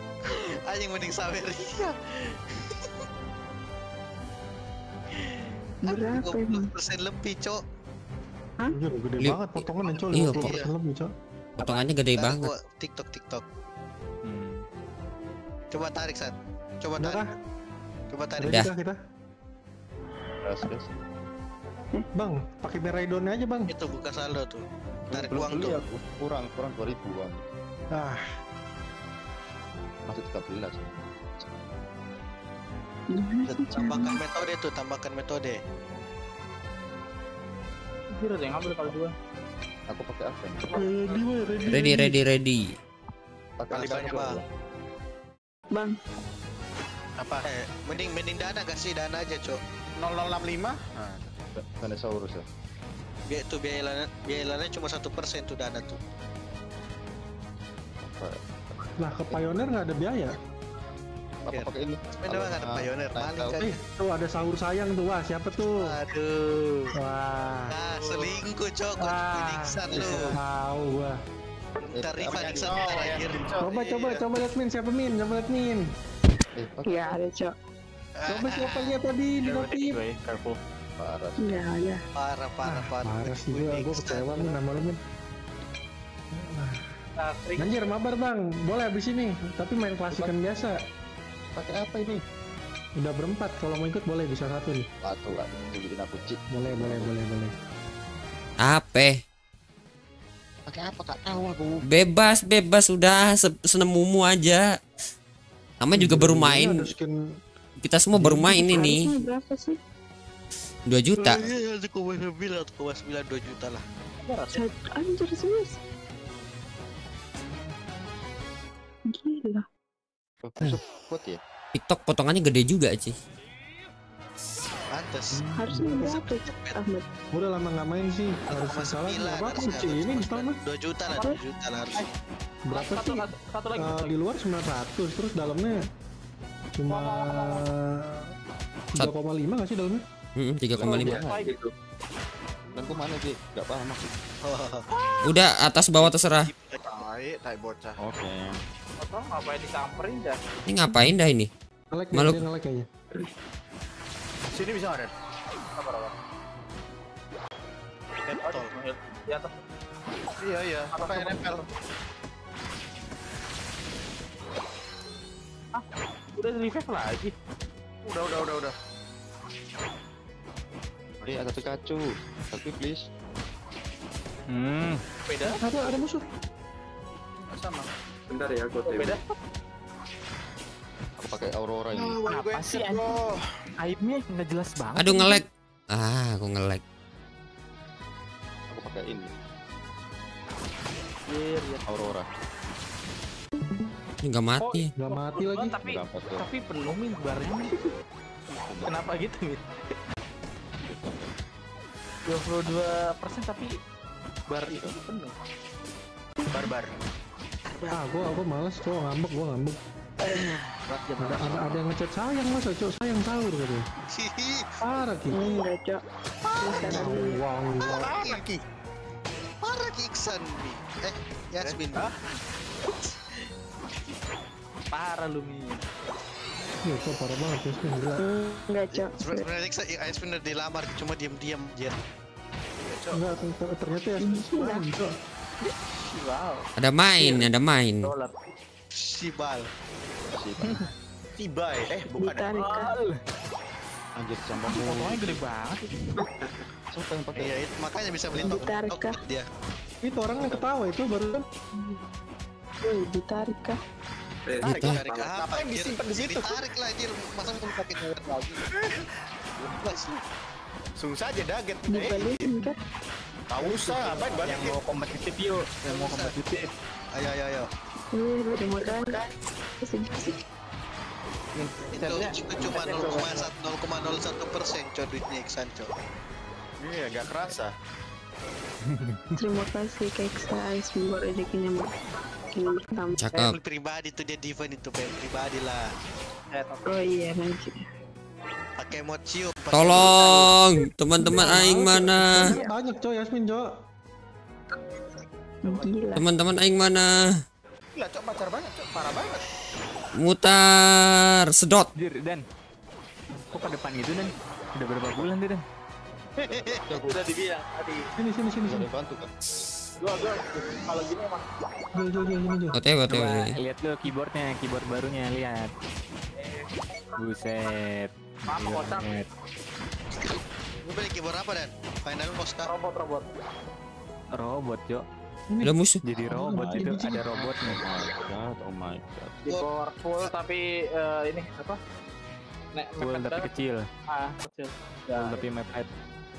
Speaker 4: Anjing mending Saweria.
Speaker 5: Berapa emang?
Speaker 4: persen lebih, Cok.
Speaker 2: Anjir, gede
Speaker 1: Li-
Speaker 2: banget potongan Cok,
Speaker 1: iya,
Speaker 2: lima puluh persen lebih Cok.
Speaker 1: Potongannya gede
Speaker 4: Tarik
Speaker 1: banget.
Speaker 4: gua, TikTok TikTok.
Speaker 3: Hmm.
Speaker 4: Coba tarik, Sat. Coba
Speaker 2: Udah
Speaker 4: tarik.
Speaker 2: kah?
Speaker 4: Coba tarik.
Speaker 1: Udah.
Speaker 2: Kita, kita.
Speaker 10: Gas, gas.
Speaker 2: Bang, pakai Meraidonnya aja bang.
Speaker 4: Itu buka saldo tuh. Tarik
Speaker 10: Belum
Speaker 4: uang
Speaker 10: beli
Speaker 4: tuh.
Speaker 10: aku. Kurang, kurang dua ribuan.
Speaker 2: Ah,
Speaker 10: Masih tiga belas.
Speaker 4: Tambahkan metode tuh, tambahkan metode.
Speaker 8: Anjir, ada yang ngambil kalau dua.
Speaker 10: Aku pakai apa? ini?
Speaker 2: ready weh, ready.
Speaker 1: Ready, ready, ready.
Speaker 10: Pakai
Speaker 4: Balik
Speaker 10: tiga
Speaker 4: banyak,
Speaker 10: belas.
Speaker 4: Bang.
Speaker 5: Bang,
Speaker 4: Apa? Eh, mending mending dana kasih dana aja, Cok.
Speaker 6: nol nol enam lima. Nah,
Speaker 10: Dinosaurus ya.
Speaker 4: Biaya tuh biaya lainnya, biaya lainnya cuma satu persen tuh dana tuh.
Speaker 2: Lah ke Pioneer nggak ada biaya.
Speaker 10: Apa pakai ini?
Speaker 4: Sebenarnya nggak ada Pioneer, maling kan.
Speaker 2: Eh, tuh ada sahur sayang tuh, wah siapa tuh?
Speaker 4: Aduh.
Speaker 2: Wah,
Speaker 4: Ah, selingkuh, Cok. Gua
Speaker 2: ah,
Speaker 4: Niksan lu.
Speaker 2: tahu gua.
Speaker 4: Ntar Riva Niksan
Speaker 6: Oh,
Speaker 4: ntar
Speaker 6: ya,
Speaker 4: anjir.
Speaker 2: Coba, coba, coba lihat Min, siapa Min? Coba lihat Min.
Speaker 10: Eh, pakai
Speaker 5: nggak ada cok.
Speaker 2: Coba siapa lihat tadi di notif.
Speaker 3: Gue careful.
Speaker 10: parah.
Speaker 5: Nggak ada.
Speaker 4: Parah, parah, parah.
Speaker 2: Parah sih gua, gua kecewa Min sama lu Min.
Speaker 8: Nah, trik
Speaker 2: Anjir, mabar bang, boleh abis ini. Tapi main klasikan biasa.
Speaker 10: Pakai apa ini?
Speaker 2: Udah berempat, kalau mau ikut boleh bisa satu nih.
Speaker 10: Batu lah. Bikin aku cik.
Speaker 2: Boleh, boleh, boleh, boleh.
Speaker 1: Apa?
Speaker 10: Pakai apa? Tak tahu aku.
Speaker 1: Bebas, bebas udah se- senemumu aja. Namanya juga baru
Speaker 2: Ini
Speaker 1: main.
Speaker 2: ada skin
Speaker 1: Kita semua baru main ini.
Speaker 5: Harusnya berapa sih?
Speaker 1: dua juta.
Speaker 4: Iya, satu koma sembilan, satu koma sembilan, dua juta lah.
Speaker 5: Satu anjir serius. Gila.
Speaker 10: Besok kuat ya?
Speaker 1: TikTok potongannya gede juga sih.
Speaker 4: Pantes.
Speaker 5: Harusnya berapa cok Ahmad?
Speaker 2: udah lama nggak main sih. Harus
Speaker 4: Satu
Speaker 2: salah
Speaker 4: sembilan,
Speaker 2: berapa
Speaker 4: harusnya,
Speaker 2: sih ini
Speaker 4: satu
Speaker 2: install mah?
Speaker 4: dua juta lah, dua juta lah harusnya.
Speaker 2: Berapa
Speaker 8: satu,
Speaker 2: sih?
Speaker 8: satu, satu lagi.
Speaker 2: Eh,
Speaker 8: satu
Speaker 2: di
Speaker 8: lagi.
Speaker 2: luar sembilan ratus, terus dalamnya cuma tiga koma lima nggak sih dalamnya?
Speaker 1: Hmm, tiga koma lima.
Speaker 10: gitu. Dan aku mana sih? Gak paham aku.
Speaker 1: Udah atas bawah terserah.
Speaker 6: Tai, tai bocah.
Speaker 10: Oke.
Speaker 8: Atau ngapain disamperin dah?
Speaker 1: Ini ngapain dah ini?
Speaker 2: Ngelek
Speaker 1: Malu-
Speaker 2: dia ngelek kayaknya.
Speaker 6: Sini bisa nggak, Den?
Speaker 8: Sabar, sabar.
Speaker 4: Pentol.
Speaker 8: Di atas.
Speaker 6: Iya, iya. Pakai nempel.
Speaker 8: Udah revive lagi.
Speaker 6: Udah, udah, udah, udah.
Speaker 10: Eh, ada Pikachu. Tapi please.
Speaker 3: Hmm.
Speaker 8: Beda.
Speaker 2: Ada ada musuh.
Speaker 8: Sama.
Speaker 9: Bentar ya, gue
Speaker 8: Beda.
Speaker 10: Aku pakai Aurora ini.
Speaker 3: Apa sih anjing? Aibnya nggak jelas banget.
Speaker 1: Aduh nge-lag. Ah, aku nge-lag.
Speaker 10: Aku pakai ini.
Speaker 8: Anjir, ya.
Speaker 10: Aurora.
Speaker 1: Ini nggak mati.
Speaker 2: Nggak mati lagi.
Speaker 8: Tapi
Speaker 10: Gampang tuh.
Speaker 8: tapi penuh min barnya. Min. Kenapa gitu min? dua puluh dua persen tapi bar itu penuh.
Speaker 6: Barbar.
Speaker 2: Ah, gua gua males cowok ngambek, gua ngambek. Ada, ada, ada yang ngechat sayang masa cowok sayang sahur gitu.
Speaker 4: Hihi.
Speaker 2: Parah gitu.
Speaker 5: Enggak cok. Bisa
Speaker 2: Wow, wow, wow.
Speaker 4: Parah Ki. Parah Ki Iksan nih. Eh, Yasmin.
Speaker 8: Parah lu min.
Speaker 2: Ya, kok parah banget ya sih. Gila.
Speaker 5: Enggak cok.
Speaker 4: Sebenarnya Iksan, Yasmin udah dilamar cuma diam-diam anjir.
Speaker 2: Enggak, ter- ternyata ya sayang, Cok.
Speaker 8: Wow.
Speaker 1: Ada main, ada main.
Speaker 8: Dolar.
Speaker 4: Sibal.
Speaker 6: Tibai. Eh, bukan.
Speaker 5: Ditarik kah?
Speaker 10: Anjir sama
Speaker 3: Potongnya gede banget.
Speaker 10: Siapa yang pakai?
Speaker 4: Iya, itu makanya bisa beli
Speaker 5: Ditarik
Speaker 4: tok
Speaker 5: kah?
Speaker 4: dia.
Speaker 2: Itu orang yang ketawa itu baru kan.
Speaker 5: Woi, ditarik kah?
Speaker 4: Tarik,
Speaker 1: Gitu.
Speaker 4: tarik apa?
Speaker 6: Apa yang
Speaker 4: anjir?
Speaker 6: disimpan di situ?
Speaker 4: Ditarik lah anjir. Masa mau pakai cewek lagi? Lepas lu.
Speaker 6: Susah aja daget. Eh,
Speaker 5: Dibalikin kah?
Speaker 6: tak usah. Apain
Speaker 3: Yang
Speaker 6: balikin?
Speaker 3: mau kompetitif yuk, yang mau kompetitif.
Speaker 4: Ayo, ayo, ayo.
Speaker 5: Wih, lu udah makan. Asik-asik.
Speaker 4: Itu, itu cuma nol koma nol satu persen coy duitnya Iksan coy.
Speaker 6: Iya, gak kerasa.
Speaker 5: Terima kasih Kak Iksan, semoga rezekinya makin bertambah.
Speaker 1: Cakep.
Speaker 4: Family pribadi tuh dia Divan itu family pribadi lah.
Speaker 5: Oh iya, nanti.
Speaker 4: Pakai mod cium. pakai
Speaker 1: Tolong, teman-teman aing mana?
Speaker 2: Banyak Cok Yasmin, Cok.
Speaker 5: Gila.
Speaker 1: Teman-teman aing mana?
Speaker 6: Gila, cok pacar banget, cok. Parah banget.
Speaker 1: Mutar, sedot.
Speaker 3: Dir, Dan. Kok ke depan gitu, Dan?
Speaker 7: Udah berapa bulan tuh, Dan?
Speaker 8: Udah dibilang tadi.
Speaker 2: Sini sini sini sini.
Speaker 10: Bantu kan.
Speaker 8: Gua gua kalau gini emang
Speaker 2: Jual jual jual sini jual.
Speaker 1: O T W O T W.
Speaker 7: Coba lihat lo keyboardnya, keyboard barunya lihat. Buset.
Speaker 8: Apa kocak?
Speaker 7: Buset.
Speaker 4: Gue beli keyboard apa Dan? Final Mosca.
Speaker 8: robot robot.
Speaker 7: Robot, Jo.
Speaker 1: Ada musuh.
Speaker 7: Jadi robot itu ada robotnya.
Speaker 10: Oh my god, oh my god.
Speaker 8: Keyboard full tapi eh, ini apa? Nek
Speaker 7: Full
Speaker 8: mepet
Speaker 7: tapi
Speaker 8: banget.
Speaker 7: kecil.
Speaker 8: Ah, kecil.
Speaker 7: Full tapi mepet.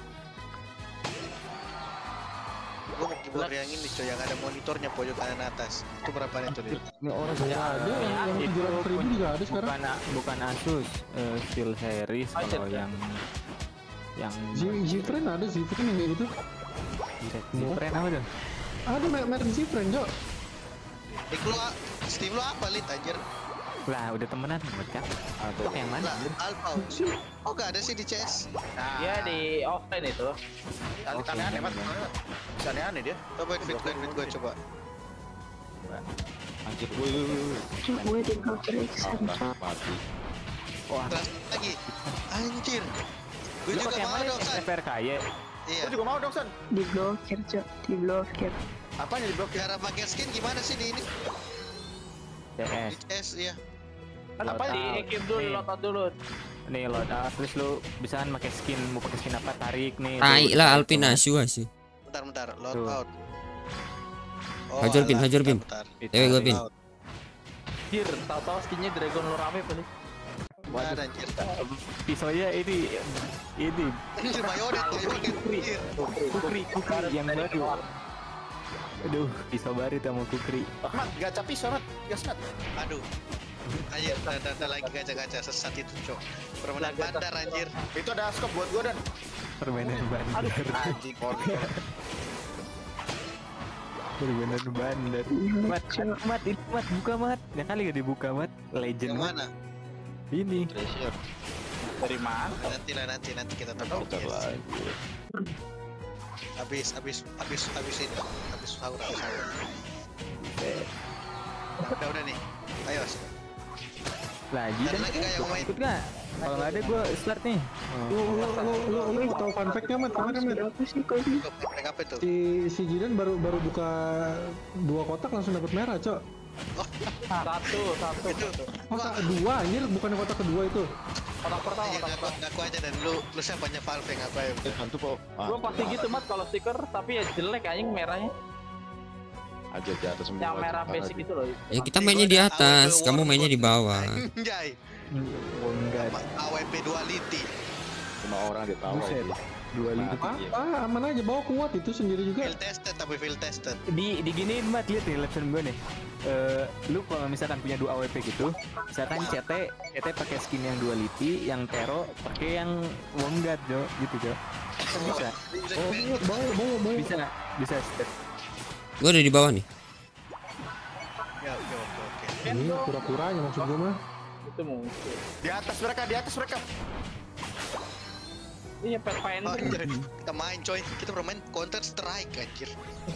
Speaker 4: Gue mau keyboard yang ini coy, yang ada monitornya pojok kanan atas. Itu berapa nih tuh?
Speaker 10: Ini orang
Speaker 2: Ya ada yang yang
Speaker 7: Itu
Speaker 2: tujuh ratus ribu juga ada sekarang.
Speaker 7: bukan bukan Asus, eh, Steel Series
Speaker 8: Oh,
Speaker 7: kalau
Speaker 8: iya.
Speaker 7: yang yang
Speaker 2: Z- Zfriend ada Zfriend yang kayak gitu.
Speaker 7: Zfriend apa tuh?
Speaker 2: Ada mer- merek Zfriend, Jo.
Speaker 4: Dik lu, a- Steam lu apa Lit anjir?
Speaker 7: Lah udah temenan buat kan? Atau yang mana?
Speaker 4: Lah, Alpha. Oh gak ada sih di C S.
Speaker 8: Dia di offline itu.
Speaker 6: Aneh-aneh mat. Bisa aneh-aneh dia.
Speaker 4: Coba invite gue, invite gue coba.
Speaker 10: anjir, woi woi woi.
Speaker 5: Cok, gue di blokir Iksan,
Speaker 10: Mati,
Speaker 5: Cok.
Speaker 10: mati.
Speaker 7: Wah,
Speaker 4: Terus lagi. Anjir. Gue
Speaker 7: lu
Speaker 4: juga
Speaker 7: pakai yang
Speaker 4: mau
Speaker 7: mana?
Speaker 4: dong San.
Speaker 7: S F R K Y.
Speaker 4: Iya.
Speaker 6: Gue juga mau dong San.
Speaker 5: Di blokir, Cok. Di blokir.
Speaker 6: Apanya di blok?
Speaker 4: Cara pakai skin gimana sih di ini?
Speaker 7: C S.
Speaker 4: Di C S ya.
Speaker 8: Kan apa di equip dulu,
Speaker 7: Nih.
Speaker 8: loadout dulu.
Speaker 7: Nih load out, terus lu bisa kan pakai skin, mau pakai skin apa tarik nih.
Speaker 1: Tai
Speaker 7: tuh.
Speaker 1: lah Alpin asu sih.
Speaker 4: Bentar bentar, load
Speaker 7: Tuh.
Speaker 4: out. Oh,
Speaker 1: Hajar, Pin,
Speaker 4: alah,
Speaker 1: hajar, Pin.
Speaker 4: bentar, bentar.
Speaker 1: Dewe gue Pin.
Speaker 4: Out.
Speaker 8: Jir, tahu-tahu skinnya Dragon Lore rame paling.
Speaker 4: Waduh, anjir.
Speaker 7: Pisaunya ini ini
Speaker 4: Anjir, bayonet, bayonet. Anjir.
Speaker 7: kukri kukri yang baru. Aduh, pisau baru sama kukri.
Speaker 6: Mat, gacha pisau mat. Gas mat.
Speaker 4: Aduh. Anjir, ada, ada lagi gacha-gacha sesat itu, Cok. Permainan bandar anjir.
Speaker 6: Itu ada scope buat gue Dan.
Speaker 7: Permainan bandar.
Speaker 6: Anjing kontol.
Speaker 7: Permainan bandar. Mat, mat, itu mat, buka mat. Ya kali gak dibuka mat. Legend
Speaker 4: Yang
Speaker 7: mat.
Speaker 4: mana?
Speaker 7: Ini.
Speaker 10: Treasure.
Speaker 8: Dari mana?
Speaker 4: Nanti lah, nanti nanti kita tahu.
Speaker 10: Bentar lagi.
Speaker 4: Habis, habis, habis, habis ini, habis sahur, habis sahur. Udah, udah nih. Ayo.
Speaker 7: Lagi
Speaker 4: Ada
Speaker 7: dan
Speaker 4: lagi kayak yang main.
Speaker 7: ikut gak? Kalau nggak ada gue start nih.
Speaker 2: Lu lu lu lu lu mau tahu fun fact-nya, Mat? Kemarin, Mat.
Speaker 5: Berapa sih kau ini?
Speaker 4: Pakai apa itu?
Speaker 2: Si si Jidan baru baru buka dua kotak langsung dapat merah, Cok.
Speaker 8: Satu, satu.
Speaker 4: Itu.
Speaker 2: Kotak dua anjir, bukan kotak kedua itu.
Speaker 8: Kotak pertama,
Speaker 4: Iya,
Speaker 8: kotak
Speaker 4: ngaku,
Speaker 8: pertama.
Speaker 4: ngaku aja dan lu lu siapanya Valve ngapa ya?
Speaker 10: Eh, hantu po.
Speaker 8: Gua pasti gitu mat kalau stiker, tapi ya jelek anjing merahnya.
Speaker 10: Aja di atas semua.
Speaker 8: Yang merah
Speaker 10: aja.
Speaker 8: basic itu loh.
Speaker 1: Ya kita mainnya di atas, kamu mainnya di bawah.
Speaker 4: Anjay.
Speaker 7: Oh enggak.
Speaker 4: A W P duality.
Speaker 10: Cuma orang dia tahu
Speaker 7: Buset.
Speaker 10: aja.
Speaker 7: Dua liter.
Speaker 10: Mati, ya.
Speaker 2: Ah, aman aja, bawa kuat itu sendiri juga.
Speaker 4: Field tested tapi field tested.
Speaker 7: Di di gini mat lihat nih lesson gue nih. Eh, lu kalau misalkan punya dua A W P gitu, misalkan C T C T pakai skin yang duality, yang Tero pakai yang Wonggat Jo, gitu Jo. Kan bisa.
Speaker 2: Oh iya, bawa bawa bawa.
Speaker 7: Bisa bisa step.
Speaker 1: Gue udah di bawah nih.
Speaker 4: Ya, oke oke oke.
Speaker 2: Ini pura-puranya maksud gue mah.
Speaker 8: Itu muncul.
Speaker 6: Di atas mereka, di atas mereka.
Speaker 8: Iya,
Speaker 4: Oh,
Speaker 8: Pathfinder.
Speaker 4: anjir. Kita main coy, kita bermain Counter Strike anjir.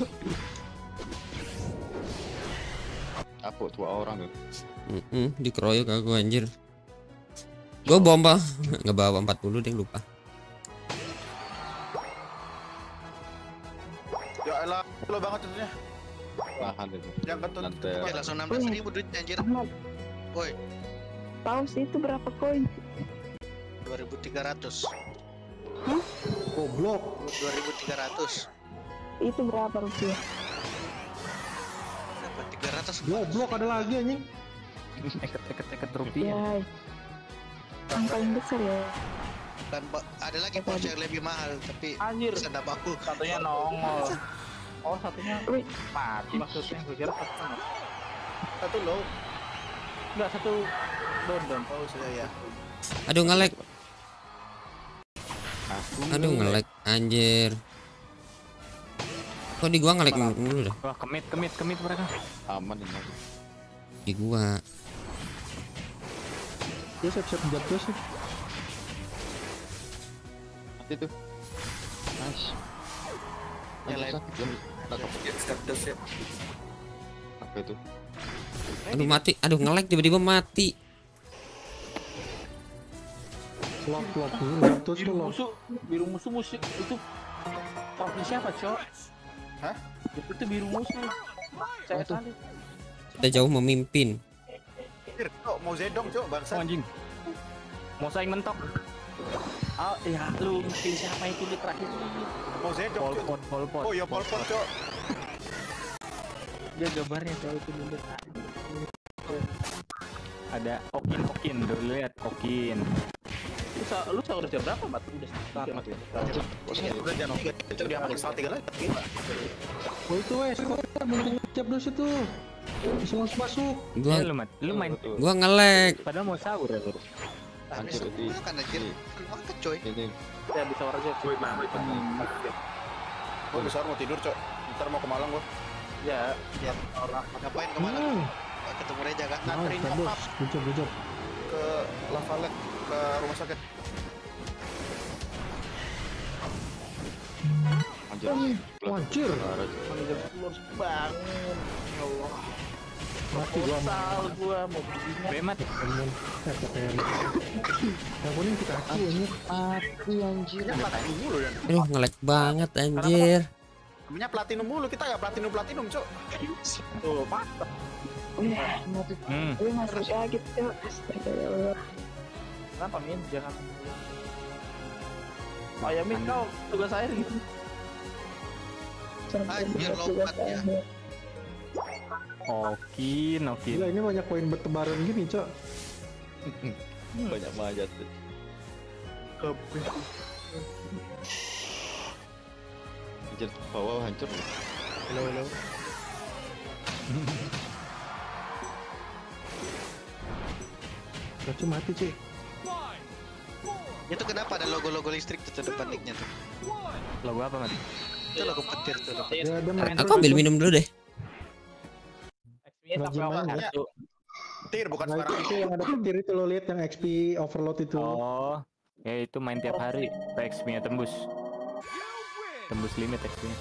Speaker 10: Apa dua orang tuh?
Speaker 1: Mm-mm, dikeroyok aku anjir. Gue bomba nggak bawa empat puluh deh lupa.
Speaker 6: Ya elah, lo banget itunya.
Speaker 10: Lahan itu.
Speaker 6: Yang ketut.
Speaker 10: Nanti.
Speaker 4: Oke, langsung enam belas ribu duitnya anjir.
Speaker 5: Ahmad,
Speaker 4: Woi,
Speaker 5: tahu sih itu berapa koin?
Speaker 4: dua ribu tiga ratus.
Speaker 2: Goblok.
Speaker 4: dua ribu tiga ratus.
Speaker 5: Itu berapa rupiah?
Speaker 4: Dapat tiga ratus.
Speaker 2: Goblok ada lagi anjing.
Speaker 7: Eket eket eket rupiah.
Speaker 5: Ya, yang paling besar ya.
Speaker 4: Dan ba- ada lagi Porsche yang lebih mahal tapi
Speaker 8: Anjir,
Speaker 4: bisa dapat aku.
Speaker 8: satunya nongol. Oh, satunya
Speaker 5: Wih,
Speaker 8: mati maksudnya. Gue kira satu sama.
Speaker 6: Satu low.
Speaker 8: Enggak, satu down down.
Speaker 4: Oh, sudah ya.
Speaker 1: Aduh ngelek,
Speaker 10: Aku
Speaker 1: aduh ngelek anjir. Kok di gua ngelek dulu dah.
Speaker 7: Wah kemit kemit kemit mereka.
Speaker 10: aman ini.
Speaker 1: Di gua.
Speaker 2: Gue siap-siap jatuh sih.
Speaker 10: Nanti tuh. Nice.
Speaker 4: Yang lain.
Speaker 10: Apa itu?
Speaker 1: Aduh mati, aduh ngelek tiba-tiba mati.
Speaker 2: Lock lock dulu, terus
Speaker 8: Biru
Speaker 2: tuh lock.
Speaker 8: musuh, biru musuh musuh itu profil siapa, Cok?
Speaker 6: Hah?
Speaker 8: Itu biru musuh. Saya kali.
Speaker 1: Kita jauh memimpin.
Speaker 6: Anjir, Cok, mau Zedong, Cok, bangsa.
Speaker 7: Oh, anjing. Mau saing mentok.
Speaker 8: Oh, ya lu pilih siapa itu di terakhir?
Speaker 6: Mau Zedong,
Speaker 7: Pol
Speaker 6: Cok.
Speaker 7: Pot, Pol Pot.
Speaker 6: Oh, ya Pol Pot, Cok.
Speaker 8: Dia gambarnya Cok itu dulu.
Speaker 7: Ada Okin Okin, dulu lihat Okin.
Speaker 8: Lu sa- lu sahur jam berapa, Mat? Udah sekitar Mat ya.
Speaker 6: Udah jangan oke. Cok, dia makin salah tiga lagi.
Speaker 2: Oh itu wes, kok belum ngecap dulu situ. Bisa langsung masuk.
Speaker 1: Gua
Speaker 7: Ya, lu mat, lu main.
Speaker 1: gua nge-lag.
Speaker 7: Padahal mau sahur ya lu.
Speaker 4: Hancur di. Makan anjir. Makan coy.
Speaker 9: Ini
Speaker 8: Ya bisa orang aja.
Speaker 6: Gua besar mau tidur, Cok. Ntar mau ke Malang gua.
Speaker 8: Ya,
Speaker 4: Ya, orang ngapain kemana?
Speaker 2: Hmm.
Speaker 4: Ketemu Reja kan?
Speaker 2: Nah,
Speaker 6: Nganterin
Speaker 2: bagus.
Speaker 6: nyokap
Speaker 2: Good job, good job.
Speaker 6: ke Lavalet ke rumah sakit.
Speaker 9: anjir.
Speaker 2: Anjir.
Speaker 8: mana jam sepuluh harus bangun. Ya Allah.
Speaker 2: Mati gua.
Speaker 8: Sal gua mau begini.
Speaker 7: Bemat.
Speaker 2: Temen. Eh, kepen. Yang kuning kita aku ini.
Speaker 4: Mati anjir.
Speaker 6: Namanya platinum mulu dan.
Speaker 1: Aduh, nge-lag banget anjir.
Speaker 6: Namanya platinum mulu, kita nggak platinum platinum, Cok.
Speaker 8: Tuh, mantap.
Speaker 7: Hmm.
Speaker 5: Gue masih kaget Cok. Astaga ya Allah.
Speaker 8: Kenapa Min? Jangan. Oh ya Min, kau tugas air gitu.
Speaker 5: Sampai
Speaker 4: Anjir,
Speaker 5: buat
Speaker 4: lompat
Speaker 5: tugas
Speaker 4: ya.
Speaker 5: akhir.
Speaker 7: Okin Okin.
Speaker 2: Gila ini banyak poin bertebaran gini, Cok.
Speaker 9: Banyak manjat tuh. Anjir, bawah hancur.
Speaker 6: Halo, halo.
Speaker 2: Gak cuma mati, Cik.
Speaker 4: Itu kenapa ada logo-logo listrik tuh depan nicknya tuh?
Speaker 7: Logo apa mat?
Speaker 4: Itu logo petir tuh. Logo.
Speaker 2: Ya ada main.
Speaker 1: Aku ambil minum dulu deh.
Speaker 8: X P-nya sampai awal
Speaker 2: Gimana?
Speaker 8: satu.
Speaker 6: Petir bukan
Speaker 2: Nah, itu,
Speaker 6: sembarangan.
Speaker 2: itu yang ada petir itu lo lihat yang X P overload itu.
Speaker 7: Oh, ya itu main tiap hari. X P-nya tembus. Tembus limit X P-nya.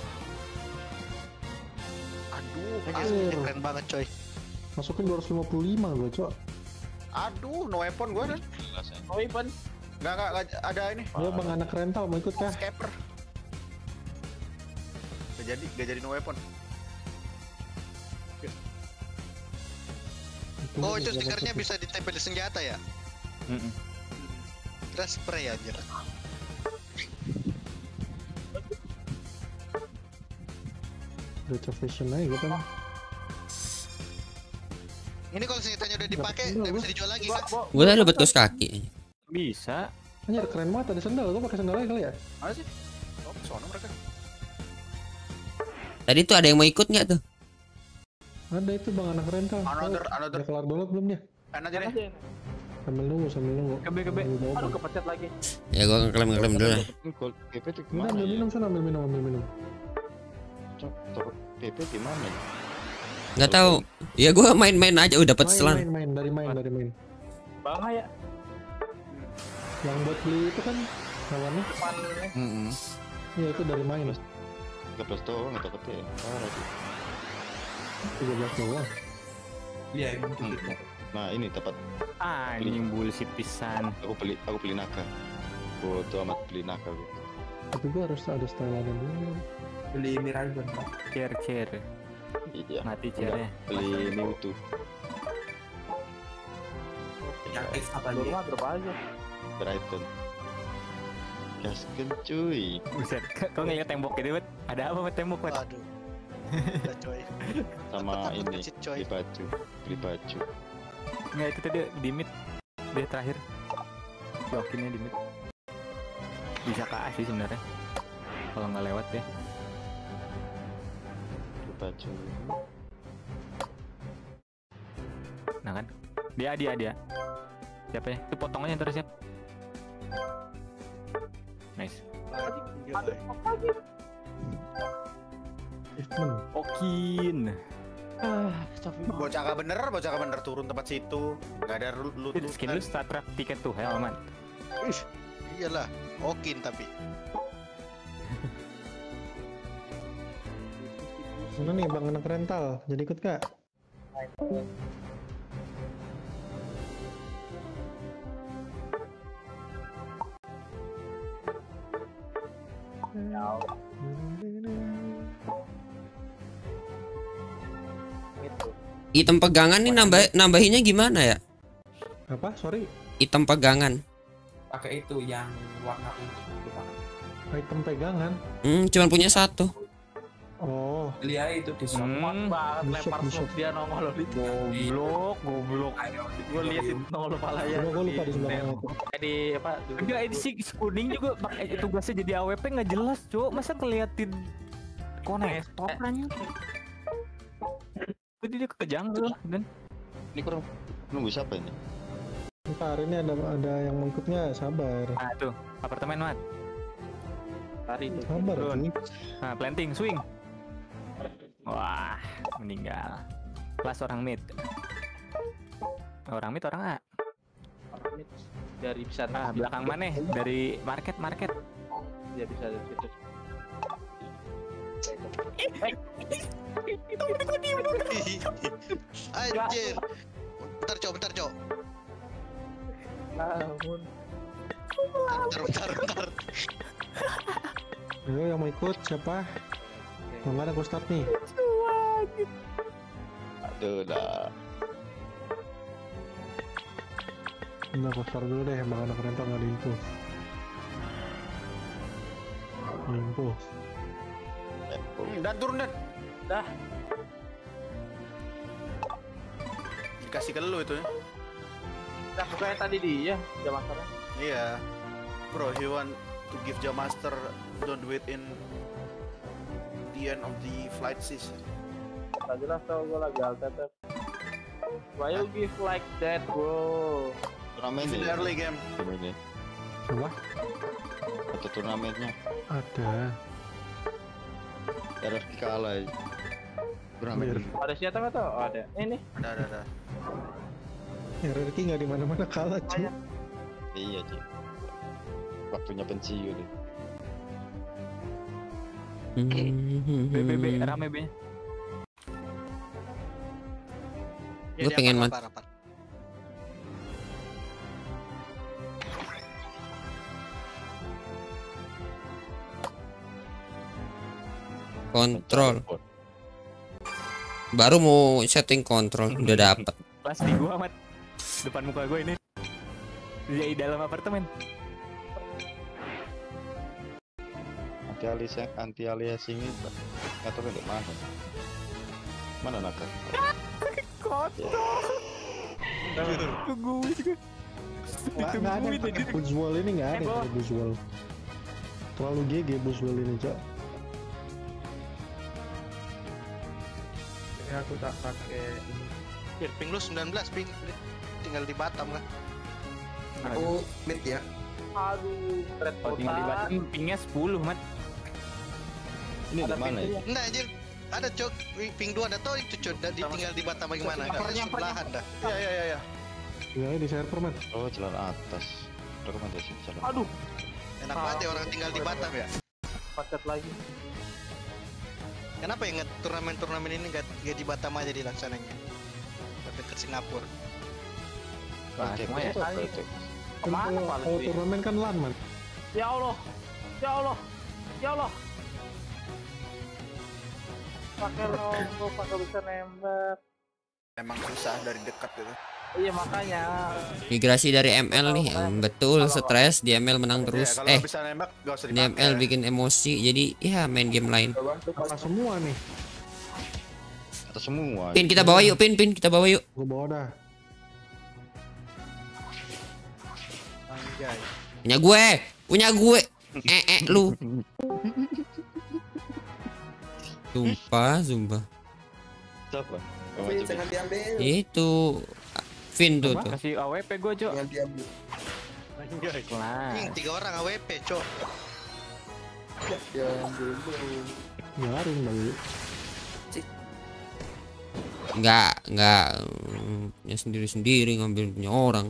Speaker 6: Aduh,
Speaker 4: Anjir, keren banget coy.
Speaker 2: Masukin dua ratus lima puluh lima gue, Cok.
Speaker 6: aduh, no weapon gua dan.
Speaker 8: Oh Ivan,
Speaker 6: Nggak, nggak, nggak ada ini.
Speaker 2: Dia bang anak rental mau ikut kah?
Speaker 6: Scaper. Gak jadi, gak jadi no weapon.
Speaker 4: Oh itu stikernya bisa ditempel di senjata ya?
Speaker 7: Mm-mm.
Speaker 4: Terus spray aja.
Speaker 2: Retro fashion aja gitu kan.
Speaker 4: Ini kalau senjatanya udah dipakai nggak bisa dijual lagi kan?
Speaker 1: Gua tadi dapat kaos kaki.
Speaker 7: Bisa.
Speaker 2: Anjir keren banget ada sendal, gua pakai sendal aja kali ya.
Speaker 6: Mana sih? Oh, sono mereka.
Speaker 1: Tadi tuh ada yang mau ikut nggak tuh?
Speaker 2: Ada itu bang anak rental.
Speaker 6: Another,
Speaker 2: Oh,
Speaker 6: another.
Speaker 2: udah kelar download belum dia?
Speaker 6: Enak aja deh.
Speaker 2: Sambil nunggu, sambil nunggu.
Speaker 7: Kebe kebe.
Speaker 2: Sambil bawa,
Speaker 8: aduh
Speaker 2: Bang.
Speaker 8: kepencet lagi.
Speaker 1: Ya gua ngeklaim ngeklaim dulu lah.
Speaker 9: Gold P P itu
Speaker 2: Ini
Speaker 9: gimana
Speaker 2: ambil
Speaker 9: ya?
Speaker 2: minum sana, ambil minum, ambil minum.
Speaker 9: Cok, dapat P P gimana ya?
Speaker 1: Nggak tahu. Ya gua main-main aja udah dapat
Speaker 2: Main,
Speaker 1: selang.
Speaker 2: main, main, dari main, dari main.
Speaker 8: Bahaya.
Speaker 2: Yang buat beli itu kan lawannya.
Speaker 9: Hmm.
Speaker 2: Iya itu dari main.
Speaker 9: tiga belas doang atau kete. Parah sih.
Speaker 2: tiga belas doang.
Speaker 9: Hmm. Nah, ini dapat
Speaker 7: Ah, anjing bullshit pisan.
Speaker 9: aku beli aku beli naga. Bodoh amat beli naga gitu.
Speaker 2: Tapi gua harus ada style ada dulu.
Speaker 11: Beli Miragon.
Speaker 7: Cer cer.
Speaker 9: Iya.
Speaker 7: Mati
Speaker 9: Enggak,
Speaker 7: cernya.
Speaker 9: beli Mewtwo.
Speaker 11: Yang X apa
Speaker 8: Dulu
Speaker 11: dia?
Speaker 8: mah berapa aja?
Speaker 9: Brighton. Gasken cuy.
Speaker 7: Buset, kau ngeliat tembok gitu, Bet? Ada apa buat tembok, Bet?
Speaker 4: Waduh. Udah coy.
Speaker 9: Sama
Speaker 4: Takut
Speaker 9: ini
Speaker 4: kecil, coy.
Speaker 9: beli baju, beli baju.
Speaker 7: Nggak, itu tadi di mid. Dia terakhir. Blokinnya di mid. Bisa K A sih sebenarnya. Kalau nggak lewat ya.
Speaker 9: Beli baju.
Speaker 7: Nah kan. Dia dia dia. Siapa ya? Itu potongannya terus siap. Nice.
Speaker 2: Evening.
Speaker 7: Okin.
Speaker 8: Ah, tapi
Speaker 6: Bocah kagak bener, bocah kagak bener turun tempat situ. Gak ada lu lu.
Speaker 7: Itu skin lu Star Trek tiket tuh, hell man.
Speaker 4: Iyalah, Okin tapi.
Speaker 2: Mana nih bang anak rental? Jadi ikut kak?
Speaker 1: Item pegangan nih nambah nambahinnya gimana ya?
Speaker 2: Apa? Sorry.
Speaker 1: Item pegangan.
Speaker 11: Pakai itu yang warna ungu.
Speaker 2: Item pegangan.
Speaker 1: Hmm, cuman punya satu.
Speaker 2: Oh.
Speaker 11: Lihat itu di
Speaker 8: Hmm.
Speaker 11: shop.
Speaker 8: banget lempar smoke dia nongol di
Speaker 7: Goblok, goblok.
Speaker 8: gue lihat itu nongol kepala ya.
Speaker 2: Gue lupa di sebelah mana itu.
Speaker 8: Di apa?
Speaker 7: Enggak, ini si si kuning juga pakai tugasnya jadi A W P nggak jelas, Cuk. Masa ngeliatin konektornya? Jadi dia ke jungle dan
Speaker 10: Ini kurang nunggu siapa ini?
Speaker 2: Ntar ini ada ada yang mengikutnya, sabar.
Speaker 7: ah tuh, apartemen mat.
Speaker 8: Hari itu.
Speaker 2: Sabar
Speaker 7: Turun.
Speaker 2: sih.
Speaker 7: Nah, planting, swing. Wah, meninggal. Kelas orang mid. Orang mid orang A.
Speaker 8: Dari bisa
Speaker 7: Ah, belakang mana? Dari market market.
Speaker 8: dia bisa dari situ.
Speaker 4: Anjir. Bentar, Cok, bentar, Cok.
Speaker 8: Namun
Speaker 4: Bentar, bentar, bentar.
Speaker 2: Ayo yang mau ikut siapa? Kalau nggak ada aku start nih.
Speaker 10: Aduh dah.
Speaker 2: Udah aku start dulu deh, bang anak rental nggak diimpuls. Impuls.
Speaker 6: Dan turun dan.
Speaker 8: dah
Speaker 6: Dikasih ke lu itu ya.
Speaker 8: dah kayak tadi dia jam masternya.
Speaker 6: Iya. Bro, he want to give Jam Master, don't do it in the end of the flight season.
Speaker 8: Tak jelas tau gue lagi altetep. Why you give like that, bro?
Speaker 10: Turnamen
Speaker 6: In
Speaker 10: ya?
Speaker 6: early game.
Speaker 10: Turnamen.
Speaker 2: Coba.
Speaker 10: Atau turnamennya?
Speaker 2: Ada.
Speaker 10: R F K kalah ya. Turnamen.
Speaker 8: Ada siapa nggak tau? Oh, ada. Ini.
Speaker 6: Ada, ada, ada.
Speaker 2: R R Q nggak di mana-mana kalah cuy.
Speaker 10: Iya cuy. Waktunya pensiun nih.
Speaker 7: B B B rame B.
Speaker 4: Ya,
Speaker 1: Gue
Speaker 4: dia
Speaker 1: pengen
Speaker 4: rapar,
Speaker 1: mat.
Speaker 4: rapar, rapar.
Speaker 1: Kontrol. Baru mau setting kontrol udah dapet.
Speaker 7: Pas di gua mat. Depan muka gua ini. Di dalam apartemen.
Speaker 10: Anti aliasing, anti aliasing itu nggak tahu di mana. Mana nakal?
Speaker 7: Kotor. Tunggu juga.
Speaker 2: Nggak nggak ada yang pakai Buzzwall ini, nggak ada yang pakai Buzzwall. Terlalu G G Buzzwall ini cok.
Speaker 11: Ini aku tak pakai ini.
Speaker 4: Ya, ping lu sembilan belas, ping tinggal di Batam kan.
Speaker 11: Aku mid ya.
Speaker 8: Aduh, red
Speaker 7: Oh, tinggal di Batam pingnya sepuluh mat.
Speaker 10: Ini di mana ya?
Speaker 4: Enggak anjir. Ada Cok, ping dua ada tau itu Cok, dan tinggal di Batam bagaimana? Enggak sebelahan dah.
Speaker 6: Iya, iya, iya, iya.
Speaker 2: Ya di server man.
Speaker 10: Oh jalan atas. Rekomendasi jalan.
Speaker 8: Aduh,
Speaker 4: Enak banget ya orang tinggal di Batam ya.
Speaker 8: paket lagi.
Speaker 4: Kenapa ya nge- turnamen-turnamen ini nggak nggak di Batam aja dilaksananya? Dekat Singapura.
Speaker 10: Oke,
Speaker 7: semua ya.
Speaker 10: apa itu?
Speaker 8: Kemana
Speaker 2: Kalau-
Speaker 8: paling
Speaker 2: Kalau
Speaker 8: sih?
Speaker 2: turnamen kan LAN man.
Speaker 8: Ya Allah, ya Allah, ya Allah. Pakai logo, pakai bisa nembak.
Speaker 6: Emang susah dari dekat gitu.
Speaker 8: Iya makanya.
Speaker 1: Migrasi dari M L nih, em, betul stres di M L menang terus.
Speaker 6: Ya, kalau
Speaker 1: Eh,
Speaker 6: bisa nembak gak usah
Speaker 1: di M L
Speaker 6: dipakai.
Speaker 1: bikin emosi, jadi ya main game lain.
Speaker 2: Apa semua nih?
Speaker 10: Atau semua?
Speaker 1: Pin kita bawa yuk, pin pin kita bawa yuk.
Speaker 2: Gue bawa dah.
Speaker 4: Anjay.
Speaker 1: Punya gue, punya gue. Eh eh lu. Sumpah, sumpah.
Speaker 10: Siapa?
Speaker 11: Tapi jangan diambil.
Speaker 1: Itu Vin tuh
Speaker 7: Coba
Speaker 1: tuh.
Speaker 7: kasih A W P gua, Cok.
Speaker 11: Jangan diambil.
Speaker 7: Nah.
Speaker 4: Ini tiga orang A W P Cok.
Speaker 11: Ya ambil dulu.
Speaker 2: Biarin dulu.
Speaker 1: Enggak, enggak mm, punya sendiri-sendiri ngambil punya orang.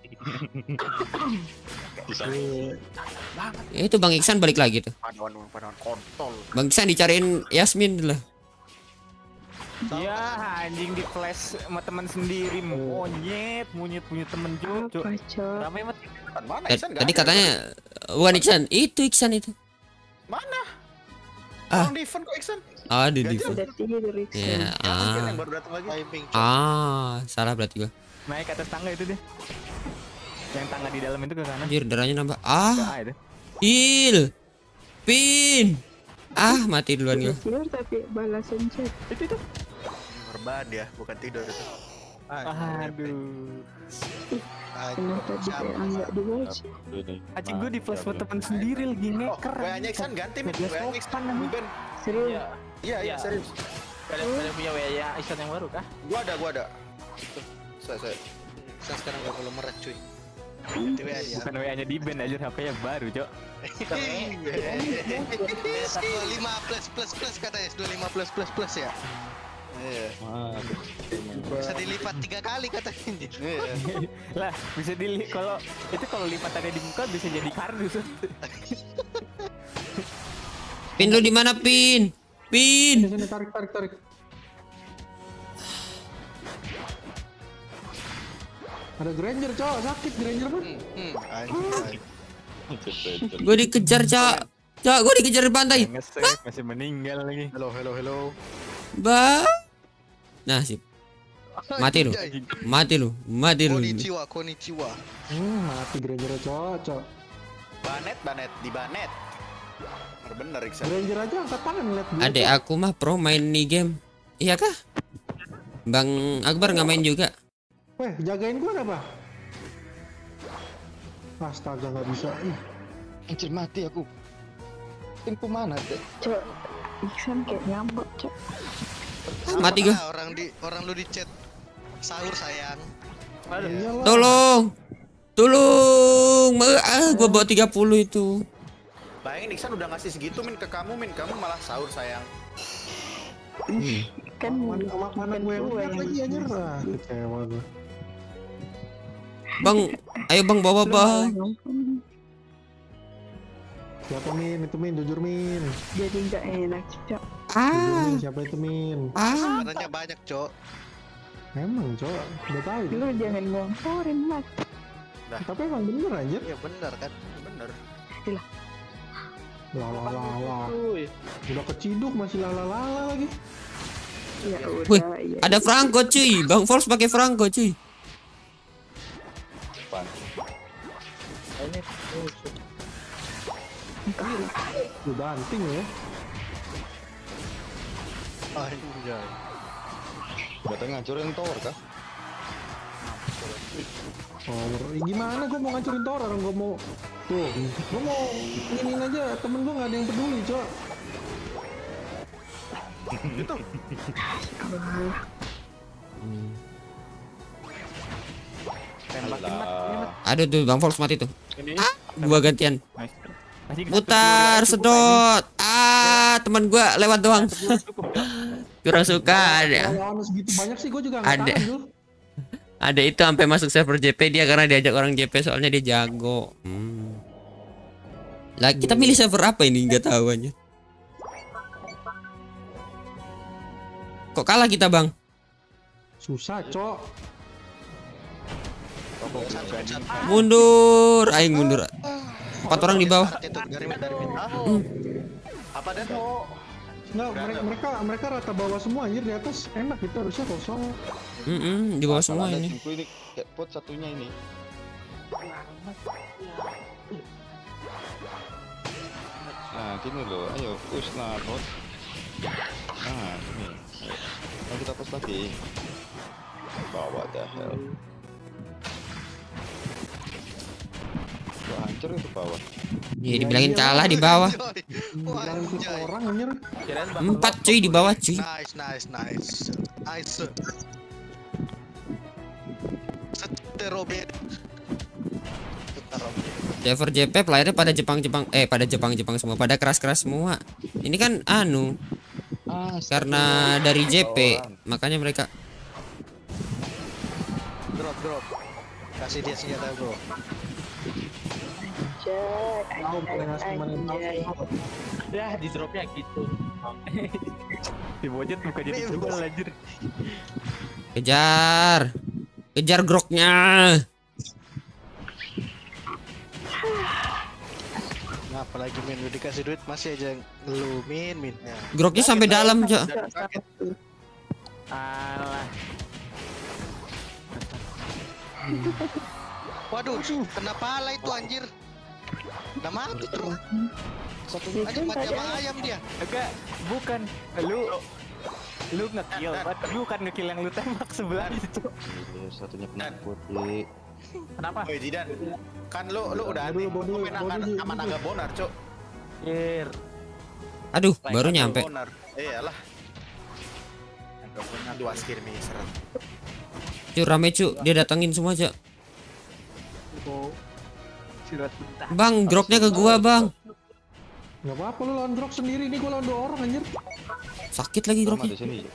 Speaker 1: Ya, itu Bang Iksan balik lagi tuh.
Speaker 6: Paduan paduan kontol.
Speaker 1: Bang Iksan dicariin Yasmin dulu.
Speaker 7: Iya, anjing di flash sama teman sendiri, monyet, monyet punya temen Cok.
Speaker 5: Apa, Cok?
Speaker 7: Ramai mat.
Speaker 6: Mana
Speaker 1: Eh,
Speaker 6: Iksan nggak
Speaker 1: Tadi
Speaker 6: ada.
Speaker 1: katanya bukan Iksan, itu Iksan itu.
Speaker 6: Mana?
Speaker 1: Ah.
Speaker 6: Orang di event kok Iksan?
Speaker 1: Ah, di di.
Speaker 5: Udah tidur Iksan.
Speaker 1: Ya,
Speaker 6: Mungkin
Speaker 1: ah.
Speaker 6: yang baru datang lagi.
Speaker 4: Timing.
Speaker 1: Ah, salah berarti gua.
Speaker 7: Naik ke atas tangga itu deh. Yang tangga di dalam itu ke kanan.
Speaker 1: Anjir, darahnya nambah.
Speaker 7: Ke
Speaker 1: Ah,
Speaker 7: A itu.
Speaker 1: heal. Pin. Ah, mati duluan gua.
Speaker 5: Tidur tapi balasan chat.
Speaker 7: Itu itu.
Speaker 6: Korban ya, bukan tidur itu.
Speaker 7: Aduh.
Speaker 5: Kenapa dia enggak dibaca?
Speaker 7: Acing gue di flash buat temen sendiri lagi
Speaker 6: Oh,
Speaker 7: ngeker.
Speaker 6: W A-nya Iksan ganti min, W A-nya Iksan Ben.
Speaker 5: Serius?
Speaker 8: Iya.
Speaker 6: Iya, iya, serius.
Speaker 8: Kalian kalian punya W A Iksan yang baru kah?
Speaker 6: Gua ada, gua ada. Saya, saya.
Speaker 4: Saya sekarang gak boleh merat cuy. Ganti W A dia.
Speaker 7: Bukan W A-nya di band aja, H P-nya baru, Cok.
Speaker 4: dua puluh lima plus plus plus katanya, dua puluh lima plus plus plus ya.
Speaker 6: Iya.
Speaker 4: Bisa dilipat tiga kali katanya.
Speaker 7: Lah, bisa dilihat kalau itu kalau lipatannya di muka bisa jadi kardus.
Speaker 1: Pin lu di mana, Pin? Pin.
Speaker 2: Sini tarik tarik tarik. Ada Granger, cowok sakit Granger mah.
Speaker 4: Hmm, anjay.
Speaker 1: Gue dikejar, Cak. Cak, gue dikejar di pantai.
Speaker 7: Nge-save, masih meninggal lagi.
Speaker 6: Hello, hello, hello.
Speaker 1: Ba. Nah, sip. Mati lu. Mati lu. Mati lu.
Speaker 4: Konnichiwa, konnichiwa.
Speaker 2: Hmm, mati Granger, cowok, cowok.
Speaker 6: Banet, banet, di banet. Bener, Iksan.
Speaker 2: Granger aja angkat tangan lihat gua.
Speaker 1: Adek aku mah pro main nih game. Iya kah? Bang Akbar nggak main juga.
Speaker 2: Weh, jagain gua apa? Astaga, nggak bisa. Ih.
Speaker 10: Anjir, mati aku. Timku mana, Dek?
Speaker 5: Cok, Iksan kayak nyambak, Cok.
Speaker 1: Mati gua.
Speaker 4: Ah, orang di orang lu di chat sahur sayang.
Speaker 2: Iyalah.
Speaker 1: Tolong. Tolong. Ma- Ah, gua bawa tiga puluh itu.
Speaker 6: Bayangin Iksan udah ngasih segitu min ke kamu min, kamu malah sahur sayang.
Speaker 1: Hmm.
Speaker 5: Kan
Speaker 2: Mana, mana gue yang
Speaker 5: gua
Speaker 2: lihat lagi anjir. Ah, kecewa gua.
Speaker 1: Bang, ayo Bang bawa Bang.
Speaker 2: Siapa Min? Itu Min, jujur Min.
Speaker 5: Jadi nggak enak, Cok.
Speaker 2: Jujur
Speaker 1: Ah.
Speaker 2: Min, siapa itu Min?
Speaker 1: Ah.
Speaker 4: Sebenarnya banyak, Cok.
Speaker 2: Emang, cowok. Udah tahu.
Speaker 5: Lu jangan ngomporin, Mas.
Speaker 2: Tapi emang bener anjir.
Speaker 4: Iya bener kan?
Speaker 6: Bener.
Speaker 2: Lah lah lah lah. Udah keciduk masih lala lala lagi.
Speaker 5: Ya
Speaker 1: Wih,
Speaker 5: udah, iya.
Speaker 1: ada Franco cuy. Bang Force pakai Franco cuy.
Speaker 8: Ini
Speaker 2: Udah banting ya.
Speaker 10: Anjay. Datang ngancurin tower kah?
Speaker 2: Tower. Eh, gimana gue mau ngancurin tower orang gue mau tuh. Gue mau ingin aja temen gue nggak ada yang peduli, cok.
Speaker 6: Gitu.
Speaker 7: Tembakin mat, ini mat.
Speaker 1: Aduh tuh Bang Force mati tuh.
Speaker 7: Ini.
Speaker 1: Ah, gua gantian.
Speaker 7: Nice. Anjing,
Speaker 1: Putar,
Speaker 7: satu
Speaker 1: sedot. Ah, teman gua lewat doang.
Speaker 7: cukup, Cok.
Speaker 1: Kurang suka ada.
Speaker 2: Kalau segitu banyak sih gue juga nggak
Speaker 1: Ada.
Speaker 2: tahan, Jul.
Speaker 1: Ada itu sampai masuk server J P dia karena diajak orang J P soalnya dia jago. Hmm. Lah kita milih server apa ini nggak tahu aja. Kok kalah kita Bang?
Speaker 2: Susah, cok.
Speaker 1: Mundur, aing mundur. Empat orang di bawah.
Speaker 4: Itu dari dari
Speaker 1: Hmm.
Speaker 6: Apa dan?
Speaker 2: Nggak, mereka, mereka mereka rata bawah semua anjir, di atas enak itu harusnya kosong.
Speaker 1: Mm-mm, di bawah semua
Speaker 10: Ada
Speaker 1: ini.
Speaker 10: timku ini jackpot satunya ini. Nah, sini loh. Ayo, push lah, bot. Nah, sini. Ayo. Nah, kita push lagi. Bawa the hell. Wah, hancur itu bawah.
Speaker 1: Iya dibilangin kalah di bawah.
Speaker 2: Bilang itu orang anjir.
Speaker 1: Empat cuy di bawah cuy.
Speaker 4: Nice, nice, nice. Nice. Seterobet.
Speaker 1: Server J P playernya pada Jepang-Jepang eh pada Jepang-Jepang semua, pada keras-keras semua. Ini kan anu
Speaker 10: Ah,
Speaker 1: karena dari J P makanya mereka
Speaker 4: Drop, drop. Kasih dia senjata, bro.
Speaker 5: Anjay,
Speaker 2: Tahu paling asli mana yang tahu.
Speaker 5: anjay.
Speaker 8: ya di dropnya gitu.
Speaker 7: Si Bojet buka jadi jual anjir.
Speaker 1: kejar. Kejar groknya.
Speaker 4: Apalagi Min, udah dikasih duit masih aja ngeluh Min, Min. Ya.
Speaker 1: Groknya sampai dalam, Cok.
Speaker 7: Alah.
Speaker 4: Waduh, kenapa ala itu anjir? Udah mati terus. Satu aja mati sama ayam dia.
Speaker 7: Enggak, bukan. Lu lu ngekill, lu kan ngekill yang lu tembak sebelah itu.
Speaker 10: Satunya penakut, Dik.
Speaker 8: Kenapa?
Speaker 6: Woi Jidan, kan lu lu udah aneh, lu main sama naga bonar, Cok.
Speaker 8: Ir.
Speaker 1: Aduh, baru nyampe.
Speaker 6: Bonar. Iyalah. Naga bonar dua skill miser.
Speaker 1: Cuk, rame Cuk, dia datengin semua, Cuk. Bang, groknya ke gua, Bang.
Speaker 2: Gak apa-apa lu lawan grok sendiri, nih gua lawan dua orang anjir.
Speaker 1: Sakit lagi
Speaker 10: Sama
Speaker 1: groknya.
Speaker 10: di sini.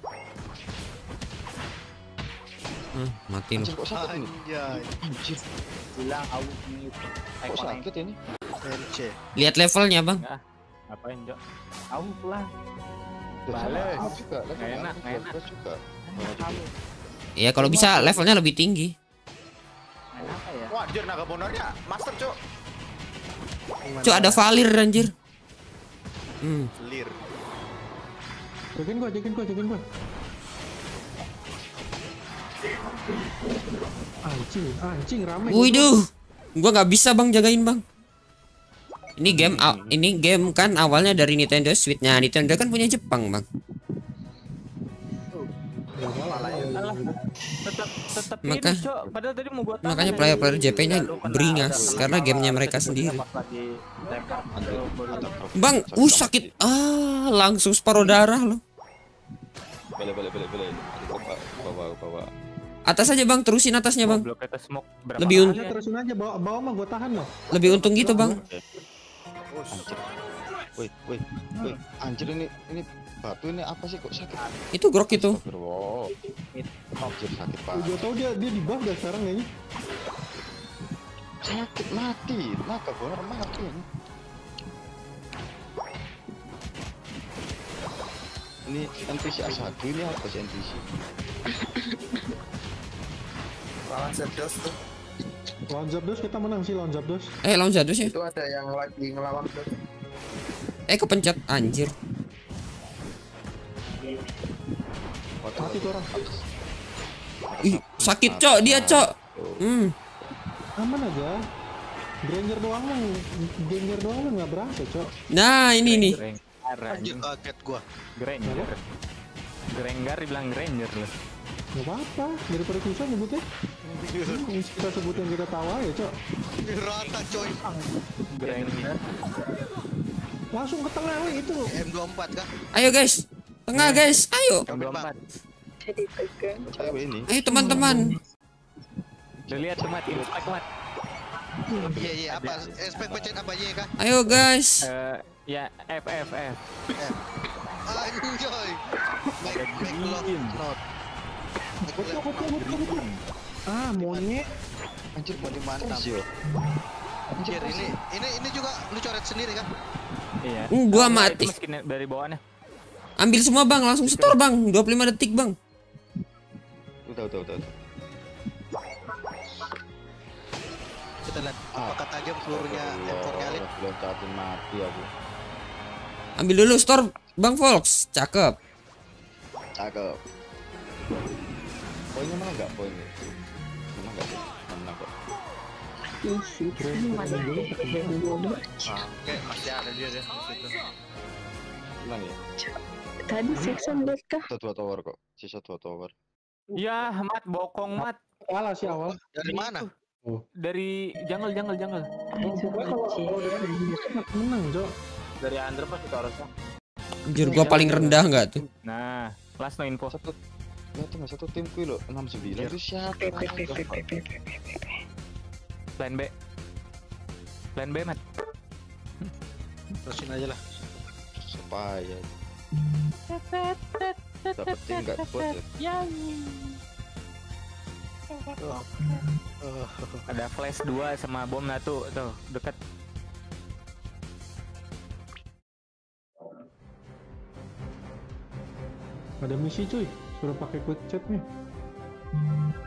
Speaker 1: Hmm, mati lu.
Speaker 10: Anjir, kok sakit ini?
Speaker 4: Anjay.
Speaker 8: Bilang aku ini.
Speaker 10: Kok sakit ini?
Speaker 4: N C.
Speaker 1: Lihat levelnya, Bang.
Speaker 7: Enggak. Ngapain, Jok? Aku pulang.
Speaker 10: Balik juga,
Speaker 7: Nggak enak, nggak enak.
Speaker 10: juga.
Speaker 1: Iya, kalau bisa levelnya lebih tinggi.
Speaker 7: Main apa ya?
Speaker 6: Wah, anjir naga bonarnya master, Cok.
Speaker 1: Cuk, ada Valir anjir. Hmm.
Speaker 6: Lir.
Speaker 2: Jagain gua, jagain gua, jagain gua. Anjing, anjing rame.
Speaker 1: Waduh. Gua nggak bisa, Bang, jagain, Bang. Ini game aw- ini game kan awalnya dari Nintendo Switch-nya. Nintendo kan punya Jepang, Bang.
Speaker 7: Tetap tetap
Speaker 1: Maka-
Speaker 7: ini, Cok. Padahal tadi mau gua tahan
Speaker 1: Makanya
Speaker 7: dari-
Speaker 1: player-player J P-nya
Speaker 7: Lalu kena
Speaker 1: beringas
Speaker 7: ada-
Speaker 1: karena gamenya mereka
Speaker 7: pas
Speaker 1: sendiri.
Speaker 7: lagi tembak, baru-
Speaker 1: Bang, uh sakit. Ah, langsung separuh darah lo.
Speaker 10: Balik, balik, balik, balik. Bawa, bawa, bawa.
Speaker 1: Atas aja, Bang, terusin atasnya, Bang.
Speaker 7: Goblok, kita smoke berapa
Speaker 1: Lebih
Speaker 7: kali
Speaker 1: un-
Speaker 7: ya?
Speaker 2: Terusin aja, bawa, bawa mah gua tahan loh.
Speaker 1: Lebih untung gitu, Bang.
Speaker 10: Anjir. Woi, woi, woi. Anjir ini ini batu ini apa sih kok sakit?
Speaker 1: Itu grok itu.
Speaker 10: Bro. Anjir sakit
Speaker 2: Gua
Speaker 10: banget.
Speaker 2: tau dia dia di buff dah sekarang kayaknya.
Speaker 10: Sakit mati. Naga bonar mati ini. Ini N P C A satu ini apa sih N P C?
Speaker 11: Lawan Zapdos tuh.
Speaker 2: Lawan Zapdos kita menang sih lawan Zapdos.
Speaker 1: Eh, lawan Zadus ya.
Speaker 11: Itu ada yang lagi ngelawan tuh.
Speaker 1: Eh, kepencet anjir.
Speaker 2: Mati tuh orang.
Speaker 1: Ih, sakit, Cok, dia, Cok. Hmm.
Speaker 2: Aman aja. Granger doang mah, Granger doang mah nggak berasa, Cok.
Speaker 1: Nah, ini nih.
Speaker 7: Grenggar,
Speaker 4: Anjir
Speaker 7: anjing.
Speaker 4: kaget gua.
Speaker 7: Grenggar. Grenggar dibilang Granger loh.
Speaker 2: Gak apa-apa, daripada susah nyebutnya. Hmm, kita sebut yang kita tahu ya, Cok.
Speaker 4: Rata coy.
Speaker 7: Grenggar.
Speaker 2: Langsung ke tengah weh itu.
Speaker 4: M dua puluh empat kah?
Speaker 1: Ayo, guys. Tengah, guys. Ayo.
Speaker 7: Yang dua puluh empat.
Speaker 5: Jadi tegang.
Speaker 10: Cewek ini.
Speaker 1: Ayo, teman-teman.
Speaker 7: Lu lihat tuh, Mat, inspect, Mat.
Speaker 4: Iya iya apa? Spek pencet apa Y kah?
Speaker 1: Ayo, guys.
Speaker 7: Eh, ya F F F.
Speaker 4: Anjoy. Back back love not.
Speaker 2: Betul, betul, betul, betul. Ah, monyet.
Speaker 4: Anjir mau dimantap. Anjir ini ini ini juga lu coret sendiri kan?
Speaker 7: Iya.
Speaker 1: Hmm, gua
Speaker 7: Nah,
Speaker 1: mati.
Speaker 7: itu skin dari bawahnya.
Speaker 1: Ambil semua, Bang. Langsung store, Bang. dua puluh lima detik, Bang.
Speaker 10: Udah, udah, udah. udah.
Speaker 4: Kita lihat apakah tajam pelurunya M empat kali.
Speaker 10: Loncatin mati aku.
Speaker 1: Ambil dulu store, Bang Volks. Cakep.
Speaker 10: Cakep. Poinnya mana enggak poinnya? Mana enggak sih? Mana kok?
Speaker 5: Isi, masih dulu.
Speaker 6: Oke, masih ada dia deh di situ.
Speaker 10: Menang ya?
Speaker 5: Tadi section lihat kah?
Speaker 10: Satu dua tower kok. Sisa dua tower.
Speaker 7: Ya, Mat, bokong, Mat.
Speaker 2: Kalah sih awal.
Speaker 4: Dari mana?
Speaker 7: Dari jungle, jungle, jungle.
Speaker 2: Menang, Cok.
Speaker 8: Dari underpass itu harusnya.
Speaker 1: Anjir, gua paling rendah nggak tuh?
Speaker 7: Nah, last no info.
Speaker 10: Satu. Ya tengah satu timku lo enam sembilan itu siapa?
Speaker 7: Plan B. Plan B, Mat.
Speaker 4: Terusin aja lah.
Speaker 10: Supaya dapetin nggak kuat ya.
Speaker 7: Ada flash dua sama bom satu tuh dekat.
Speaker 2: Ada misi cuy, suruh pakai quick chat nih.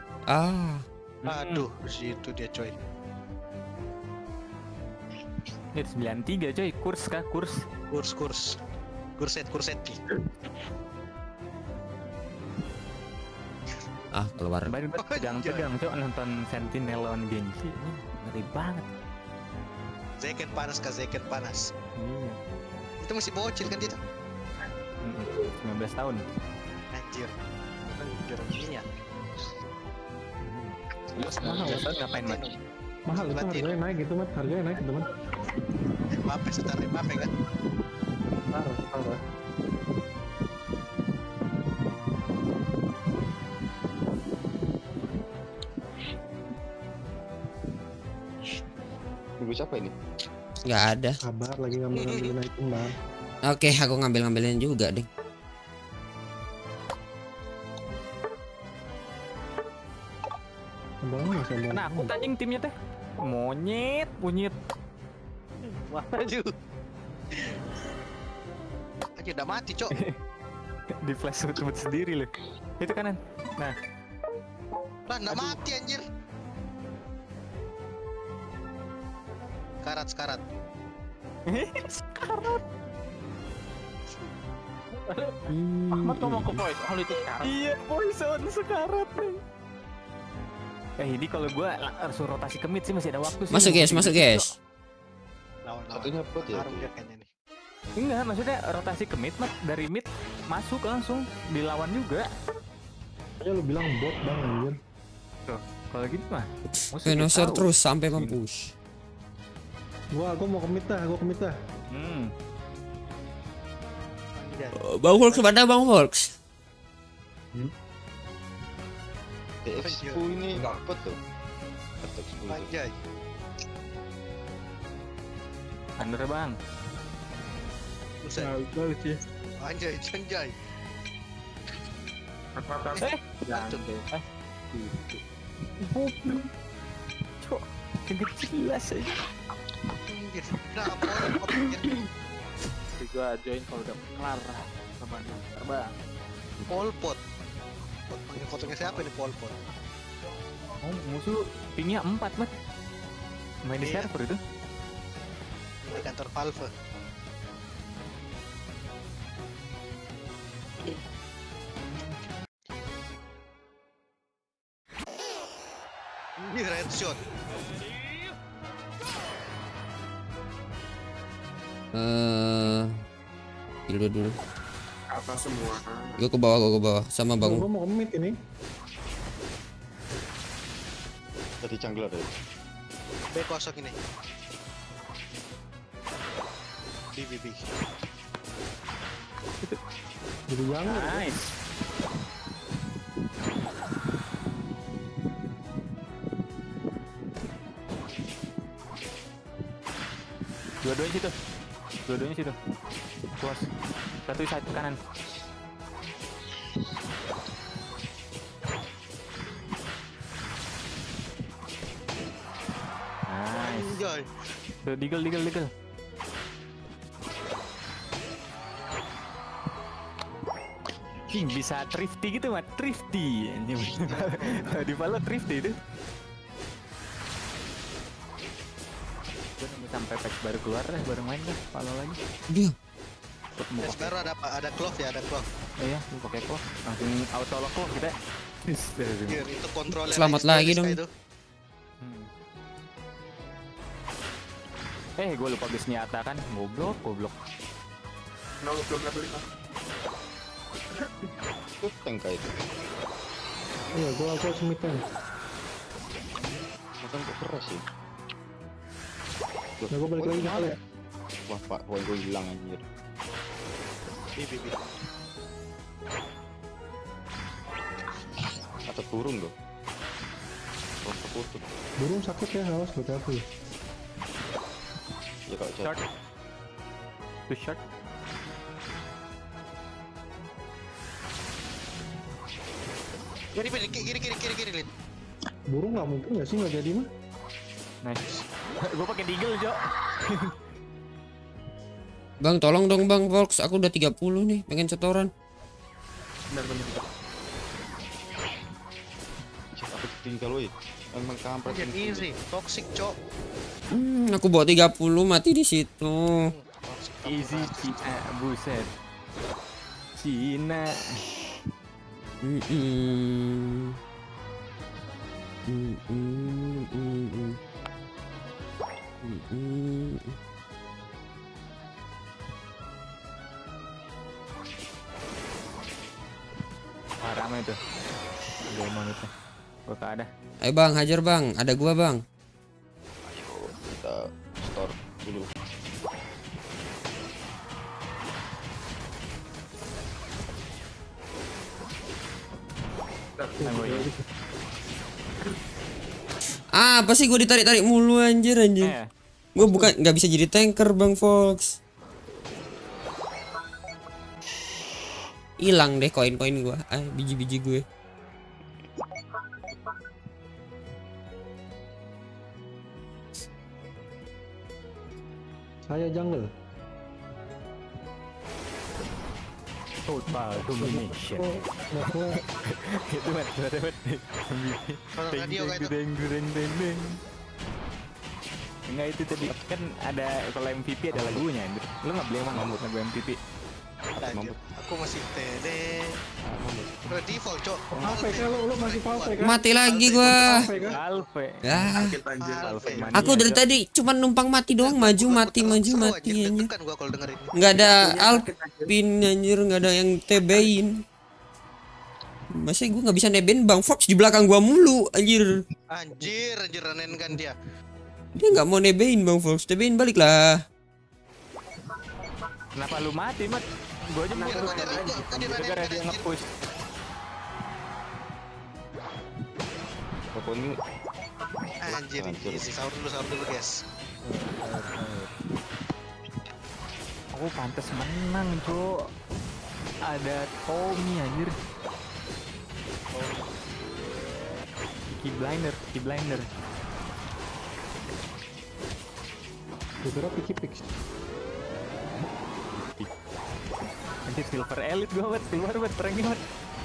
Speaker 1: Ah.
Speaker 4: Aduh, di situ dia coy.
Speaker 7: Hit sembilan tiga coy, kurs kah? Kurs.
Speaker 4: Kurs kurs. Kurset kurset.
Speaker 1: Ah, keluar.
Speaker 7: Kemarin gue tegang-tegang coy nonton Sentinel lawan Genji. Ini ngeri banget.
Speaker 4: Zeken panas kah? Zeken panas.
Speaker 7: Iya.
Speaker 4: Itu masih bocil kan dia tuh?
Speaker 7: sembilan belas tahun.
Speaker 4: Anjir. Anjir iya.
Speaker 7: Lu mahal ya, ngapain mat?
Speaker 2: Mahal itu harganya naik gitu mat, harganya naik teman.
Speaker 4: Mbappe setar Mbappe kan?
Speaker 2: Parah, parah.
Speaker 10: Nunggu siapa ini?
Speaker 1: Nggak ada.
Speaker 2: Sabar lagi ngambil-ngambilin item bang.
Speaker 1: Oke, aku ngambil-ngambilin juga deh.
Speaker 2: Abang mas abang.
Speaker 7: Nah, aku anjing timnya teh. Monyet, monyet.
Speaker 4: Maju. Aja udah mati, Cok.
Speaker 7: Di flash sebut sendiri loh. Itu kanan. Nah.
Speaker 4: Lah, enggak mati anjir. Karat, sekarat.
Speaker 7: Sekarat.
Speaker 8: Ahmad ngomong ke Boy, oh itu sekarang.
Speaker 7: Iya, poison sekarat nih. Eh, ini kalau gua harus rotasi ke mid sih masih ada waktu sih.
Speaker 1: Masuk guys, masuk guys.
Speaker 10: Satunya bot ya?
Speaker 7: Enggak, maksudnya rotasi ke mid, mat dari mid masuk langsung dilawan juga.
Speaker 2: Ya lu bilang bot bang anjir.
Speaker 7: Tuh, kalau gitu mah.
Speaker 1: Venusaur terus sampai mampus.
Speaker 2: Gua gua mau commit dah, gua commit dah.
Speaker 7: Hmm.
Speaker 1: Bang Hulk mana Bang Hulk?
Speaker 10: T X sepuluh ini dapat tuh. T X sepuluh.
Speaker 4: Anjay.
Speaker 7: Under bang.
Speaker 4: Buset.
Speaker 2: Bagus ya.
Speaker 4: Anjay, anjay.
Speaker 7: Eh,
Speaker 4: lanjut deh.
Speaker 7: Eh, gitu. Cok, kagak jelas aja.
Speaker 4: Anjir, kenapa orang anjir?
Speaker 8: Jadi gua join kalau udah kelar sama dia. Terbang.
Speaker 4: Pol Pot. Ini fotonya siapa nih Pol Pot?
Speaker 7: Oh, musuh pingnya empat mat. Main di
Speaker 4: Iya.
Speaker 7: server itu.
Speaker 4: Di kantor Valve. Ini red shot.
Speaker 1: Eh, dulu dulu.
Speaker 11: Apa semua?
Speaker 1: Gue ke bawah, gue ke bawah sama Bang.
Speaker 2: Gua mau commit ini.
Speaker 10: Tadi jungler ya?
Speaker 4: B kosong ini. B B B.
Speaker 2: Jadi jangan.
Speaker 7: Nice. Dua-duanya situ. Dua-duanya situ. Puas. Satu side kanan. Nice.
Speaker 4: Anjay.
Speaker 7: Tuh, digel, digel, digel. Ih, bisa thrifty gitu mat, thrifty. Di Valo thrifty itu. Gue nunggu sampai patch baru keluar deh, baru main deh, Valo lagi.
Speaker 1: Dia.
Speaker 4: Yes, baru ada apa? Ada clove ya, ada clove.
Speaker 7: Iya, lu pakai clock, langsung auto lock clock kita.
Speaker 4: Anjir, itu kontrolnya.
Speaker 1: Selamat lagi dong.
Speaker 7: Hmm. Eh, gue lupa base nyata kan, goblok, goblok.
Speaker 11: No, belum level lima.
Speaker 10: Itu tank kayak itu.
Speaker 2: Iya, gua gua commit dah.
Speaker 10: Makan kok keras sih.
Speaker 2: Nah, gua balik lagi ke kali ya.
Speaker 10: Wah pak, poin gue hilang anjir.
Speaker 4: B B B.
Speaker 10: Atau burung loh. Oh, keputus.
Speaker 2: Burung sakit ya, awas hati-hati.
Speaker 10: Ya kalau
Speaker 7: Short.
Speaker 10: jatuh.
Speaker 7: Two short.
Speaker 4: Kiri kiri kiri kiri kiri kiri Lin.
Speaker 2: Burung nggak mungkin nggak sih nggak jadi mah?
Speaker 7: Nice. Gue pakai deagle, Jo.
Speaker 1: Bang, tolong dong Bang Volks, aku udah tiga puluh nih, pengen setoran.
Speaker 8: Benar-benar.
Speaker 10: Aku tinggal woi. Emang kampret.
Speaker 4: Anjir easy, toxic, Cok.
Speaker 1: Hmm, aku bawa tiga puluh mati di situ.
Speaker 7: Easy Cina, buset. Cina.
Speaker 1: Mm -mm. Mm -mm, mm -mm. Mm -mm.
Speaker 7: Ah, ramai tuh. Demon itu. Gua tak ada.
Speaker 1: Ayo bang, hajar bang. Ada gua bang.
Speaker 10: Ayo kita store dulu.
Speaker 1: Ah, apa sih gue ditarik-tarik mulu anjir anjir.
Speaker 7: Eh.
Speaker 1: Gue bukan nggak bisa jadi tanker bang Fox. Hilang deh koin-koin gue, ah biji-biji gue.
Speaker 2: Saya jungle.
Speaker 7: Total domination. Itu mat, mat,
Speaker 4: Kalau radio kayak itu.
Speaker 7: deng deng deng deng. Enggak, itu tadi kan ada kalau M V P ada lagunya. Lu nggak beli emang lagu M V P?
Speaker 4: Anjir, aku masih T D. Udah default, Cok.
Speaker 2: Valve kan lu, lu masih Valve kan?
Speaker 1: Mati lagi gua.
Speaker 7: Alve.
Speaker 1: Ya.
Speaker 11: Anjir.
Speaker 1: Aku dari tadi cuma numpang mati doang, maju mati maju mati anjir.
Speaker 4: Kan gua kalau dengerin.
Speaker 1: Nggak ada Alpin anjir, nggak ada yang tebein. Masa gua nggak bisa nebein Bang Fox di belakang gua mulu anjir.
Speaker 4: Anjir, anjir ranen kan dia.
Speaker 1: Dia nggak mau nebein Bang Fox, tebein balik lah.
Speaker 7: Kenapa lu mati, Mat? Gua aja mau terus gara-gara dia nge-push.
Speaker 10: Pokoknya
Speaker 4: Anjir, isi sahur dulu, sahur dulu guys.
Speaker 7: Aku pantas menang, Cok. Ada Tommy anjir. Key blinder, key blinder.
Speaker 2: Kira Piki Pix.
Speaker 7: Anjir silver elite gua buat keluar buat perangnya buat.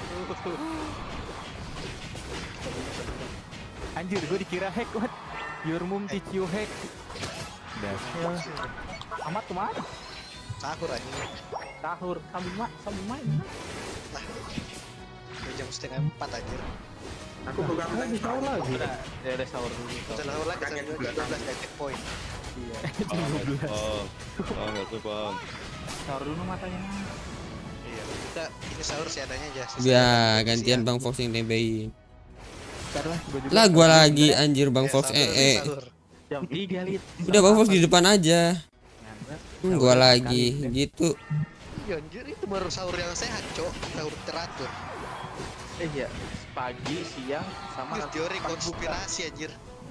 Speaker 7: Anjir gua dikira hack buat. Your mom teach you hack. Dasar. Amat tuh mana?
Speaker 4: Sahur aja.
Speaker 8: Sahur sambil mak sambil main.
Speaker 4: Lah. Udah jam setengah empat anjir.
Speaker 11: Aku pegang
Speaker 2: Lagi sahur lagi.
Speaker 8: Udah, ya udah sahur dulu.
Speaker 4: Udah sahur lagi sampai dua belas kayak checkpoint.
Speaker 8: Iya.
Speaker 10: oh, oh nggak tuh bang.
Speaker 8: Sahur dulu matanya.
Speaker 4: Iya, kita ini sahur seadanya aja.
Speaker 1: Ya gantian Bang Fox yang nebein.
Speaker 7: Bentar lah, gua juga.
Speaker 1: Lah gua lagi anjir Bang
Speaker 4: Ya,
Speaker 1: Fox
Speaker 4: sahur,
Speaker 1: eh eh.
Speaker 4: sahur.
Speaker 8: Jam tiga lit.
Speaker 1: Udah Bang Fox di depan aja. Hmm, gua lagi gitu.
Speaker 4: Iya anjir, itu baru sahur yang sehat, Cok. Sahur teratur.
Speaker 8: Eh iya, pagi, siang, sama
Speaker 4: Ini teori konspirasi anjir.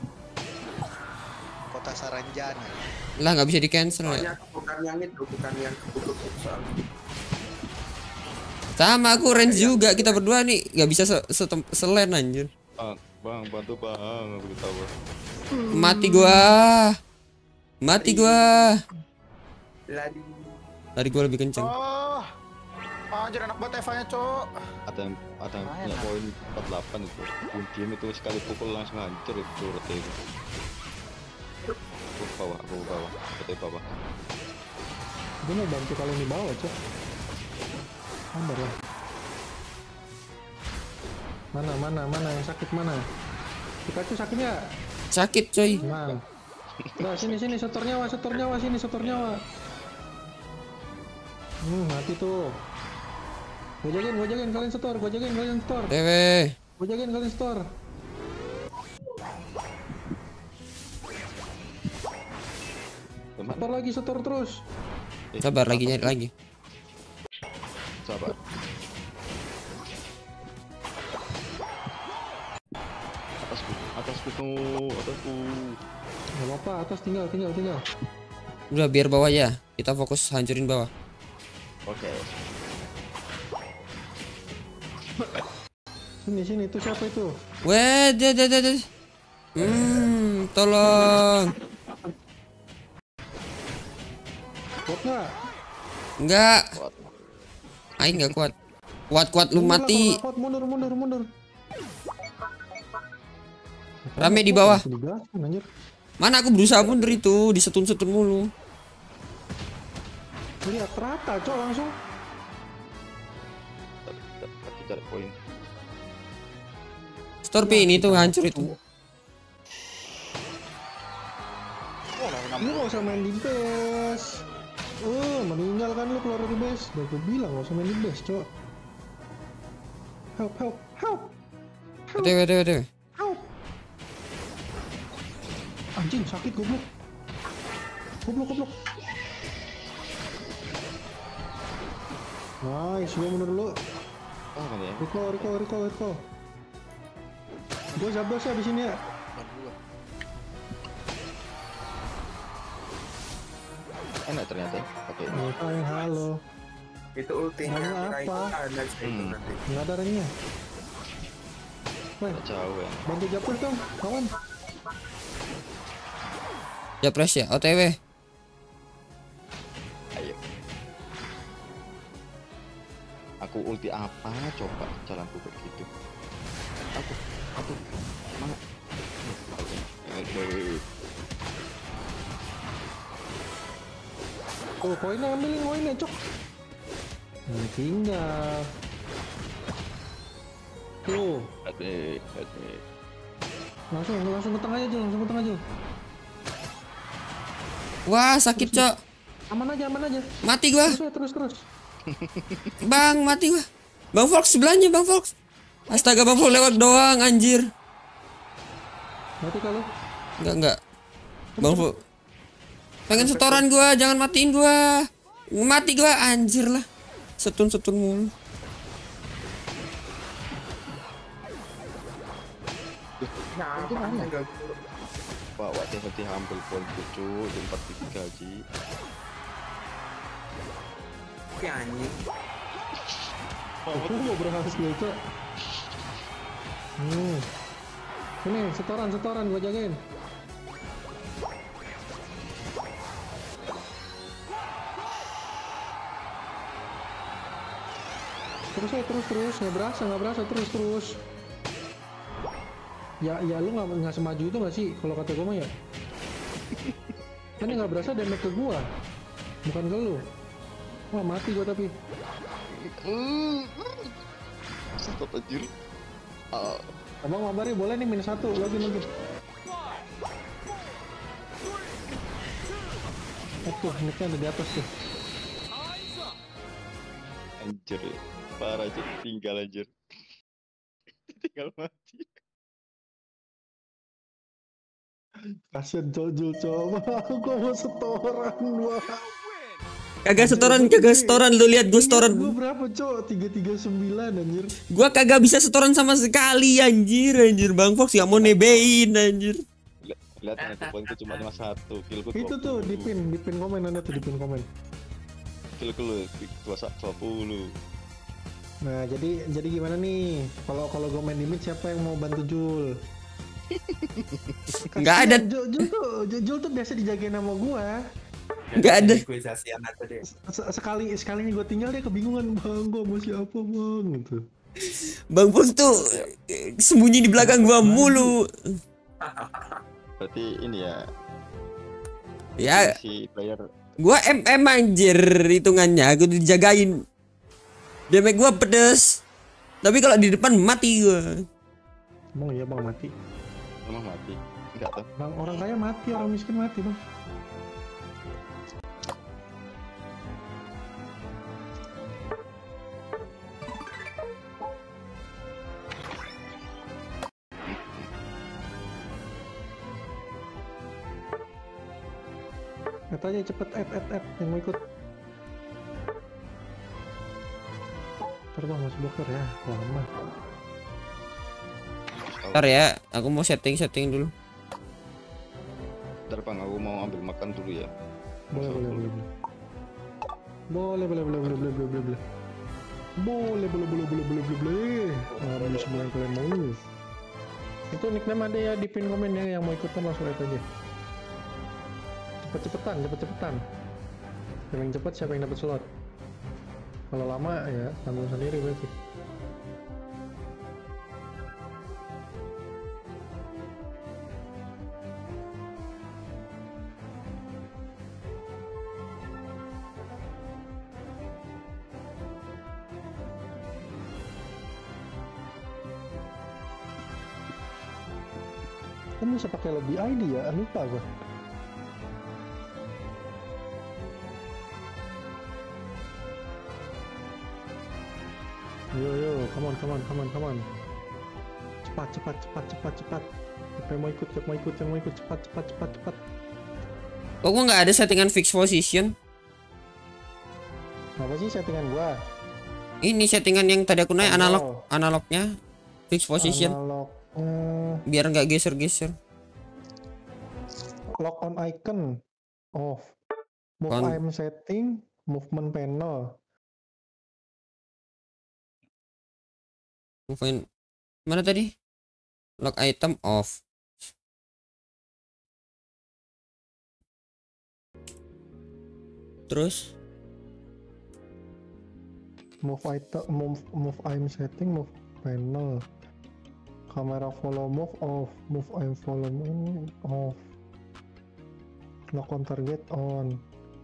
Speaker 4: Kota Saranjana.
Speaker 1: Lah nggak bisa di cancel
Speaker 11: Soalnya
Speaker 1: ya.
Speaker 11: bukan yang itu, bukan yang kebutuhan soalnya.
Speaker 1: Sama aku range juga, kita berdua nih nggak bisa se se selen anjir.
Speaker 10: Bang, bang bantu bang, aku tahu.
Speaker 1: Mati gua. Mati gua.
Speaker 11: Lari.
Speaker 1: Lari gua lebih kenceng.
Speaker 6: Oh, anjir enak banget Eva-nya, Cok.
Speaker 10: Ada yang ada yang punya poin empat puluh delapan itu. Kunci itu sekali pukul langsung hancur itu rete itu. Aku ke bawah, aku ke bawah, aku ke bawah.
Speaker 2: Gue mau bantu kalian di bawah, Cok. Sabar lah. Mana, mana, mana yang sakit mana? Pikachu sakit ya?
Speaker 1: Sakit coy.
Speaker 2: Nah. Nah, sini, sini, setor nyawa, setor nyawa, sini, setor nyawa. Hmm, mati tuh. Gue jagain, gue jagain, kalian setor, gue jagain, kalian setor.
Speaker 1: Dewe.
Speaker 2: Gue jagain, kalian setor. Setor lagi, setor terus.
Speaker 1: Sabar lagi nyari lagi.
Speaker 10: Sabar. Atasku, atasku tuh, atasku.
Speaker 2: Gak apa-apa, atas tinggal, tinggal, tinggal.
Speaker 1: Udah biar bawah ya. Kita fokus hancurin bawah.
Speaker 10: Oke.
Speaker 2: Sini, sini, itu siapa itu?
Speaker 1: Weh, deh, deh, deh, deh. Hmm, tolong.
Speaker 2: Kuat nggak?
Speaker 1: Enggak. Aing enggak kuat. Kuat-kuat lu
Speaker 2: Mundur lah,
Speaker 1: mati.
Speaker 2: kalau nggak kuat, mundur, mundur, mundur.
Speaker 1: Rame di bawah.
Speaker 2: Digasin, anjir.
Speaker 1: Mana aku berusaha mundur itu, disetun-setun mulu.
Speaker 2: Lihat rata cok langsung.
Speaker 10: Tapi cari poin.
Speaker 1: Storpi ini tuh hancur itu.
Speaker 2: Lu gak usah main di base. Oh, meninggal kan lu keluar dari base. Udah gue bilang gak usah main di base, cok. Help, help, help.
Speaker 1: W T W, W T W.
Speaker 2: Help. Anjing, sakit goblok. Goblok, goblok. Nice, gue mundur dulu.
Speaker 10: Oh, kan ya.
Speaker 2: Recall, recall, recall, recall. Gue zabas ya abis ini ya.
Speaker 10: Enak ternyata pakai ini.
Speaker 2: Oh, yang halo.
Speaker 11: Itu ultinya
Speaker 2: Halo
Speaker 11: kira itu
Speaker 2: apa?
Speaker 11: ada sih itu
Speaker 10: Hmm.
Speaker 11: nanti.
Speaker 2: Nggak ada ringnya. Weh,
Speaker 10: Jauh ya.
Speaker 2: bantu Japres dong, kawan.
Speaker 1: Japres ya, O T W.
Speaker 10: Ayo. Aku ulti apa? Coba jalanku begitu. Aku, aku, mana? Aduh.
Speaker 2: Tuh, koinnya ambilin koinnya, cok. Nah, tinggal. Tuh,
Speaker 10: Hati, hati.
Speaker 2: langsung langsung ke tengah aja, langsung ke tengah aja.
Speaker 1: Wah, sakit, Cok.
Speaker 2: Aman aja, aman aja.
Speaker 1: Mati gua.
Speaker 2: Terus, terus, terus.
Speaker 1: Bang, mati gua. Bang Fox sebelahnya, Bang Fox. Astaga, Bang Fox lewat doang, anjir.
Speaker 2: Mati kalau.
Speaker 1: Enggak, enggak. Bang Fox. Pengen setoran gua, jangan matiin gua. Mati gua, anjir lah. Setun-setun mulu.
Speaker 11: Nah, apa enggak
Speaker 10: Pak, waktu hati hampir pol cucu di empat tiga ji.
Speaker 11: ya anjing.
Speaker 2: Aku mau berhasil, cok. Hmm. Ini setoran, setoran gua jagain. Terus ya, terus terus nggak berasa nggak berasa terus terus. Ya ya lu nggak nggak semaju itu nggak sih kalau kata gue mah ya. Kan nggak berasa damage ke gua, bukan ke lu. Wah mati gua tapi.
Speaker 10: Stop anjir. Ah,
Speaker 2: Abang Mabari boleh nih minus satu lagi lagi. Tuh, nicknya ada di atas tuh.
Speaker 10: anjir. Parah aja tinggal anjir. Tinggal mati.
Speaker 2: Kasian Jojul coba aku mau setoran dua.
Speaker 1: Kagak setoran, kagak setoran. Lu lihat gua setoran.
Speaker 2: Gua berapa, Cok? tiga tiga sembilan anjir.
Speaker 1: Gua kagak bisa setoran sama sekali, anjir, anjir. Bang Fox gak mau nebein, anjir.
Speaker 10: Lihat aku poinku cuma lima puluh satu, killku
Speaker 2: Itu tuh di pin, di pin komen ada tuh di pin komen.
Speaker 10: Killku lu dua puluh.
Speaker 2: Nah, jadi jadi gimana nih? Kalau kalau gue main di mid siapa yang mau bantu Jul?
Speaker 1: Nggak ada.
Speaker 2: Jul, Jul tuh, Jul tuh biasa dijagain sama gua.
Speaker 1: Nggak ada.
Speaker 11: Kuisasian aja deh.
Speaker 2: Sekali sekalinya gue tinggal dia kebingungan, bang, gua mau siapa bang gitu.
Speaker 1: Bang Fox tuh sembunyi di belakang gua mulu.
Speaker 10: Berarti ini ya.
Speaker 1: Ya.
Speaker 10: Si player.
Speaker 1: Gua M M anjir hitungannya, aku dijagain. Damage gua pedes. Tapi kalau di depan mati gua.
Speaker 2: Emang iya bang mati.
Speaker 10: Emang mati? Enggak tahu.
Speaker 2: Bang orang kaya mati, orang miskin mati bang. Lihat aja cepet add add add yang mau ikut. Ntar bang masih blocker ya, lama.
Speaker 1: Ntar ya, aku mau setting-setting dulu.
Speaker 10: Ntar bang, aku mau ambil makan dulu ya.
Speaker 2: Boleh boleh boleh boleh. Boleh boleh boleh boleh boleh boleh boleh boleh. Boleh boleh boleh boleh boleh boleh boleh. Ambil sembilan kalian mau. Itu nickname ada ya di pin komen ya, yang mau ikutan langsung lihat aja. Cepet-cepetan, cepet-cepetan. Siapa yang cepet siapa yang dapat slot. Kalau lama ya tanggung sendiri berarti. Kan bisa pakai lebih I D ya, lupa gua. Yo yo, come on, come on, come on, come on. Cepat, cepat, cepat, cepat, cepat. Siapa yang mau ikut, siapa mau ikut, yang mau ikut, cepat, cepat, cepat, cepat.
Speaker 1: Kok gua nggak ada settingan fix position?
Speaker 2: Apa sih settingan gua?
Speaker 1: Ini settingan yang tadi aku naik analog, analognya fix position.
Speaker 2: Analog. Hmm,
Speaker 1: Biar nggak geser-geser.
Speaker 2: lock on icon off. Move
Speaker 1: Kon-
Speaker 2: item setting, movement panel.
Speaker 1: Movement mana tadi? Lock item off. Terus
Speaker 2: Move item, move, move item setting, move panel. Camera follow move off, move item follow move off. Lock on target on.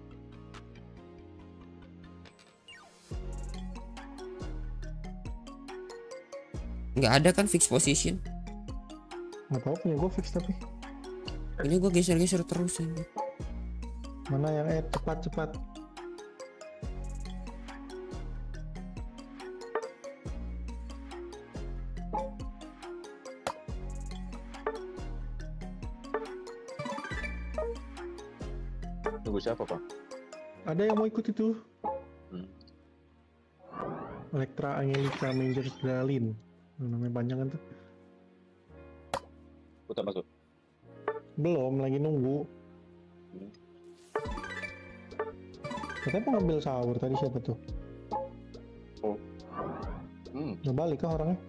Speaker 1: nggak ada kan fix position?
Speaker 2: Nggak tahu punya gue fix tapi.
Speaker 1: Ini gua geser-geser terus ini.
Speaker 2: Mana yang eh cepat cepat.
Speaker 10: Tunggu siapa, Pak?
Speaker 2: Ada yang mau ikut itu?
Speaker 10: Hmm.
Speaker 2: Elektra Angelica Major Gralin. Namanya panjang kan tuh.
Speaker 10: Putar masuk.
Speaker 2: Belum, lagi nunggu.
Speaker 10: Hmm.
Speaker 2: Katanya mau ngambil sahur tadi siapa tuh?
Speaker 10: Oh. Hmm.
Speaker 2: Udah balik kah orangnya?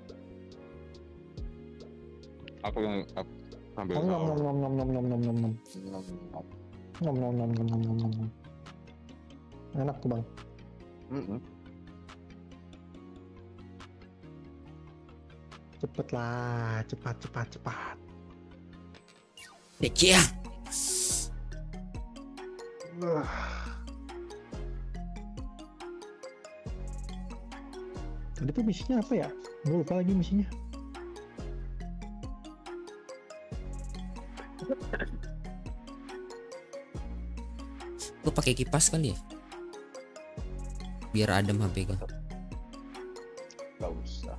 Speaker 10: Aku yang aku ambil
Speaker 2: Oh, nom nom nom nom nom nom nom nom nom.
Speaker 10: nom.
Speaker 2: Nom nom nom nom nom nom nom nom. Enak tuh bang.
Speaker 10: Mm-mm.
Speaker 2: Cepet lah, cepat cepat cepat.
Speaker 1: Iya.
Speaker 2: Tadi tuh misinya apa ya? Gue lupa lagi misinya.
Speaker 1: Gue pakai kipas kali ya. Biar adem H P gue.
Speaker 10: Gak usah.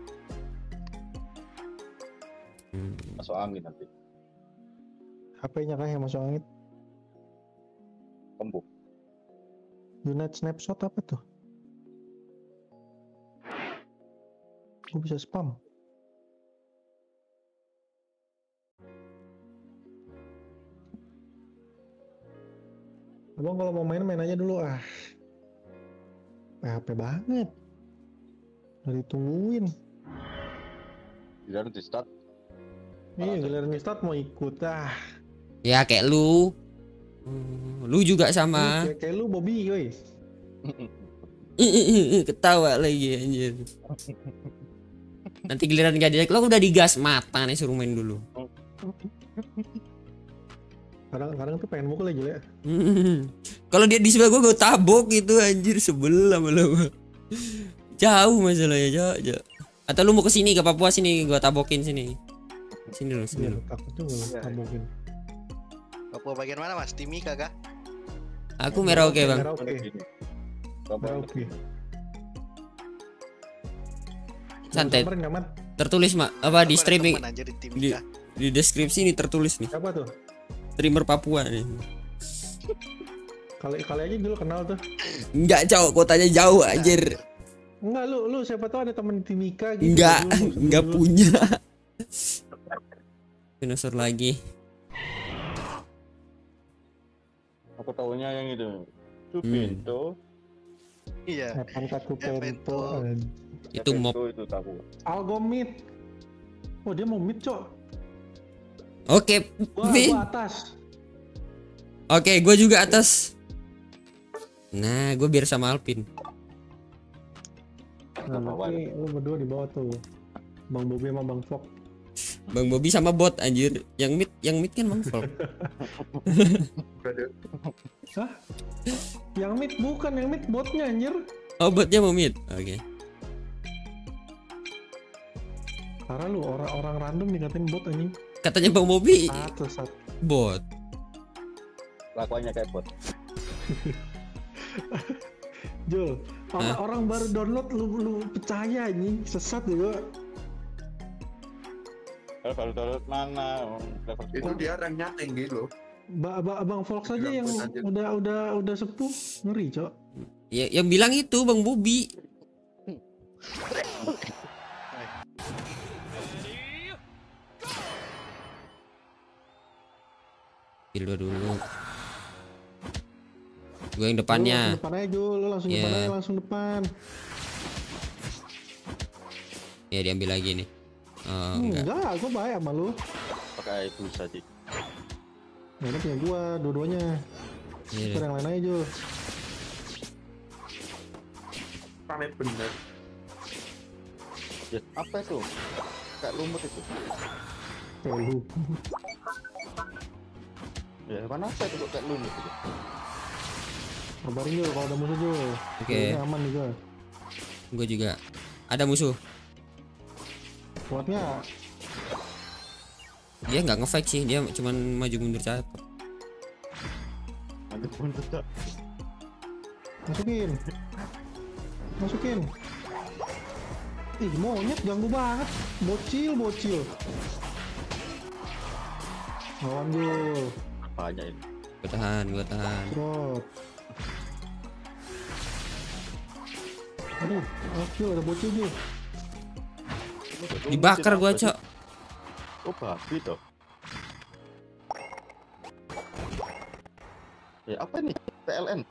Speaker 1: Hmm.
Speaker 10: Masuk angin nanti.
Speaker 2: H P-nya kah yang masuk angin?
Speaker 10: Kembung.
Speaker 2: Unite snapshot apa tuh? Gue bisa spam. Abang kalau mau main main aja dulu ah. P H P banget. Udah ditungguin.
Speaker 10: Tidak di start.
Speaker 2: Iya giliran start mau ikut ah.
Speaker 1: Ya kayak lu. Hmm, Lu juga sama.
Speaker 2: Kayak, kayak lu Bobby woi.
Speaker 1: Ketawa lagi anjir. Nanti giliran gak diajak lo udah digas mata nih suruh main dulu.
Speaker 2: Kadang-kadang tuh pengen mukul aja ya.
Speaker 1: Kalau dia di sebelah gua gue tabok gitu anjir, sebel sama lo. Jauh masalahnya, jauh, jauh. Atau lu mau ke sini ke Papua sini gua tabokin sini. Sini lu, sini
Speaker 2: Iya,
Speaker 1: lu.
Speaker 2: takut juga lu tabokin.
Speaker 4: Papua bagian mana mas? Timika kah?
Speaker 1: Aku Merauke, Bang.
Speaker 2: Merauke. Merauke.
Speaker 1: Santai.
Speaker 2: Kemarin nyaman.
Speaker 1: Tertulis mak apa di
Speaker 4: Aku ada
Speaker 1: streaming
Speaker 4: teman anjir di
Speaker 1: di,
Speaker 4: Timika.
Speaker 1: di deskripsi ini tertulis nih.
Speaker 2: Siapa tuh?
Speaker 1: Streamer Papua nih.
Speaker 2: Kali kali aja dulu kenal tuh.
Speaker 1: Enggak jauh, kotanya jauh anjir.
Speaker 2: Enggak lu lu siapa tahu ada teman di Timika gitu.
Speaker 1: Enggak,
Speaker 2: Dulu, sebelum
Speaker 1: enggak
Speaker 2: dulu.
Speaker 1: punya. Dinosaur lagi.
Speaker 10: Aku tahunya yang itu.
Speaker 1: Hmm.
Speaker 10: Cupinto.
Speaker 4: Iya.
Speaker 2: Evan Kaku
Speaker 4: Evento.
Speaker 2: Pento.
Speaker 1: Itu mob.
Speaker 10: Itu tahu.
Speaker 2: Algo mid. Oh dia mau mid cok.
Speaker 1: Oke,
Speaker 2: Gua,
Speaker 1: Vin.
Speaker 2: gua atas.
Speaker 1: Oke, gue juga atas. Nah, gue biar sama Alpin.
Speaker 2: Nah, nanti lu berdua di bawah tuh. Bang Bobi sama Bang Fok.
Speaker 1: Bang Bobby sama bot anjir. Yang mid, yang mid kan Bang Fok.
Speaker 2: Hah? Yang mid bukan, yang mid botnya anjir.
Speaker 1: Oh, botnya mau mid. Oke.
Speaker 2: Parah lu, orang-orang random dikatain bot anjing.
Speaker 1: Katanya Bang Bobi
Speaker 2: Satu, satu.
Speaker 1: bot.
Speaker 10: Lakuannya kayak bot.
Speaker 2: Jul, orang, orang baru download lu lu percaya ini sesat juga.
Speaker 10: Kalau baru download mana? Level
Speaker 11: Itu dia rank nyating gitu.
Speaker 2: Ba ba Bang Fox aja yang udah udah udah sepuh ngeri, Cok.
Speaker 1: Ya, yang bilang itu Bang Bobi. Kill dua dulu. Gue yang depannya.
Speaker 2: Lu depan aja Jul, lu langsung
Speaker 1: Yeah.
Speaker 2: depan aja, langsung depan.
Speaker 1: Ya diambil lagi nih. Oh, enggak.
Speaker 2: Enggak, gua baik sama lu.
Speaker 10: pakai itu saja.
Speaker 2: Ini punya gua, dua-duanya.
Speaker 1: Iya.
Speaker 2: Sekarang yang lain aja Jul.
Speaker 11: Rame bener.
Speaker 10: Ya, apa itu? Kayak lumut itu.
Speaker 2: Kayak lu.
Speaker 10: Ya, mana saya itu kok kayak lumut itu?
Speaker 2: Kabarin Jul kalau ada musuh Jul.
Speaker 1: Oke.
Speaker 2: Ini aman juga.
Speaker 1: Gue juga. Ada musuh.
Speaker 2: Kuatnya
Speaker 1: Dia nggak nge-fake sih, dia cuman maju mundur cepet.
Speaker 10: Maju mundur tak?
Speaker 2: masukin. Masukin. Ih, monyet ganggu banget. Bocil, bocil. Lawan Jul.
Speaker 10: Banyak ini.
Speaker 1: Gue tahan, gue tahan.
Speaker 2: Trot. Aduh, oh, Jul, ada bocil Jul.
Speaker 1: Dibakar gua, Cok.
Speaker 10: Oh, babi toh. Ya, apa ini? P L N.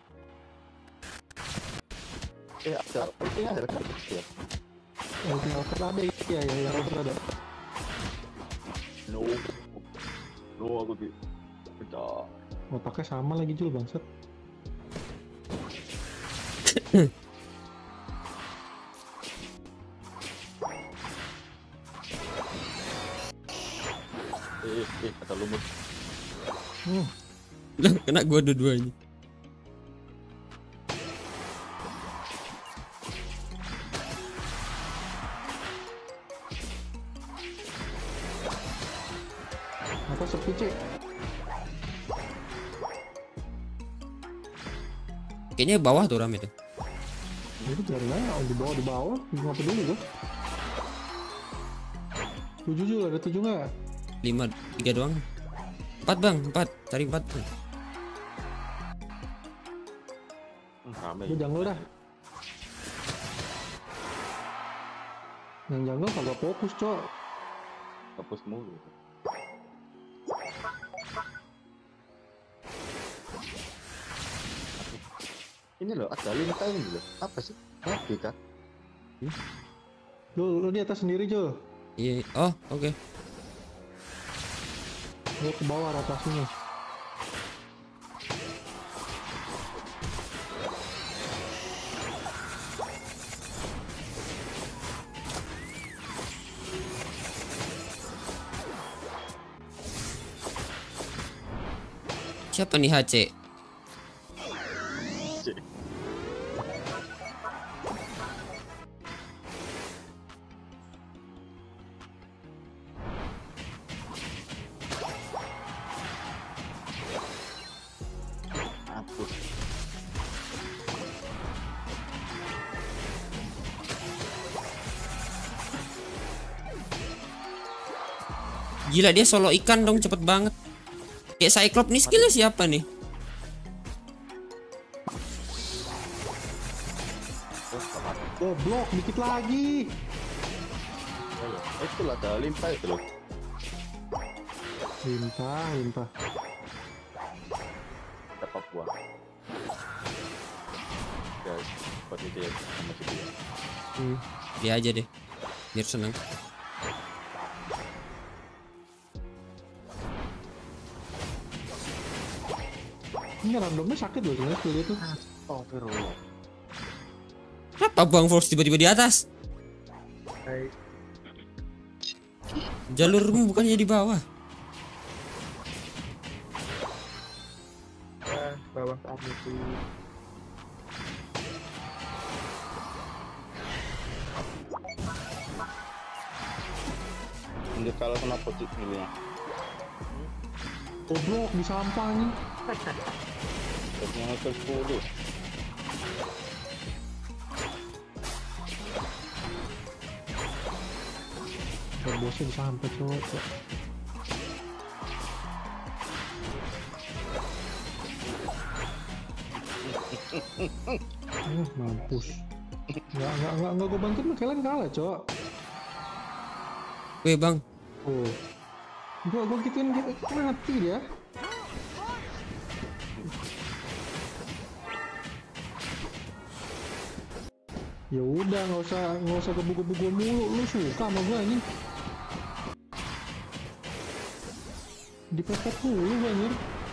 Speaker 10: Eh, ada. Ini ada kan? Ya.
Speaker 2: Oh, tinggal ada ya, ya, yang ada.
Speaker 10: No. No, aku di. Pecah.
Speaker 2: Otaknya sama lagi Jul, bangsat.
Speaker 10: Eh, eh, ada lumut.
Speaker 2: Hmm.
Speaker 1: Lah, kena gua dua-duanya.
Speaker 2: Apa sepi cek?
Speaker 1: Kayaknya bawah tuh rame tuh.
Speaker 2: Itu biarin aja, oh, di bawah di bawah, nggak peduli gua. Tujuh Jul, ada tujuh nggak?
Speaker 1: Lima, tiga doang. Empat bang, empat. Cari empat.
Speaker 10: Hmm, rame.
Speaker 2: Gue jungle dah. Yang jungle kagak fokus cok.
Speaker 10: Fokus mulu. Ini loh, ada lintah ini loh. Apa sih? Mati kan?
Speaker 2: Jul, lu di atas sendiri Jul.
Speaker 1: Iya. Oh, oke. Okay.
Speaker 2: Lu ke bawah rotasinya.
Speaker 1: Siapa nih H C? Gila, dia solo ikan dong, cepet banget. Kayak Cyclops nih, skillnya siapa nih?
Speaker 2: Oh, blok dikit lagi.
Speaker 10: Oh, itu lah, ada lintah itu loh.
Speaker 2: Lintah, lintah.
Speaker 10: Ada Papua. Guys, buat itu ya, sama situ ya.
Speaker 1: Hmm, dia aja deh, biar seneng.
Speaker 2: Ini randomnya sakit loh sebenarnya skill itu.
Speaker 10: Oh, bro.
Speaker 1: Kenapa Bang Fox tiba-tiba di atas?
Speaker 11: Hai.
Speaker 1: Jalurmu bukannya di bawah.
Speaker 11: Ah, bawah kamu tuh.
Speaker 10: Untuk kalau kena potik dulunya.
Speaker 2: Goblok di sampah nih.
Speaker 10: Yang ke sepuluh.
Speaker 2: Bosnya di sampah cowok. Hmm, mampus. Nggak, nggak, nggak, nggak gue bantuin, kalian kalah, cok.
Speaker 1: Weh bang.
Speaker 2: Oh. Gue, gue gituin dia, mati dia. Ya udah, nggak usah, nggak usah kebu-kebu gue mulu. Lu suka sama gue anjing. Dipepet mulu gue anjir.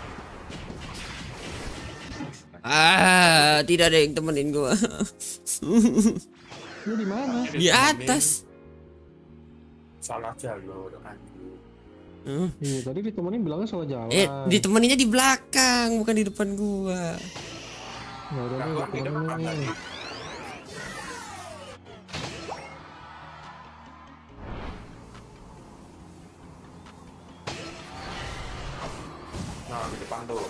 Speaker 1: Ah, tidak ada yang temenin gua.
Speaker 2: Lu di mana?
Speaker 1: Di atas.
Speaker 11: Salah jalur kan.
Speaker 1: Hmm.
Speaker 2: Iya, tadi ditemenin bilangnya salah jalan.
Speaker 1: Eh, ditemeninnya di belakang, bukan di depan gua.
Speaker 2: Ya udah deh,
Speaker 11: Gua di depan tadi. Nah, di depan tuh.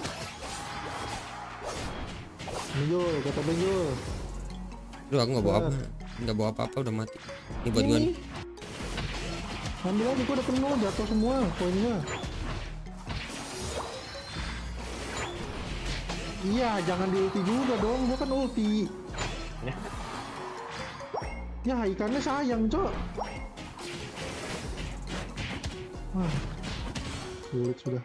Speaker 2: Benjol, kata benjol.
Speaker 1: Duh, aku nggak bawa apa, nggak bawa apa-apa, udah mati. Ini buat gua. nih.
Speaker 2: Ambil aja, gua udah penuh, jatuh semua poinnya. Iya, jangan di ulti juga dong, gua kan ulti. Ya, ikannya sayang, cok. Wah, sulit sudah.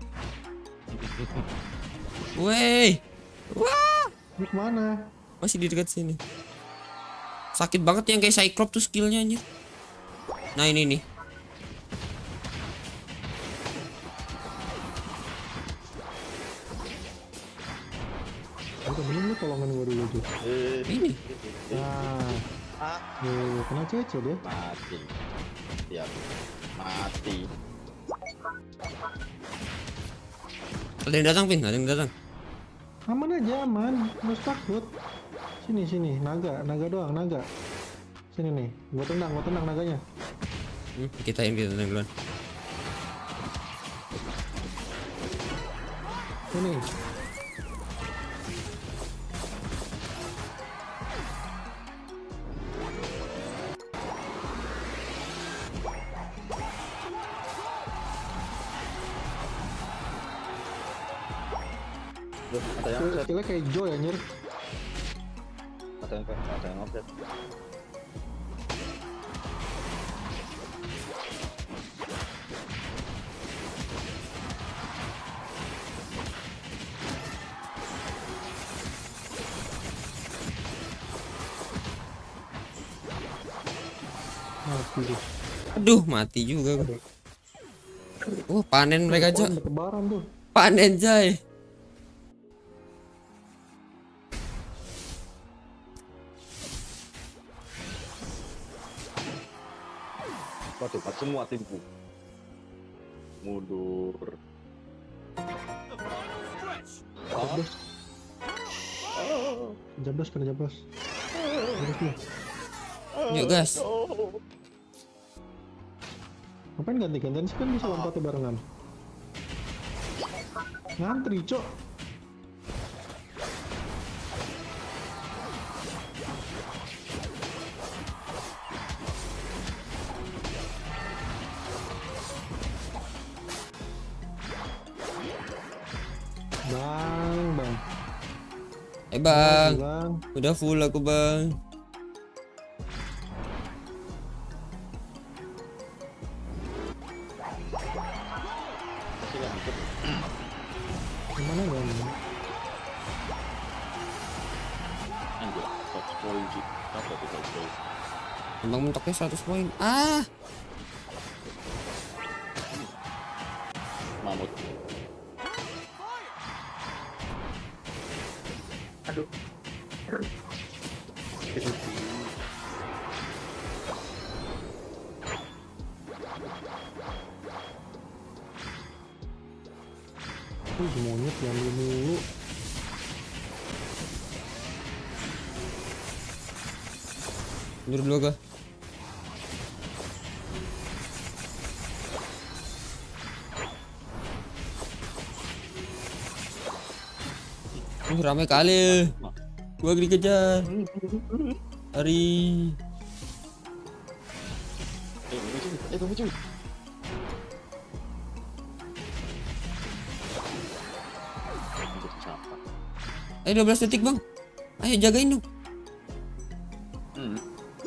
Speaker 1: Weh, wah.
Speaker 2: Ini kemana?
Speaker 1: Masih di dekat sini. Sakit banget yang kayak Cyclops tuh skillnya anjir. Nah ini nih.
Speaker 2: Udah bener lu tolongan gua dulu tuh.
Speaker 10: Eh,
Speaker 1: Ini.
Speaker 2: Nah,
Speaker 4: Ah,
Speaker 2: tuh, kena cece dia.
Speaker 10: mati. Siap. Mati.
Speaker 1: Ada yang datang, Pin, ada yang datang.
Speaker 2: Aman aja, aman. Nggak usah takut. Sini, sini. Naga, naga doang, naga. Sini nih. Gua tendang, gua tendang naganya.
Speaker 1: Hmm, kita yang kita tendang duluan.
Speaker 2: Sini.
Speaker 10: Loh, ada yang offset.
Speaker 2: Skillnya kayak Joy anjir.
Speaker 10: Ada yang ada yang offset.
Speaker 2: Mati deh.
Speaker 1: Aduh, mati juga gua. Oh, panen mereka aja.
Speaker 2: Ada kebaran tuh.
Speaker 1: Panen, Jay.
Speaker 10: Waduh, pas semua timku. Mundur.
Speaker 2: Jablos. Jablos, kena jablos. Jablos dia.
Speaker 1: Yuk, gas.
Speaker 2: Ngapain ganti-gantian sih, kan bisa lompatnya barengan. Ngantri, cok. Bang, bang.
Speaker 1: Eh, Bang.
Speaker 2: Bang.
Speaker 1: Udah full aku, Bang.
Speaker 2: Gimana bang?
Speaker 10: Anjir, seratus poin sih. Apa tuh seratus poin?
Speaker 1: Bang mentoknya seratus poin. Ah.
Speaker 10: Mamut.
Speaker 11: Aduh.
Speaker 2: Wih, monyet yang dulu.
Speaker 1: Mundur dulu gua. Uh, rame kali. Gua dikejar. Hari.
Speaker 10: Eh, tunggu cuy. Eh, tunggu cuy.
Speaker 1: Ayo dua belas detik, Bang. Ayo jagain dong.
Speaker 10: Hmm.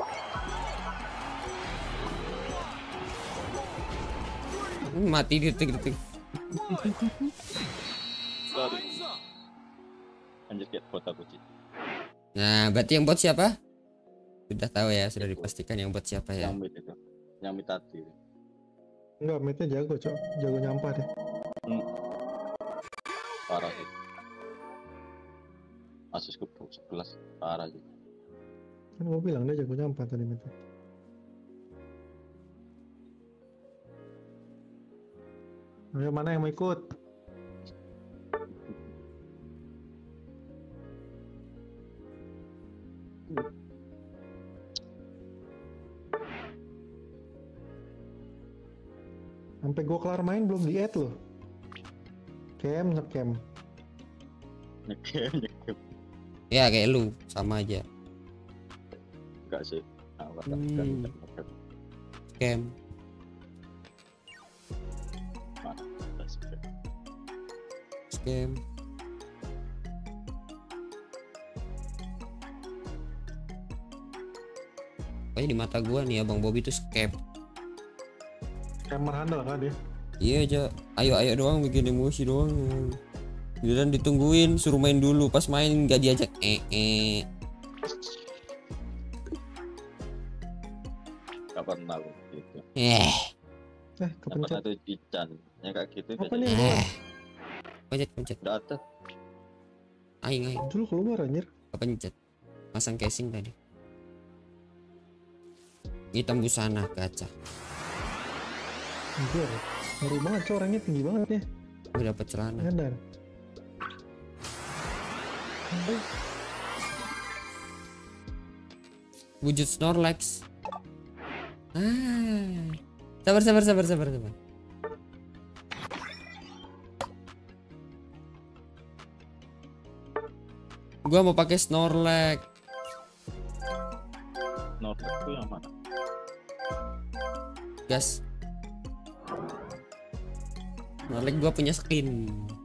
Speaker 1: Mati di detik-detik.
Speaker 10: Sorry. Anjir kayak bot aku cuy.
Speaker 1: Nah, berarti yang bot siapa? Sudah tahu ya, sudah dipastikan yang bot siapa ya.
Speaker 10: Yang mid itu. Yang mid tadi.
Speaker 2: Enggak, midnya jago, Cok. Jago nyampah deh.
Speaker 10: Hmm. Parah sih. Asus ke sebelas parah sih.
Speaker 2: Kan gua bilang dia jago nyampah tadi midnya. Ayo, mana yang mau ikut? Sampai gua kelar main belum di add loh. Cam ngecam.
Speaker 10: Ngecam, ngecam.
Speaker 1: Ya kayak lu, sama aja.
Speaker 10: Enggak sih. Apa
Speaker 1: Hmm. Scam. Scam. Pokoknya di mata gua nih Abang Bobby tuh scam.
Speaker 2: Scammer handal kan dia.
Speaker 1: Iya aja, ayo ayo doang bikin emosi doang. Dan ditungguin suruh main dulu, pas main nggak diajak eh eh.
Speaker 10: Gak pernah lu gitu.
Speaker 1: Eh.
Speaker 2: Eh, kepencet.
Speaker 10: Satu Ican yang kayak gitu.
Speaker 2: Apa nih? Eh.
Speaker 1: Pencet pencet.
Speaker 10: Udah ada.
Speaker 1: Aing aing.
Speaker 2: Dulu keluar anjir.
Speaker 1: Kepencet. Masang casing tadi. Hitam busana gacha.
Speaker 2: Anjir. Ngeri banget, Cok. Orangnya tinggi banget ya.
Speaker 1: Gue dapet celana.
Speaker 2: Nyadar.
Speaker 1: Wujud Snorlax. Ah. Sabar sabar sabar sabar sabar. Gua mau pakai Snorlax.
Speaker 10: Snorlax itu yang mana?
Speaker 1: Gas. Snorlax gua punya skin.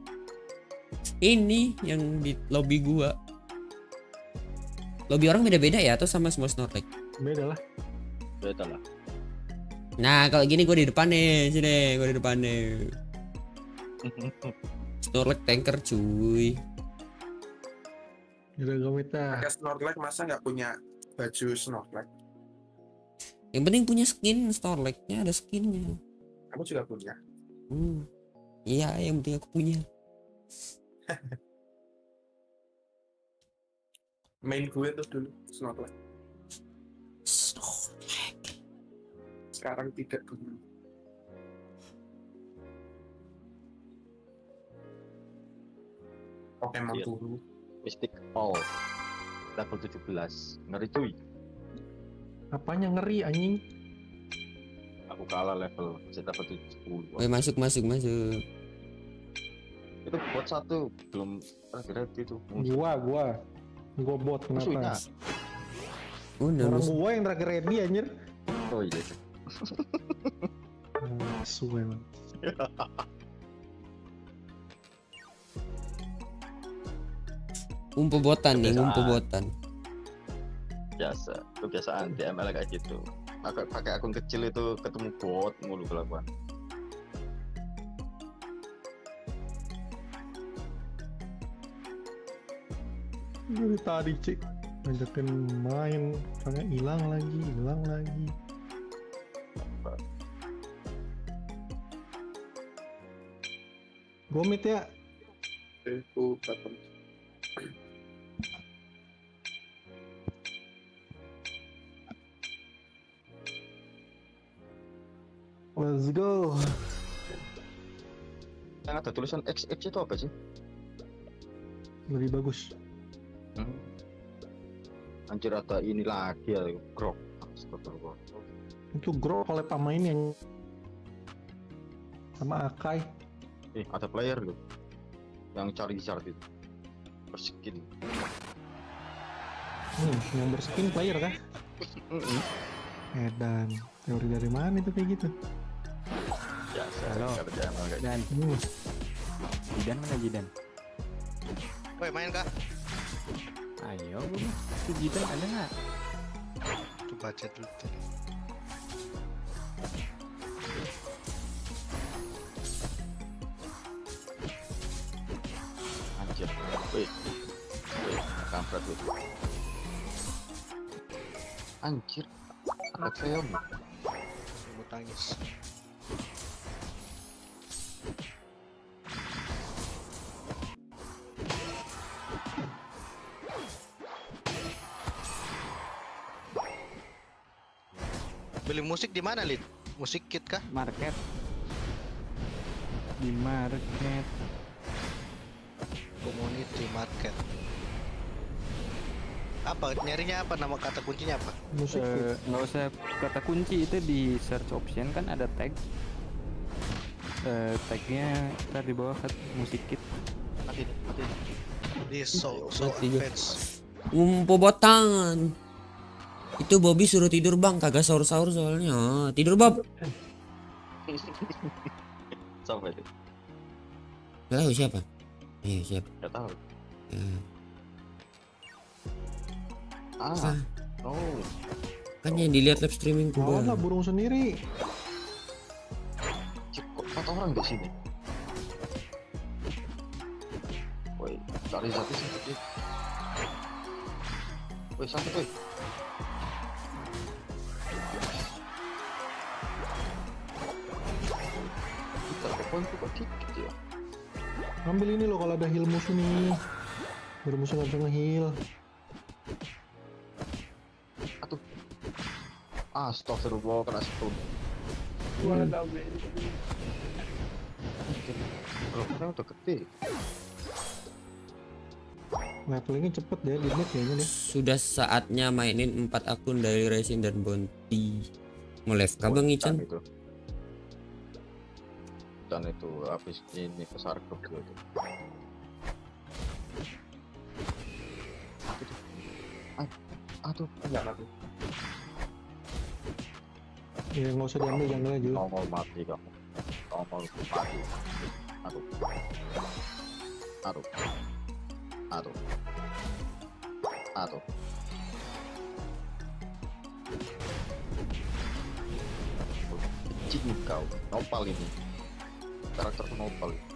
Speaker 1: Ini yang di lobby gua. Lobby orang beda-beda ya atau sama semua Snorlax?
Speaker 2: Beda lah.
Speaker 10: Beda lah.
Speaker 1: Nah, kalau gini gue di depan nih, sini gue di depan nih. Snorlax tanker cuy.
Speaker 2: Udah gue minta.
Speaker 11: Pakai Snorlax masa nggak punya baju Snorlax?
Speaker 1: Yang penting punya skin Snorlax-nya, ada skinnya.
Speaker 11: Kamu juga punya?
Speaker 1: Hmm. Iya, yang penting aku punya.
Speaker 11: Main gue tuh dulu Snorlax.
Speaker 1: Snorlax.
Speaker 11: Sekarang tidak punya. Pokemon
Speaker 10: Iya.
Speaker 11: dulu.
Speaker 10: Mystic Ball level tujuh belas. Ngeri cuy.
Speaker 2: Apanya ngeri anjing?
Speaker 10: Aku kalah level masih level tujuh puluh.
Speaker 1: Woi, masuk masuk masuk.
Speaker 10: Itu bot satu belum ready itu.
Speaker 2: Gua, gua. Gua bot kenapa?
Speaker 10: Musuhnya.
Speaker 1: Udah,
Speaker 2: Orang
Speaker 1: musuh.
Speaker 2: gua yang terakhir ready anjir.
Speaker 10: Oh iya.
Speaker 2: Musuh emang.
Speaker 1: Umpobotan nih,
Speaker 10: Kebiasaan.
Speaker 1: umpobotan.
Speaker 10: Biasa, kebiasaan di M L kayak gitu. Pakai pakai akun kecil itu ketemu bot mulu kelakuan.
Speaker 2: Dari tadi cek ngajakin main, orangnya hilang lagi, hilang lagi. Gomit ya.
Speaker 11: Aku bottom.
Speaker 2: Let's go.
Speaker 10: Yang ada tulisan X X itu apa sih?
Speaker 2: Lebih bagus.
Speaker 10: Hmm. Anjir ada ini lagi ya, grok. Astagfirullah.
Speaker 2: Itu grow oleh pemain yang sama Akai.
Speaker 10: Eh, ada player loh yang cari chart itu. member skin.
Speaker 2: Hmm, member skin player kah? Edan, teori dari mana itu kayak gitu?
Speaker 10: Biasa.
Speaker 7: Halo.
Speaker 10: Kerjaan kayak
Speaker 7: Dan
Speaker 2: Hmm.
Speaker 7: Jidan mana Jidan?
Speaker 4: Woi, main kah?
Speaker 7: Ayo, Bang. Itu Jidan ada nggak?
Speaker 4: Coba chat dulu tadi.
Speaker 10: anjir. Wih. Wih, kampret lu. Anjir. Anak saya mu.
Speaker 4: Mau tangis. Beli musik di mana, Lid? Musik kit kah?
Speaker 7: Market. Di market.
Speaker 4: Community market. Apa nyarinya apa, nama kata kuncinya apa?
Speaker 2: Musik
Speaker 7: Eh, nggak usah kata kunci, itu di search option kan ada tag. Eh, tagnya ntar di bawah kat musik kit.
Speaker 10: Mati, mati.
Speaker 4: Di so so
Speaker 1: Mati juga.
Speaker 4: fans.
Speaker 1: Umpo botan. Itu Bobby suruh tidur bang, kagak sahur-sahur soalnya. Tidur Bob.
Speaker 10: Sampai itu.
Speaker 1: Gak tahu siapa? Iya siapa?
Speaker 10: Gak tahu.
Speaker 1: Ya.
Speaker 10: Ah.
Speaker 1: Ah,
Speaker 10: Oh.
Speaker 1: kan yang dilihat live streaming
Speaker 2: Lawan
Speaker 1: gua.
Speaker 2: lah burung sendiri.
Speaker 10: Cik, kok empat orang di sini? Woi, cari satu sakit. Woi, sakit woi. Kita poin tuh kok dikit ya.
Speaker 2: Ambil ini loh kalau ada heal musuh nih. Biar musuh nggak bisa nge-heal.
Speaker 10: Aduh. Astagfirullah, kena stun. Levelnya udah gede.
Speaker 2: Levelingnya cepet deh, di mid kayaknya deh.
Speaker 1: Sudah saatnya mainin empat akun dari Racing dan Bounty. Nge-live kah Bang Ican?
Speaker 10: Itu. Dan itu habis ini ke Sarkop gitu. Aduh, enggak mati.
Speaker 2: Ya nggak usah diambil jangan aja.
Speaker 10: Nongol mati kamu. Nongol mati. Aduh. Aduh. Aduh. Aduh. Cik kau, nopal ini. Karakter nopal ini.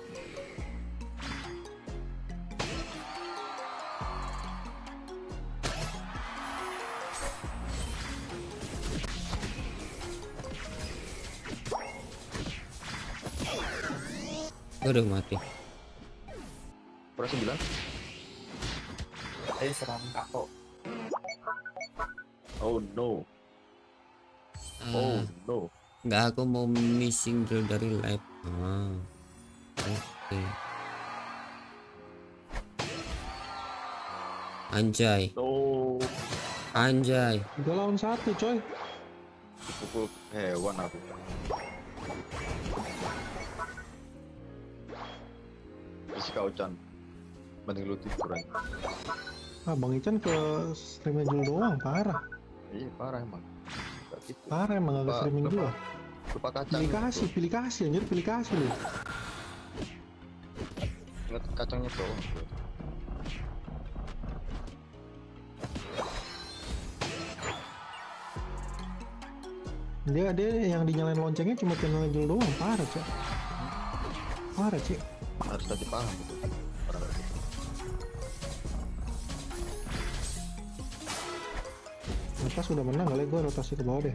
Speaker 1: Udah mati.
Speaker 10: Berapa sembilan?
Speaker 11: Ayo serang Kako.
Speaker 10: Oh no. Oh
Speaker 1: Ah,
Speaker 10: no.
Speaker 1: nggak, aku mau missing drill dari live. Ah, oke. Anjay,
Speaker 10: No.
Speaker 1: anjay.
Speaker 2: Tiga lawan satu coy.
Speaker 10: Pukul hewan aku. Isi kau Chan. Mending lu tiduran.
Speaker 2: Ah Bang Ican ke streamnya Jul doang, parah.
Speaker 10: Iya parah emang. Gak gitu.
Speaker 2: Parah emang gak ke
Speaker 10: Lupa-
Speaker 2: streaming
Speaker 10: lupa-
Speaker 2: Jul.
Speaker 10: Lupa kacang.
Speaker 2: Pilih kasih, pilih kasih anjir, pilih kasih lu.
Speaker 10: Ingat kacangnya doang.
Speaker 2: Dia dia yang dinyalain loncengnya cuma channelnya Jul doang, parah cek. Parah cek.
Speaker 10: Harus tadi paham gitu. Parah.
Speaker 2: Atas sudah menang kali, gua rotasi ke bawah deh.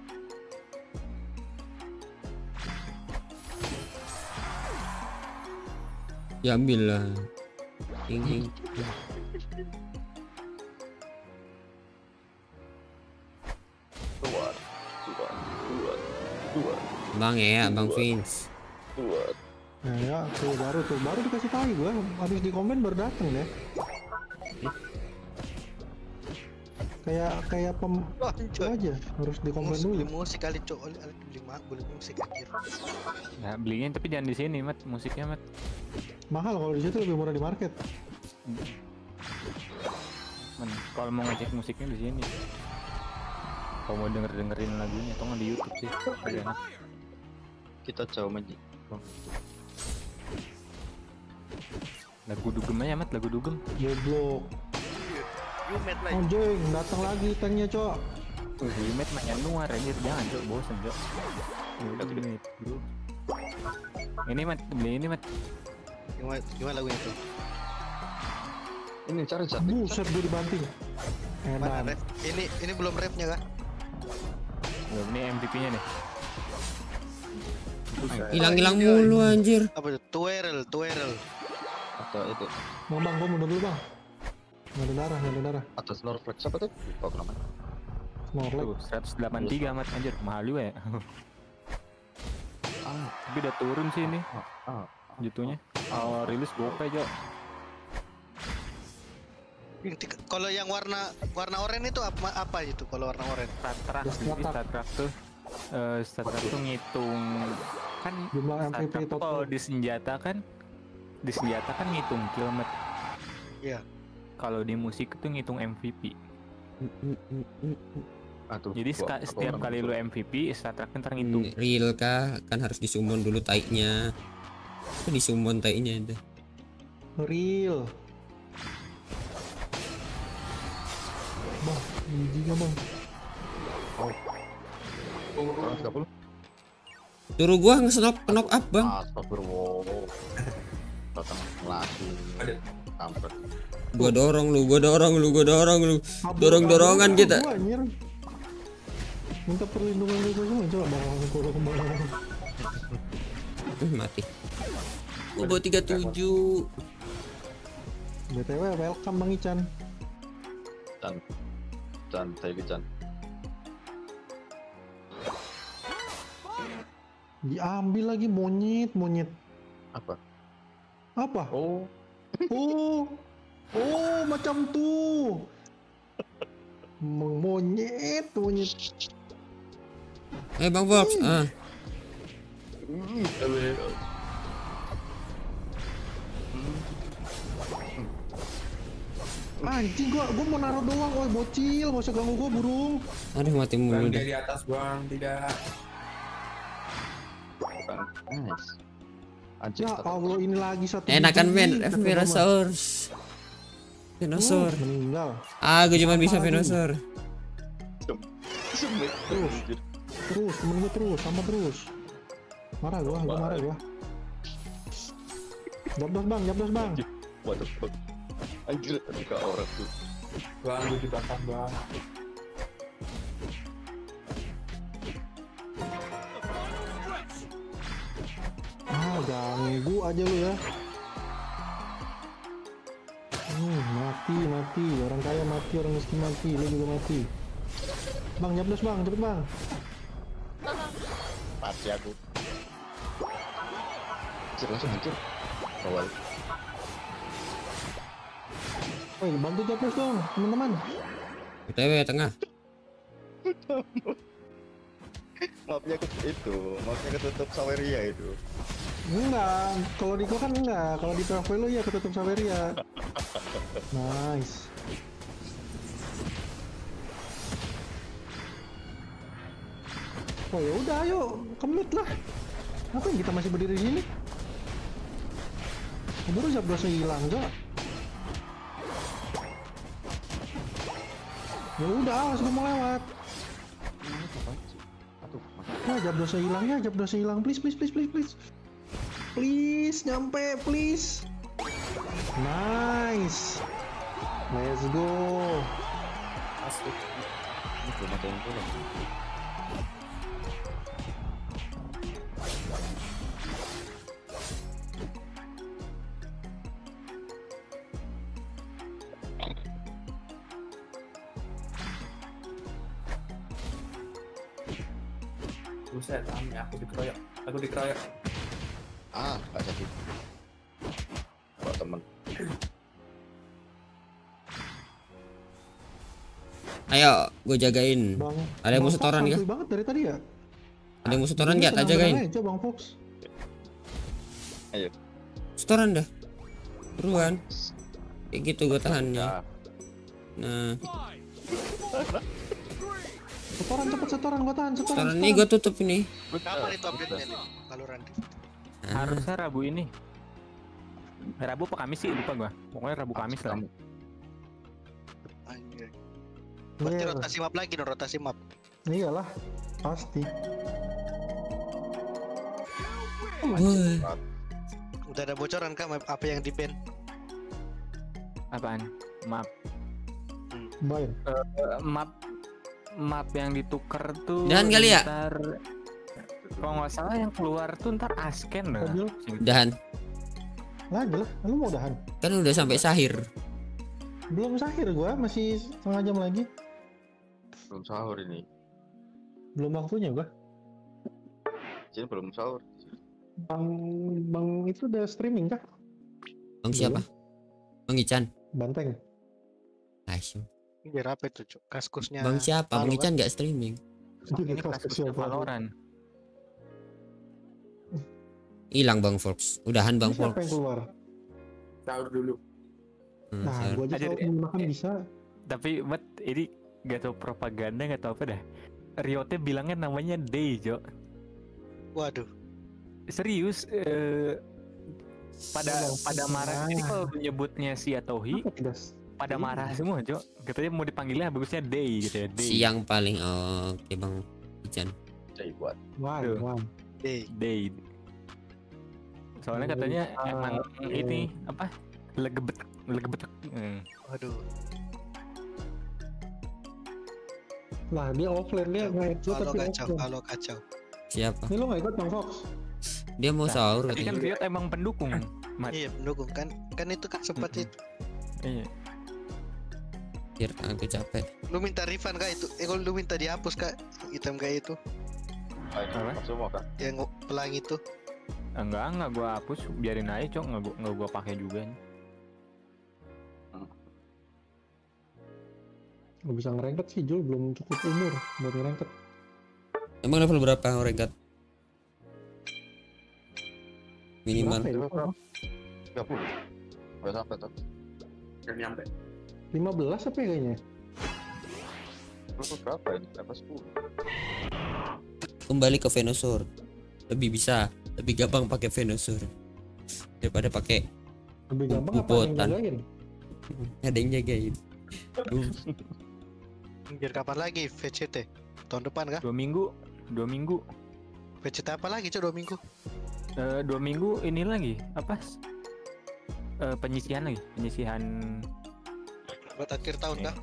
Speaker 1: Ya ambil lah. Hing, hing.
Speaker 10: Dua, dua, dua, dua,
Speaker 1: Bang ya, Bang Vince.
Speaker 10: dua.
Speaker 2: Nah ya, tuh baru tuh, baru dikasih tahu gua, habis di komen baru dateng deh. Kayak kayak pem
Speaker 4: Wah,
Speaker 2: itu
Speaker 4: coy.
Speaker 2: aja, harus di komen
Speaker 4: Musik,
Speaker 2: dulu.
Speaker 4: beli musik kali, cok. Oli- oli- Beli ma- beli musik anjir.
Speaker 7: Ya belinya tapi jangan di sini mat, musiknya mat.
Speaker 2: Mahal kalau di situ lebih murah di market.
Speaker 7: Men, kalau mau ngecek musiknya di sini. Kalau mau denger dengerin lagunya atau nggak di YouTube sih. Enak.
Speaker 10: Kita jauh aja.
Speaker 7: Lagu dugem aja mat, lagu dugem.
Speaker 2: Goblok.
Speaker 4: Yumet lagi.
Speaker 2: Anjing, datang lagi tanknya, Cok.
Speaker 7: Yumet mainnya luar anjir, jangan Cok, bosen Cok. Yumet, bro. Ini mat, beli ini mat.
Speaker 4: Gimana, gimana lagunya tuh?
Speaker 10: Ini cari jatuh.
Speaker 2: Buset, gue dibanting.
Speaker 4: Mana
Speaker 2: Edan.
Speaker 4: ref? Ini ini belum refnya kah?
Speaker 7: Belum, ini M V P-nya nih.
Speaker 1: Hilang-hilang mulu anjir.
Speaker 4: Apa tuh? Twirl, twirl.
Speaker 10: Atau itu.
Speaker 2: Bang, bang, gue mundur dulu bang. Nggak ada darah, nggak ada darah.
Speaker 10: Atau Snorlax apa tuh? Lupa namanya.
Speaker 2: Snorlax.
Speaker 7: Tuh, seratus delapan puluh tiga mat anjir, mahal juga ya.
Speaker 10: Ah,
Speaker 7: Tapi udah turun sih ini
Speaker 10: ah,
Speaker 7: jatuhnya. Awal rilis gope Cok.
Speaker 4: Kalau yang warna warna oranye itu apa apa itu kalau warna oranye?
Speaker 7: Statrak, jadi Statrak tuh eh Statrak tuh ngitung kan
Speaker 2: Jumlah M V P
Speaker 7: Statrak tuh
Speaker 2: total.
Speaker 7: kalau di senjata kan di senjata kan ngitung kill mat.
Speaker 4: Iya.
Speaker 7: Kalau di musik itu ngitung M V P.
Speaker 10: Aduh.
Speaker 7: Jadi
Speaker 10: gua-
Speaker 7: ska- setiap
Speaker 10: gua-
Speaker 7: kali lu M V P, Statrak ntar ngitung.
Speaker 1: Real kah? Kan harus disummon dulu taiknya. Itu disummon taiknya itu.
Speaker 2: Real. Bang, biji nggak bang?
Speaker 10: seratus tiga puluh.
Speaker 1: Suruh gua nge-knock knock up, Bang.
Speaker 10: Astagfirullah. Datang lagi. Kampret.
Speaker 1: Gua dorong lu, gua dorong lu, gua dorong lu. Dorong-dorongan kita.
Speaker 2: Gua anjir. Minta perlindungan gue semua, coba bang, kalau kemana?
Speaker 1: Uh, mati. Gua bawa tiga puluh tujuh.
Speaker 2: B T W welcome Bang Ican.
Speaker 10: Dan dan saya Chan.
Speaker 2: Diambil lagi monyet, monyet.
Speaker 10: Apa?
Speaker 2: Apa?
Speaker 10: Oh.
Speaker 2: Oh. Oh, macam tuh. Monyet, monyet.
Speaker 1: Eh, Bang Fox. Ah.
Speaker 2: Anjing gua gua mau naruh doang, oi bocil, gak usah ganggu gua burung.
Speaker 1: Aduh, mati mulu
Speaker 11: Bang,
Speaker 1: dah.
Speaker 11: dia di atas bang, tidak.
Speaker 10: Nice. Anjir.
Speaker 2: Ya Allah, ini lagi satu.
Speaker 1: Enakan
Speaker 2: biji,
Speaker 1: men,
Speaker 2: kata gua mah.
Speaker 1: Venusaurus. Venusaur.
Speaker 2: Uh, meninggal.
Speaker 1: Ah, gue cuma bisa
Speaker 2: Apa lagi?
Speaker 1: Venusaur.
Speaker 2: Terus, terus, temen gua terus, sama terus. Marah gua, gua marah gua. Jabdos bang, jabdos bang.
Speaker 10: What the fuck? Anjir, ada orang tuh.
Speaker 11: Bang, gue dibakar bang.
Speaker 2: Ah, ganggu aja lu ya. Hmm, mati, mati. Orang kaya mati, orang miskin mati, lu juga mati. Bang, jabdos bang, cepet bang.
Speaker 10: Mati aku. Anjir, langsung hancur. Awal.
Speaker 2: Woi, bantu jabdos dong, teman-teman.
Speaker 1: B T W tengah.
Speaker 10: Mapnya ke itu, mapnya ketutup Saweria itu.
Speaker 2: Enggak, kalau di gua kan enggak. Kalau di P V lu ya ketutup Saweria. Nice. Oh ya udah, ayo kemit lah. Ngapain kita masih berdiri di sini? Baru jabdosnya hilang, Cok. Ya udah, awas gua mau lewat. Ya jabdosnya hilang ya, jabdosnya hilang. Please, please, please, please, please. Please, nyampe, please. Nice. Let's go.
Speaker 10: Asli. Ini belum ada yang pulang.
Speaker 11: Buset, Ami, aku dikeroyok. Aku dikeroyok.
Speaker 10: Ah, nggak jadi. Bawa temen.
Speaker 1: Ayo, gue jagain.
Speaker 2: Bang,
Speaker 1: Ada yang
Speaker 2: Bang
Speaker 1: mau
Speaker 2: Fox
Speaker 1: setoran
Speaker 2: santuy
Speaker 1: ya?
Speaker 2: banget dari tadi ya.
Speaker 1: Ada yang mau setoran
Speaker 2: Dia
Speaker 1: nggak? Tak
Speaker 2: tenang-tenang
Speaker 1: jagain.
Speaker 2: aja, Bang Fox.
Speaker 10: Ayo.
Speaker 1: Setoran dah. Buruan. Kayak gitu gue tahannya. Nah,
Speaker 2: Setoran cepet setoran gua tahan setoran.
Speaker 1: sekarang ini gue tutup ini.
Speaker 4: Kapan itu update-nya nih? Valorant.
Speaker 7: Harusnya Rabu ini. Rabu apa Kamis sih lupa gua. Pokoknya Rabu Kamis lah.
Speaker 4: Anjir. Berarti
Speaker 2: Iya.
Speaker 4: rotasi map lagi dong, rotasi map.
Speaker 2: Iyalah, pasti.
Speaker 1: Wih,
Speaker 4: Udah ada bocoran kah map apa yang di ban?
Speaker 7: Apaan? Map.
Speaker 2: Baik.
Speaker 7: Eh, map map yang ditukar tuh.
Speaker 1: Dan kali ya?
Speaker 7: Ntar kalau nggak salah yang keluar tuh ntar Asken dah.
Speaker 2: Mobil.
Speaker 1: udahan.
Speaker 2: Lagi lah, lu mau udahan?
Speaker 1: Kan udah sampai sahir.
Speaker 2: Belum sahir gua, masih setengah jam lagi.
Speaker 10: Belum sahur ini.
Speaker 2: Belum waktunya gua.
Speaker 10: Jadi belum sahur.
Speaker 2: Bang Bang itu udah streaming kah?
Speaker 1: Bang siapa? Bang Ican.
Speaker 2: Banteng.
Speaker 1: Asyik.
Speaker 4: Ini biar apa itu, Cuk? Kaskusnya.
Speaker 1: Bang siapa? Bang
Speaker 4: Halo,
Speaker 1: Ican nggak streaming.
Speaker 7: Ini kasusnya Valorant.
Speaker 1: Hilang Bang Fox. Udahan Bang
Speaker 2: Siapa
Speaker 1: Fox.
Speaker 2: yang keluar?
Speaker 11: Sahur dulu.
Speaker 1: Hmm,
Speaker 2: Nah,
Speaker 1: sahur.
Speaker 2: gua aja
Speaker 7: Aja
Speaker 2: kalau
Speaker 7: deh.
Speaker 2: makan bisa.
Speaker 7: Tapi buat ini gak tau propaganda gak tau apa dah. Riotnya bilangnya namanya Day, Jo.
Speaker 4: Waduh.
Speaker 7: Serius, eh, pada
Speaker 2: Oh,
Speaker 7: pada marah. Jadi kalau menyebutnya si atau hi,
Speaker 2: Apa tidak?
Speaker 7: pada marah semua, Jo. Katanya mau dipanggilnya bagusnya Day gitu ya, Day.
Speaker 1: Siang paling. Oh, oke Bang Ican.
Speaker 10: Jadi buat.
Speaker 2: Wah,
Speaker 7: Tuh.
Speaker 2: wah.
Speaker 4: Day.
Speaker 7: Day. Soalnya katanya
Speaker 2: Ah,
Speaker 7: emang
Speaker 2: iya.
Speaker 7: ini apa? Legebet, legebet. Hmm.
Speaker 4: Waduh.
Speaker 2: Lah dia offline dia nggak ikut
Speaker 4: Kalau
Speaker 2: tapi
Speaker 4: kacau,
Speaker 2: offline.
Speaker 4: kalau kacau.
Speaker 1: Siapa?
Speaker 2: Ini lo nggak ikut Bang Fox?
Speaker 1: Dia mau
Speaker 7: Nah,
Speaker 1: sahur
Speaker 7: Tapi kan
Speaker 1: katanya.
Speaker 7: Riot emang pendukung, Mat.
Speaker 4: Iya, pendukung kan. Kan itu kan sempat
Speaker 7: Mm-mm.
Speaker 4: itu.
Speaker 7: Iya.
Speaker 1: Biar aku capek.
Speaker 4: Lu minta refund kah itu? Eh, kalau lu minta dihapus kah item kayak itu?
Speaker 7: Apa?
Speaker 10: Semua kan?
Speaker 4: Yang pelangi itu.
Speaker 7: Enggak, enggak gua hapus, biarin aja, Cok. Enggak gua enggak gua pakai juga nih.
Speaker 2: Nggak bisa ngerengket sih, Jul belum cukup umur buat ngerengket.
Speaker 1: Emang level berapa Oregat? Minimal.
Speaker 2: Berapa ya? Lupa.
Speaker 10: tiga puluh. Enggak sampai tuh.
Speaker 11: Gak nyampe.
Speaker 2: lima belas apa ya kayaknya?
Speaker 10: Lu berapa ini? Berapa sepuluh?
Speaker 1: Kembali ke Venusaur. Lebih bisa, lebih gampang pakai Venusaur daripada pakai
Speaker 2: Lebih gampang apa yang
Speaker 1: Bubotan.
Speaker 2: jagain?
Speaker 1: ada yang jagain. Aduh.
Speaker 4: Biar kapan lagi V C T? Tahun depan kah?
Speaker 7: Dua minggu, dua minggu,
Speaker 4: V C T apa lagi, Cuk, dua minggu?
Speaker 7: Eh, dua minggu ini lagi apa? Eh, penyisihan lagi, penyisihan
Speaker 4: Buat akhir tahun kah?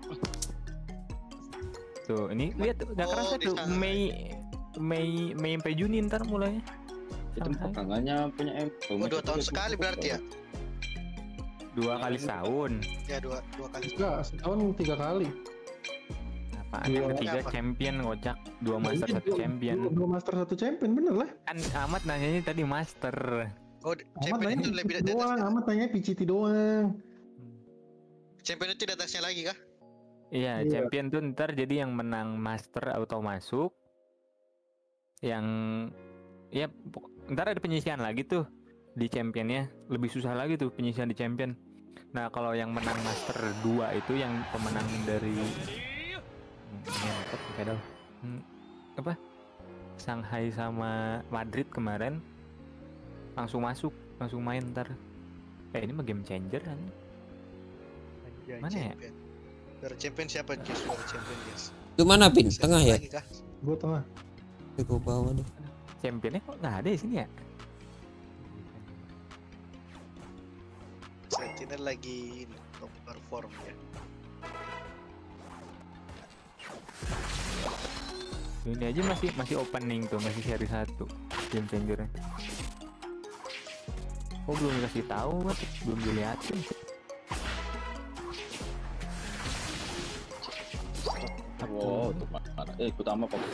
Speaker 7: tuh. Ini lihat nggak
Speaker 4: Oh,
Speaker 7: kerasa
Speaker 4: di
Speaker 7: tuh
Speaker 4: sana.
Speaker 7: Mei, Mei, Mei sampai Juni ntar mulainya.
Speaker 10: Itu
Speaker 7: Santai.
Speaker 10: pegangannya punya M.
Speaker 4: Oh, dua tahun sekali berarti ya?
Speaker 7: Dua kali setahun.
Speaker 4: Ya, dua, dua kali.
Speaker 2: Enggak, setahun tiga kali.
Speaker 7: Apaan
Speaker 2: Dua.
Speaker 7: yang ketiga
Speaker 4: Apa?
Speaker 7: champion ngocak, dua master
Speaker 2: Iya,
Speaker 7: satu
Speaker 2: dua-
Speaker 7: champion.
Speaker 2: Dua, dua master satu champion bener lah.
Speaker 7: Kan amat nanyanya tadi master.
Speaker 4: Oh,
Speaker 2: Amat
Speaker 4: champion
Speaker 2: nanya
Speaker 4: itu
Speaker 2: P C
Speaker 4: lebih
Speaker 2: T
Speaker 4: di
Speaker 2: doang,
Speaker 4: atasnya.
Speaker 2: amat nanya P C T doang.
Speaker 4: Champion itu di atasnya lagi kah?
Speaker 7: Iya,
Speaker 2: Iya.
Speaker 7: champion tuh ntar jadi yang menang master auto masuk. Yang ya pok- ntar ada penyisihan lagi tuh di championnya, lebih susah lagi tuh penyisihan di champion. Nah, kalau yang menang master dua itu yang pemenang dari Hmm, ini apa tuh, kayak dah. Hmm, apa? Shanghai sama Madrid kemarin langsung masuk, langsung main ntar. Eh, ini mah game changer kan.
Speaker 4: Anjay,
Speaker 7: Mana ya?
Speaker 4: champion. Juara champion siapa, Jess? Juara champion, Jess.
Speaker 1: Lu mana Pin? Tengah ya?
Speaker 4: Lagi kah?
Speaker 2: Gua tengah.
Speaker 1: Gue bawah deh.
Speaker 7: Championnya kok nggak ada di sini ya?
Speaker 4: Sentinel lagi top perform ya.
Speaker 7: Ini aja masih masih opening tuh, masih seri satu game changernya. Oh, belum dikasih tahu, Mas. Belum dilihatin.
Speaker 10: Wow, tuh mana? Eh, ikut sama kok.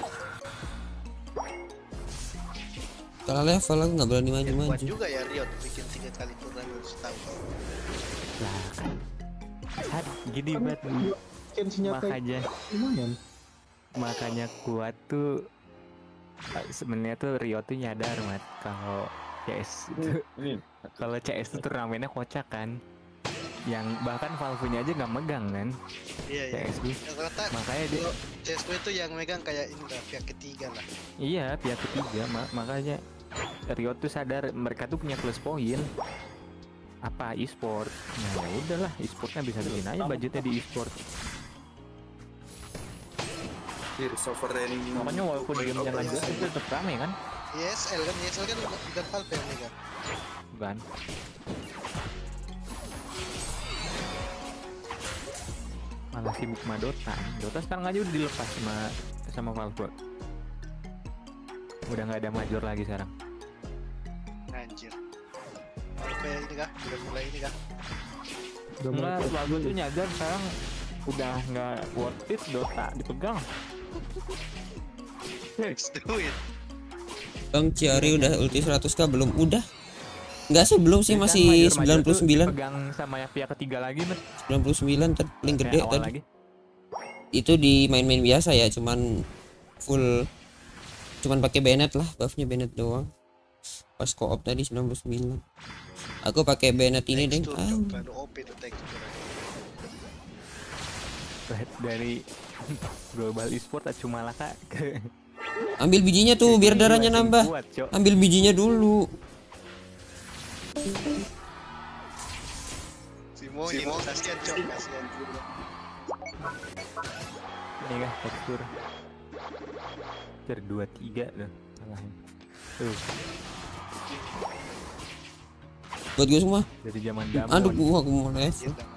Speaker 1: Kalah level aku nggak berani
Speaker 4: Ya, kuat
Speaker 1: maju-maju.
Speaker 4: juga ya Riot bikin tiga kali turnamen setahun.
Speaker 7: Lah kan. Sad, gini
Speaker 2: Kan
Speaker 7: banget.
Speaker 2: dua skin senjata
Speaker 7: Makanya
Speaker 2: lumayan.
Speaker 7: makanya kuat tuh eh, sebenarnya tuh Rio tuh nyadar, Mat, kalau C S itu
Speaker 10: Ini
Speaker 7: kalau C S itu turnamennya kocak kan. yang bahkan Valve-nya aja nggak megang kan.
Speaker 4: Iya iya.
Speaker 7: C S G O.
Speaker 4: Rata-rata
Speaker 7: Makanya dia
Speaker 4: C S G O itu yang megang kayak ini lah, pihak ketiga lah.
Speaker 7: iya pihak ketiga, mak makanya Riot tuh sadar mereka tuh punya plus poin apa e-sport. Nah ya udahlah, e-sportnya bisa bikin aja budgetnya di e-sport.
Speaker 9: Sovereign.
Speaker 7: Makanya walaupun gamenya nggak jelas itu tetap rame kan.
Speaker 4: E S L kan, E S L kan bukan Valve yang megang.
Speaker 7: Bukan. Malah sibuk sama Dota. Dota sekarang aja udah dilepas sama sama Valve. Udah nggak ada major lagi sekarang.
Speaker 4: Anjir. Sampai ini kah? Udah mulai ini kah?
Speaker 7: Enggak, Valve tuh nyadar sekarang udah nggak worth it Dota dipegang.
Speaker 4: Let's do it.
Speaker 1: Bang Ciari udah ulti seratus k belum? Udah. Enggak sih, belum sih, masih sembilan puluh sembilan.
Speaker 7: Pegang sama yang pihak ketiga lagi, men.
Speaker 1: sembilan puluh sembilan ter- paling gede
Speaker 7: awal
Speaker 1: tadi.
Speaker 7: lagi.
Speaker 1: Itu di main-main biasa ya, cuman full cuman pakai Bennett lah, buffnya Bennett doang. Pas co-op tadi sembilan puluh sembilan. Aku pakai Bennett ini, Deng. Ah.
Speaker 7: Dari global e-sport cuma laka ke
Speaker 1: Ambil bijinya tuh biar darahnya nambah. Ambil bijinya dulu.
Speaker 4: Simo, Simo, kasihan cok, kasihan.
Speaker 7: Ini kah tekstur ter dua tiga tuh salahnya. Tuh.
Speaker 1: Buat gue semua.
Speaker 7: Dari zaman dahulu.
Speaker 1: Aduh, gua aku mau les.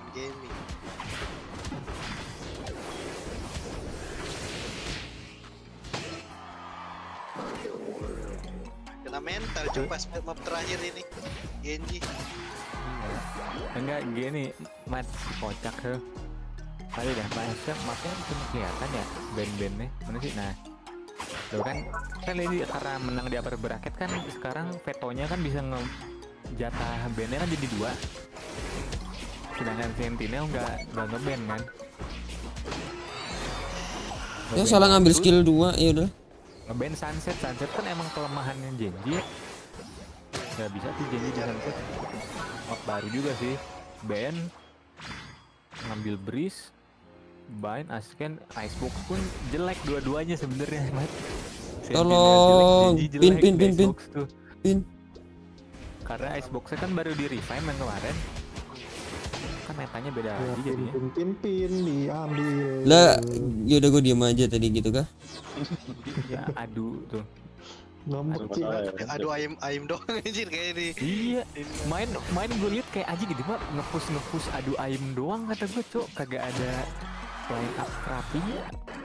Speaker 4: Kena mental cok pas map terakhir ini. Genji.
Speaker 7: Enggak gini, mat kocak tuh. Kali dah masa mapnya cuma kelihatan ya band-bandnya mana sih? Nah, tuh kan kan ini karena menang di upper bracket kan sekarang vetonya kan bisa nge jatah bandnya kan jadi dua. Sedangkan Sentinel nggak nggak ngeband kan?
Speaker 1: Ya salah ngambil skill dua, ya udah.
Speaker 7: Ngeband Sunset, Sunset kan emang kelemahannya Genji. Nggak bisa tuh Genji di Sunset. Map baru juga sih. Band ngambil Breeze, Bind, Asken, Icebox pun jelek dua-duanya sebenarnya.
Speaker 1: Tolong pin pin pin pin pin.
Speaker 7: Karena Iceboxnya kan baru di revive yang kemarin. Kan metanya beda
Speaker 2: Ya,
Speaker 7: lagi
Speaker 2: pin,
Speaker 7: jadinya.
Speaker 2: pin pin pin diambil.
Speaker 1: Lah, ya udah gue diam aja tadi gitu kah?
Speaker 7: Ya adu tuh.
Speaker 2: Ngambek sih.
Speaker 4: Aduh ayam ayam doang anjir kayak ini.
Speaker 7: Iya, main main gue liat kayak aja gitu mah ngepush ngepush adu ayam doang kata gue cok, kagak ada line up rapinya.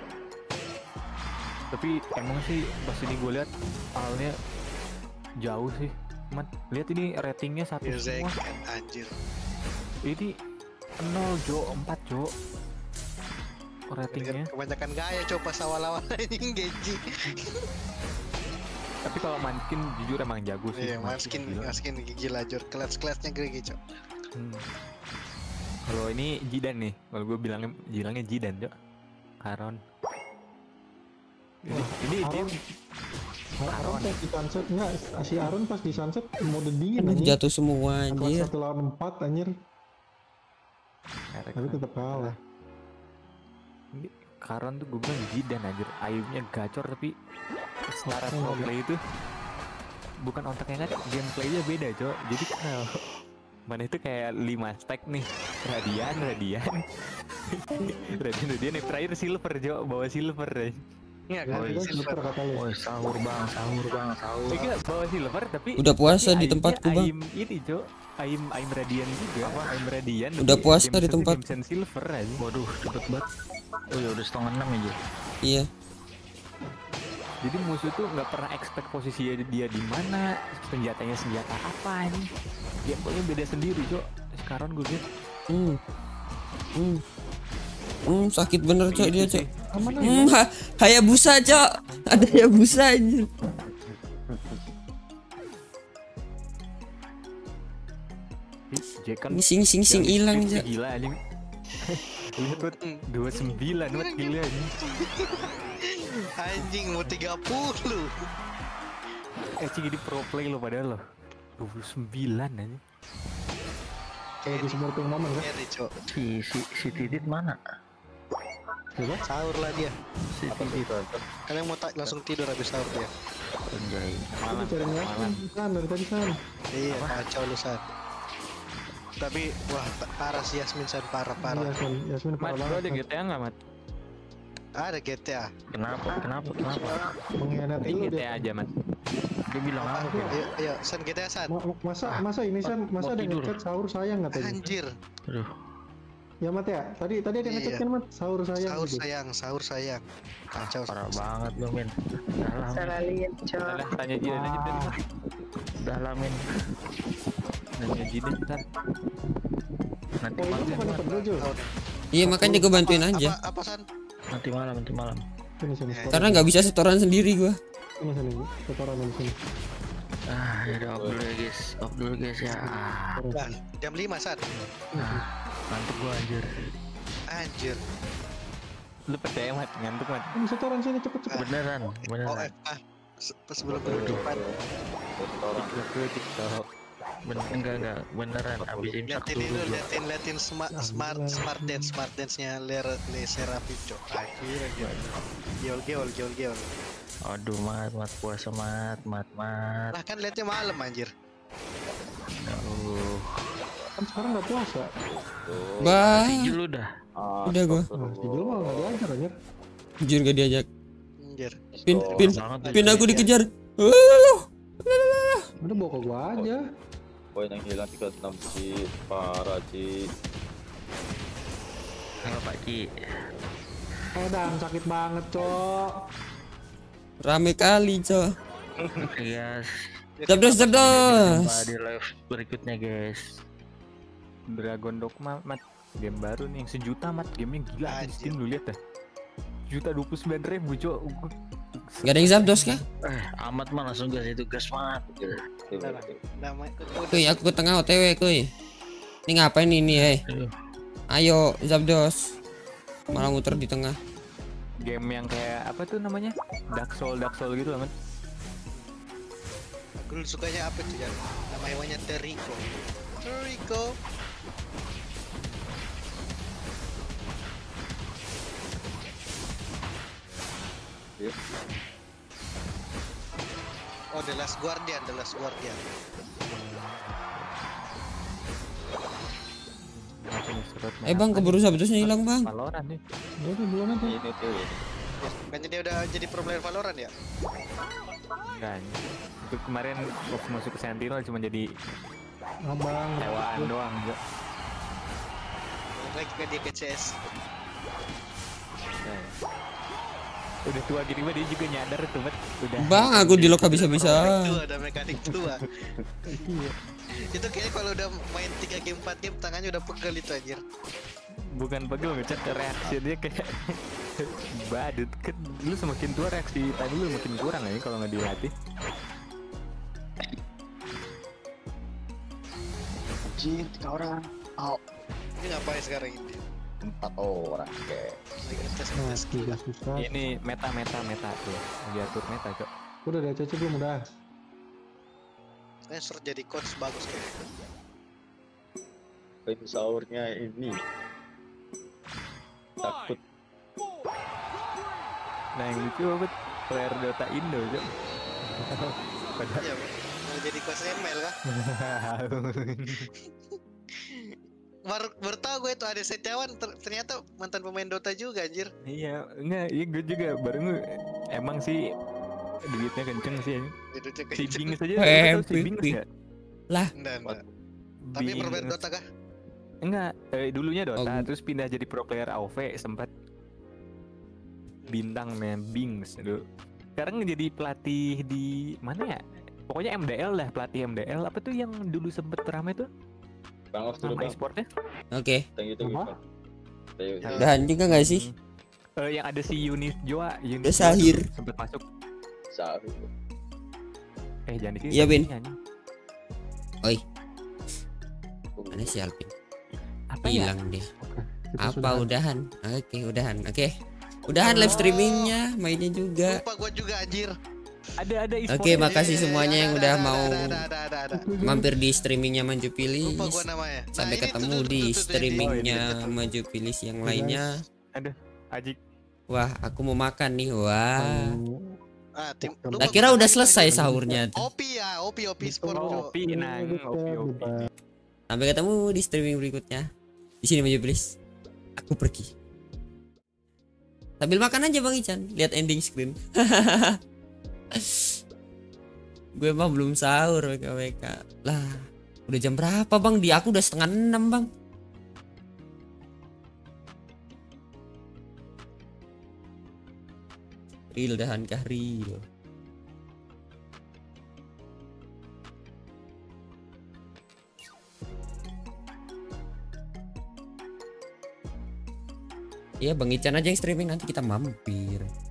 Speaker 7: Tapi emang sih pas ini gue liat awalnya jauh sih. Mat, lihat ini ratingnya satu semua.
Speaker 4: Anjir.
Speaker 7: Ini nol jo, empat jo. Ratingnya.
Speaker 4: Kebanyakan gaya coba pas awal-awal anjing Genji.
Speaker 7: Tapi kalau Manskin jujur emang jago sih.
Speaker 4: Iya, Manskin, Manskin gila jujur, kelas-kelasnya gede cok.
Speaker 7: Hmm. Kalau ini Jidan nih, kalau gue bilangnya bilangnya Jidan cok. Aron. Ini, ini dia
Speaker 2: Aron pas di sunset enggak, si Aron pas di sunset mode dingin
Speaker 1: Aduh,
Speaker 2: anjir.
Speaker 1: jatuh semua anjir.
Speaker 2: Kelas satu lawan empat anjir. Tapi tetap kalah.
Speaker 7: Ini Karon tuh gue bilang Jidan anjir, ayamnya gacor tapi selaras
Speaker 2: Oh,
Speaker 7: roleplay itu bukan otaknya kan, gameplaynya beda cok. Jadi kalau mana itu kayak lima stack nih, Radian, Radian, Radian, Radian yang terakhir silver cok, bawa silver aja. Iya kan,
Speaker 2: Itu silver kata lu.
Speaker 3: Oh, sahur bang, sahur bang, sahur.
Speaker 7: Iya bawa silver tapi
Speaker 1: Udah puasa
Speaker 7: tapi
Speaker 1: di tempatku, Bang.
Speaker 7: Aim ini cok, aim aim Radian juga, apa aim Radian.
Speaker 1: Udah
Speaker 7: tapi
Speaker 1: puasa
Speaker 7: game
Speaker 1: di
Speaker 7: sense-
Speaker 1: tempat.
Speaker 7: game sense silver aja.
Speaker 3: Waduh, cepet banget. Oh ya udah setengah enam aja.
Speaker 1: Iya.
Speaker 7: Jadi musuh tuh nggak pernah expect posisinya dia di mana, senjatanya senjata apa ini. Gameplaynya beda sendiri cok. Sekarang gue liat.
Speaker 1: Hmm. Hmm. Hmm, sakit bener cok dia cok.
Speaker 2: Aman
Speaker 1: Hmm, ha Hayabusa cok. Ada Hayabusa anjir.
Speaker 7: Jekan
Speaker 1: Ini sing sing sing hilang cok.
Speaker 7: gila anjing. Lihat buat dua puluh sembilan buat gila anjing.
Speaker 4: Anjing mau tiga puluh.
Speaker 7: Eh cing ini pro play lo padahal lo. dua puluh sembilan anjing.
Speaker 4: K
Speaker 2: lagi smurfing momen kan.
Speaker 4: Ngeri, Cok.
Speaker 3: Si si si Titit mana?
Speaker 2: Coba
Speaker 4: Sahur lah dia.
Speaker 3: Si Titit.
Speaker 4: Kalian mau tak langsung tidur habis sahur dia.
Speaker 3: Anjay.
Speaker 2: malam cari malam kan dari tadi kan.
Speaker 4: Iya, kacau lu San. Tapi wah pa- parah sih Yasmin San, parah parah.
Speaker 2: Iya Yasmin, Yasmin
Speaker 7: Mat,
Speaker 2: parah
Speaker 7: lu
Speaker 2: banget.
Speaker 7: ada G T A nggak, Mat?
Speaker 4: Ada G T A.
Speaker 3: Kenapa? Kenapa? Kenapa?
Speaker 2: Mengkhianati lu
Speaker 7: G T
Speaker 2: dia.
Speaker 7: A aja, Mat.
Speaker 3: Dia bilang apa? Bim?
Speaker 4: Ayo, ayo San G T A San.
Speaker 2: Ma- Masa masa ini San, masa
Speaker 3: mau
Speaker 2: ada
Speaker 3: tidur.
Speaker 2: ngechat sahur sayang katanya.
Speaker 4: Anjir.
Speaker 3: Aduh.
Speaker 2: Ya Mat ya, tadi tadi ada ngechat
Speaker 4: Iya.
Speaker 2: kan Mat, sahur sayang
Speaker 4: Sahur
Speaker 2: gitu.
Speaker 4: sayang, sahur sayang. Kacau.
Speaker 3: Parah banget lu, Min. Udah lah, Min.
Speaker 5: Salah lihat, Cok.
Speaker 7: Udah, tanya Jidan aja tadi.
Speaker 2: Ah,
Speaker 3: Udah lah, Min.
Speaker 7: Tanya Jidan ntar.
Speaker 3: Nanti
Speaker 2: Oh itu
Speaker 3: malam,
Speaker 2: bukan
Speaker 3: Min.
Speaker 2: dapat dojo.
Speaker 4: Tahu deh.
Speaker 1: Iya makanya gue bantuin
Speaker 4: Apa-
Speaker 1: aja.
Speaker 4: Apa, apa San?
Speaker 3: Nanti malam, nanti malam.
Speaker 2: Sini sini.
Speaker 4: Ya,
Speaker 1: Karena nggak bisa setoran sendiri gue.
Speaker 2: Sini sini. Setoran di sini.
Speaker 3: Ah, ya udah off dulu ya, guys. Off dulu, guys ya. Ah,
Speaker 4: Nah, jam lima San.
Speaker 3: ah, ngantuk gua anjir.
Speaker 4: Anjir.
Speaker 7: Lu percaya, Mat? Ngantuk, Mat.
Speaker 2: Ini setoran sini cepet cepet.
Speaker 3: Beneran,
Speaker 4: O
Speaker 3: beneran.
Speaker 4: F A. Se- Sebelum penutupan.
Speaker 7: Gue TikTok.
Speaker 3: Ben enggak enggak beneran abis imsak
Speaker 4: Liatin
Speaker 3: dulu
Speaker 4: itu,
Speaker 3: gua.
Speaker 4: liatin liatin smart smart smart dance smart dance-nya Ler Le Serapim, Cok. Akhirnya gitu. Geol geol geol geol.
Speaker 3: Aduh, mat mat puasa mat mat mat.
Speaker 4: Lah kan liatnya malam anjir.
Speaker 3: Aduh.
Speaker 2: Kan sekarang nggak puasa.
Speaker 1: Bah,
Speaker 3: Sijil lu dah.
Speaker 1: udah gue.
Speaker 2: Nah, si Jul mah nggak diajar anjir.
Speaker 1: Jujur gak diajak.
Speaker 4: Anjir.
Speaker 1: Pin, pin,
Speaker 3: Banget
Speaker 1: pin
Speaker 3: tuh.
Speaker 1: aku dikejar. Uh,
Speaker 2: Udah bawa ke gua aja.
Speaker 10: Poin yang hilang tiga puluh enam Ci. Parah Ci.
Speaker 3: Halo Pak Ci.
Speaker 2: Edan sakit banget, Cok.
Speaker 1: Rame kali, co.
Speaker 3: Yes.
Speaker 1: Zabdos, zabdos.
Speaker 3: Jumpa di live berikutnya, guys.
Speaker 7: Dragon Dogma, Mat. Game baru nih, yang sejuta, Mat. Gamenya gila di Steam, lu lihat dah. Juta dua puluh sembilan ribu, Cok.
Speaker 1: Gak ada yang Zabdos kah?
Speaker 3: Eh, amat mah langsung gas itu gas mat.
Speaker 4: Nama
Speaker 1: Kuy, aku ke tengah O T W, kuy. Ini ngapain ini, eh? Ayo, Zabdos. Malah muter di tengah.
Speaker 7: Game yang kayak apa tuh namanya? Dark Soul, Dark Soul gitu lah, Mat.
Speaker 4: Aku sukanya apa tuh ya? Nama hewannya Terrico. Terrico.
Speaker 10: Yuk.
Speaker 4: Oh, The Last Guardian, The Last Guardian.
Speaker 1: Eh bang, keburu Zabdosnya hilang bang.
Speaker 7: Valorant nih.
Speaker 2: Udah belum aja.
Speaker 10: Ini tuh.
Speaker 4: Kan dia udah jadi pro player Valorant ya?
Speaker 7: Enggak. Itu kemarin waktu masuk ke Sentinel cuma jadi
Speaker 2: Abang.
Speaker 7: hewaan doang, Cok.
Speaker 4: Lagi kan dia ke C S.
Speaker 7: Udah tua gini mah dia juga nyadar tuh, Mat. Udah.
Speaker 1: Bang, aku di lock habis-habisan.
Speaker 4: Tua, ada mekanik tua. Itu kayaknya kalau udah main tiga game empat game tangannya udah pegel itu anjir.
Speaker 7: Bukan pegel, ngechat reaksi dia kayak badut kan. Lu semakin tua reaksi tadi lu makin kurang aja kalau nggak dilatih.
Speaker 10: Ci, tiga orang. Oh,
Speaker 4: Ini ngapain sekarang ini?
Speaker 10: empat orang kayak.
Speaker 4: Lagi tes
Speaker 2: Nah,
Speaker 4: tes
Speaker 2: gila
Speaker 4: gila.
Speaker 2: susah.
Speaker 7: Ini meta meta meta tuh. Lagi atur meta, Cok.
Speaker 2: Udah ada caca belum udah.
Speaker 4: Eh, suruh jadi coach bagus kayaknya.
Speaker 10: Poin sahurnya ini. Takut.
Speaker 7: Nah, yang lucu apa? Player Dota Indo, Cok. Padahal
Speaker 4: Iya, mau jadi coach M L kah? Baru, baru tau gue itu ada Setiawan ter- ternyata mantan pemain Dota juga anjir.
Speaker 7: iya, enggak, iya gue juga baru nge- emang sih duitnya kenceng sih.
Speaker 4: Hidupnya
Speaker 7: Si
Speaker 4: kenceng.
Speaker 7: Bings aja,
Speaker 1: Eh,
Speaker 7: lu tau si
Speaker 1: ping,
Speaker 7: Bings
Speaker 1: ping.
Speaker 7: nggak?
Speaker 1: Lah,
Speaker 4: Enggak, enggak. Tapi
Speaker 7: Bings.
Speaker 4: bermain Dota kah?
Speaker 7: Enggak, eh, dulunya Dota,
Speaker 1: Oh.
Speaker 7: terus pindah jadi pro player A O V, sempat bintang men Bings dulu. Sekarang jadi pelatih di mana ya? Pokoknya M D L lah, pelatih M D L. Apa tuh yang dulu sempet ramai tuh?
Speaker 10: Bang off dulu
Speaker 7: Nama
Speaker 10: bang.
Speaker 7: e-sportnya?
Speaker 1: oke.
Speaker 10: Thank you, thank you. Bang. Ayo, ayo.
Speaker 1: Udah juga nggak sih?
Speaker 7: Eh, yang ada si Yunis Joa, Yunis
Speaker 1: Udah
Speaker 7: Joa
Speaker 1: Sahir.
Speaker 7: dulu sempet masuk.
Speaker 10: Sahur.
Speaker 7: Eh jangan di sini.
Speaker 1: Iya, Bin.
Speaker 7: anjing.
Speaker 1: Oi, mana si Alvin?
Speaker 7: Apa ya?
Speaker 1: Hilang dia.
Speaker 2: Kita
Speaker 1: Apa
Speaker 2: sudah-
Speaker 1: udahan? Oke, udahan. Oke. Udahan live streamingnya, mainnya juga.
Speaker 4: Lupa gue juga anjir.
Speaker 7: Ada ada e-sport.
Speaker 1: Oke, makasih
Speaker 4: Iya,
Speaker 1: semuanya
Speaker 4: ada,
Speaker 1: yang
Speaker 4: ada,
Speaker 1: udah
Speaker 4: ada,
Speaker 1: mau
Speaker 4: ada, ada, ada, ada, ada.
Speaker 1: mampir di streamingnya Maju Pilih.
Speaker 4: Lupa gua namanya. Nah,
Speaker 1: Sampai
Speaker 4: ini
Speaker 1: ketemu
Speaker 4: tuh, tuh,
Speaker 1: di
Speaker 4: tuh, tuh, tuh,
Speaker 1: streamingnya
Speaker 4: ini, tuh.
Speaker 1: Maju Pilih yang lainnya.
Speaker 7: Aduh, Ajik.
Speaker 1: Wah, aku mau makan nih. Wah.
Speaker 4: Ah, tim, lupa
Speaker 1: Tak kira
Speaker 4: gua
Speaker 1: udah
Speaker 4: namanya.
Speaker 1: selesai sahurnya.
Speaker 4: Opi ya, Opi Opi Sport.
Speaker 7: Oh, Opi, nang, Opi, Opi.
Speaker 1: Sampai ketemu di streaming berikutnya. Di sini Maju Pilih. Aku pergi. Sambil makan aja Bang Ican, lihat ending screen. Gue mah belum sahur W K W K. Lah, udah jam berapa Bang? Di aku udah setengah enam Bang. Real dahan kah real. Iya Bang Ican aja yang streaming, nanti kita mampir.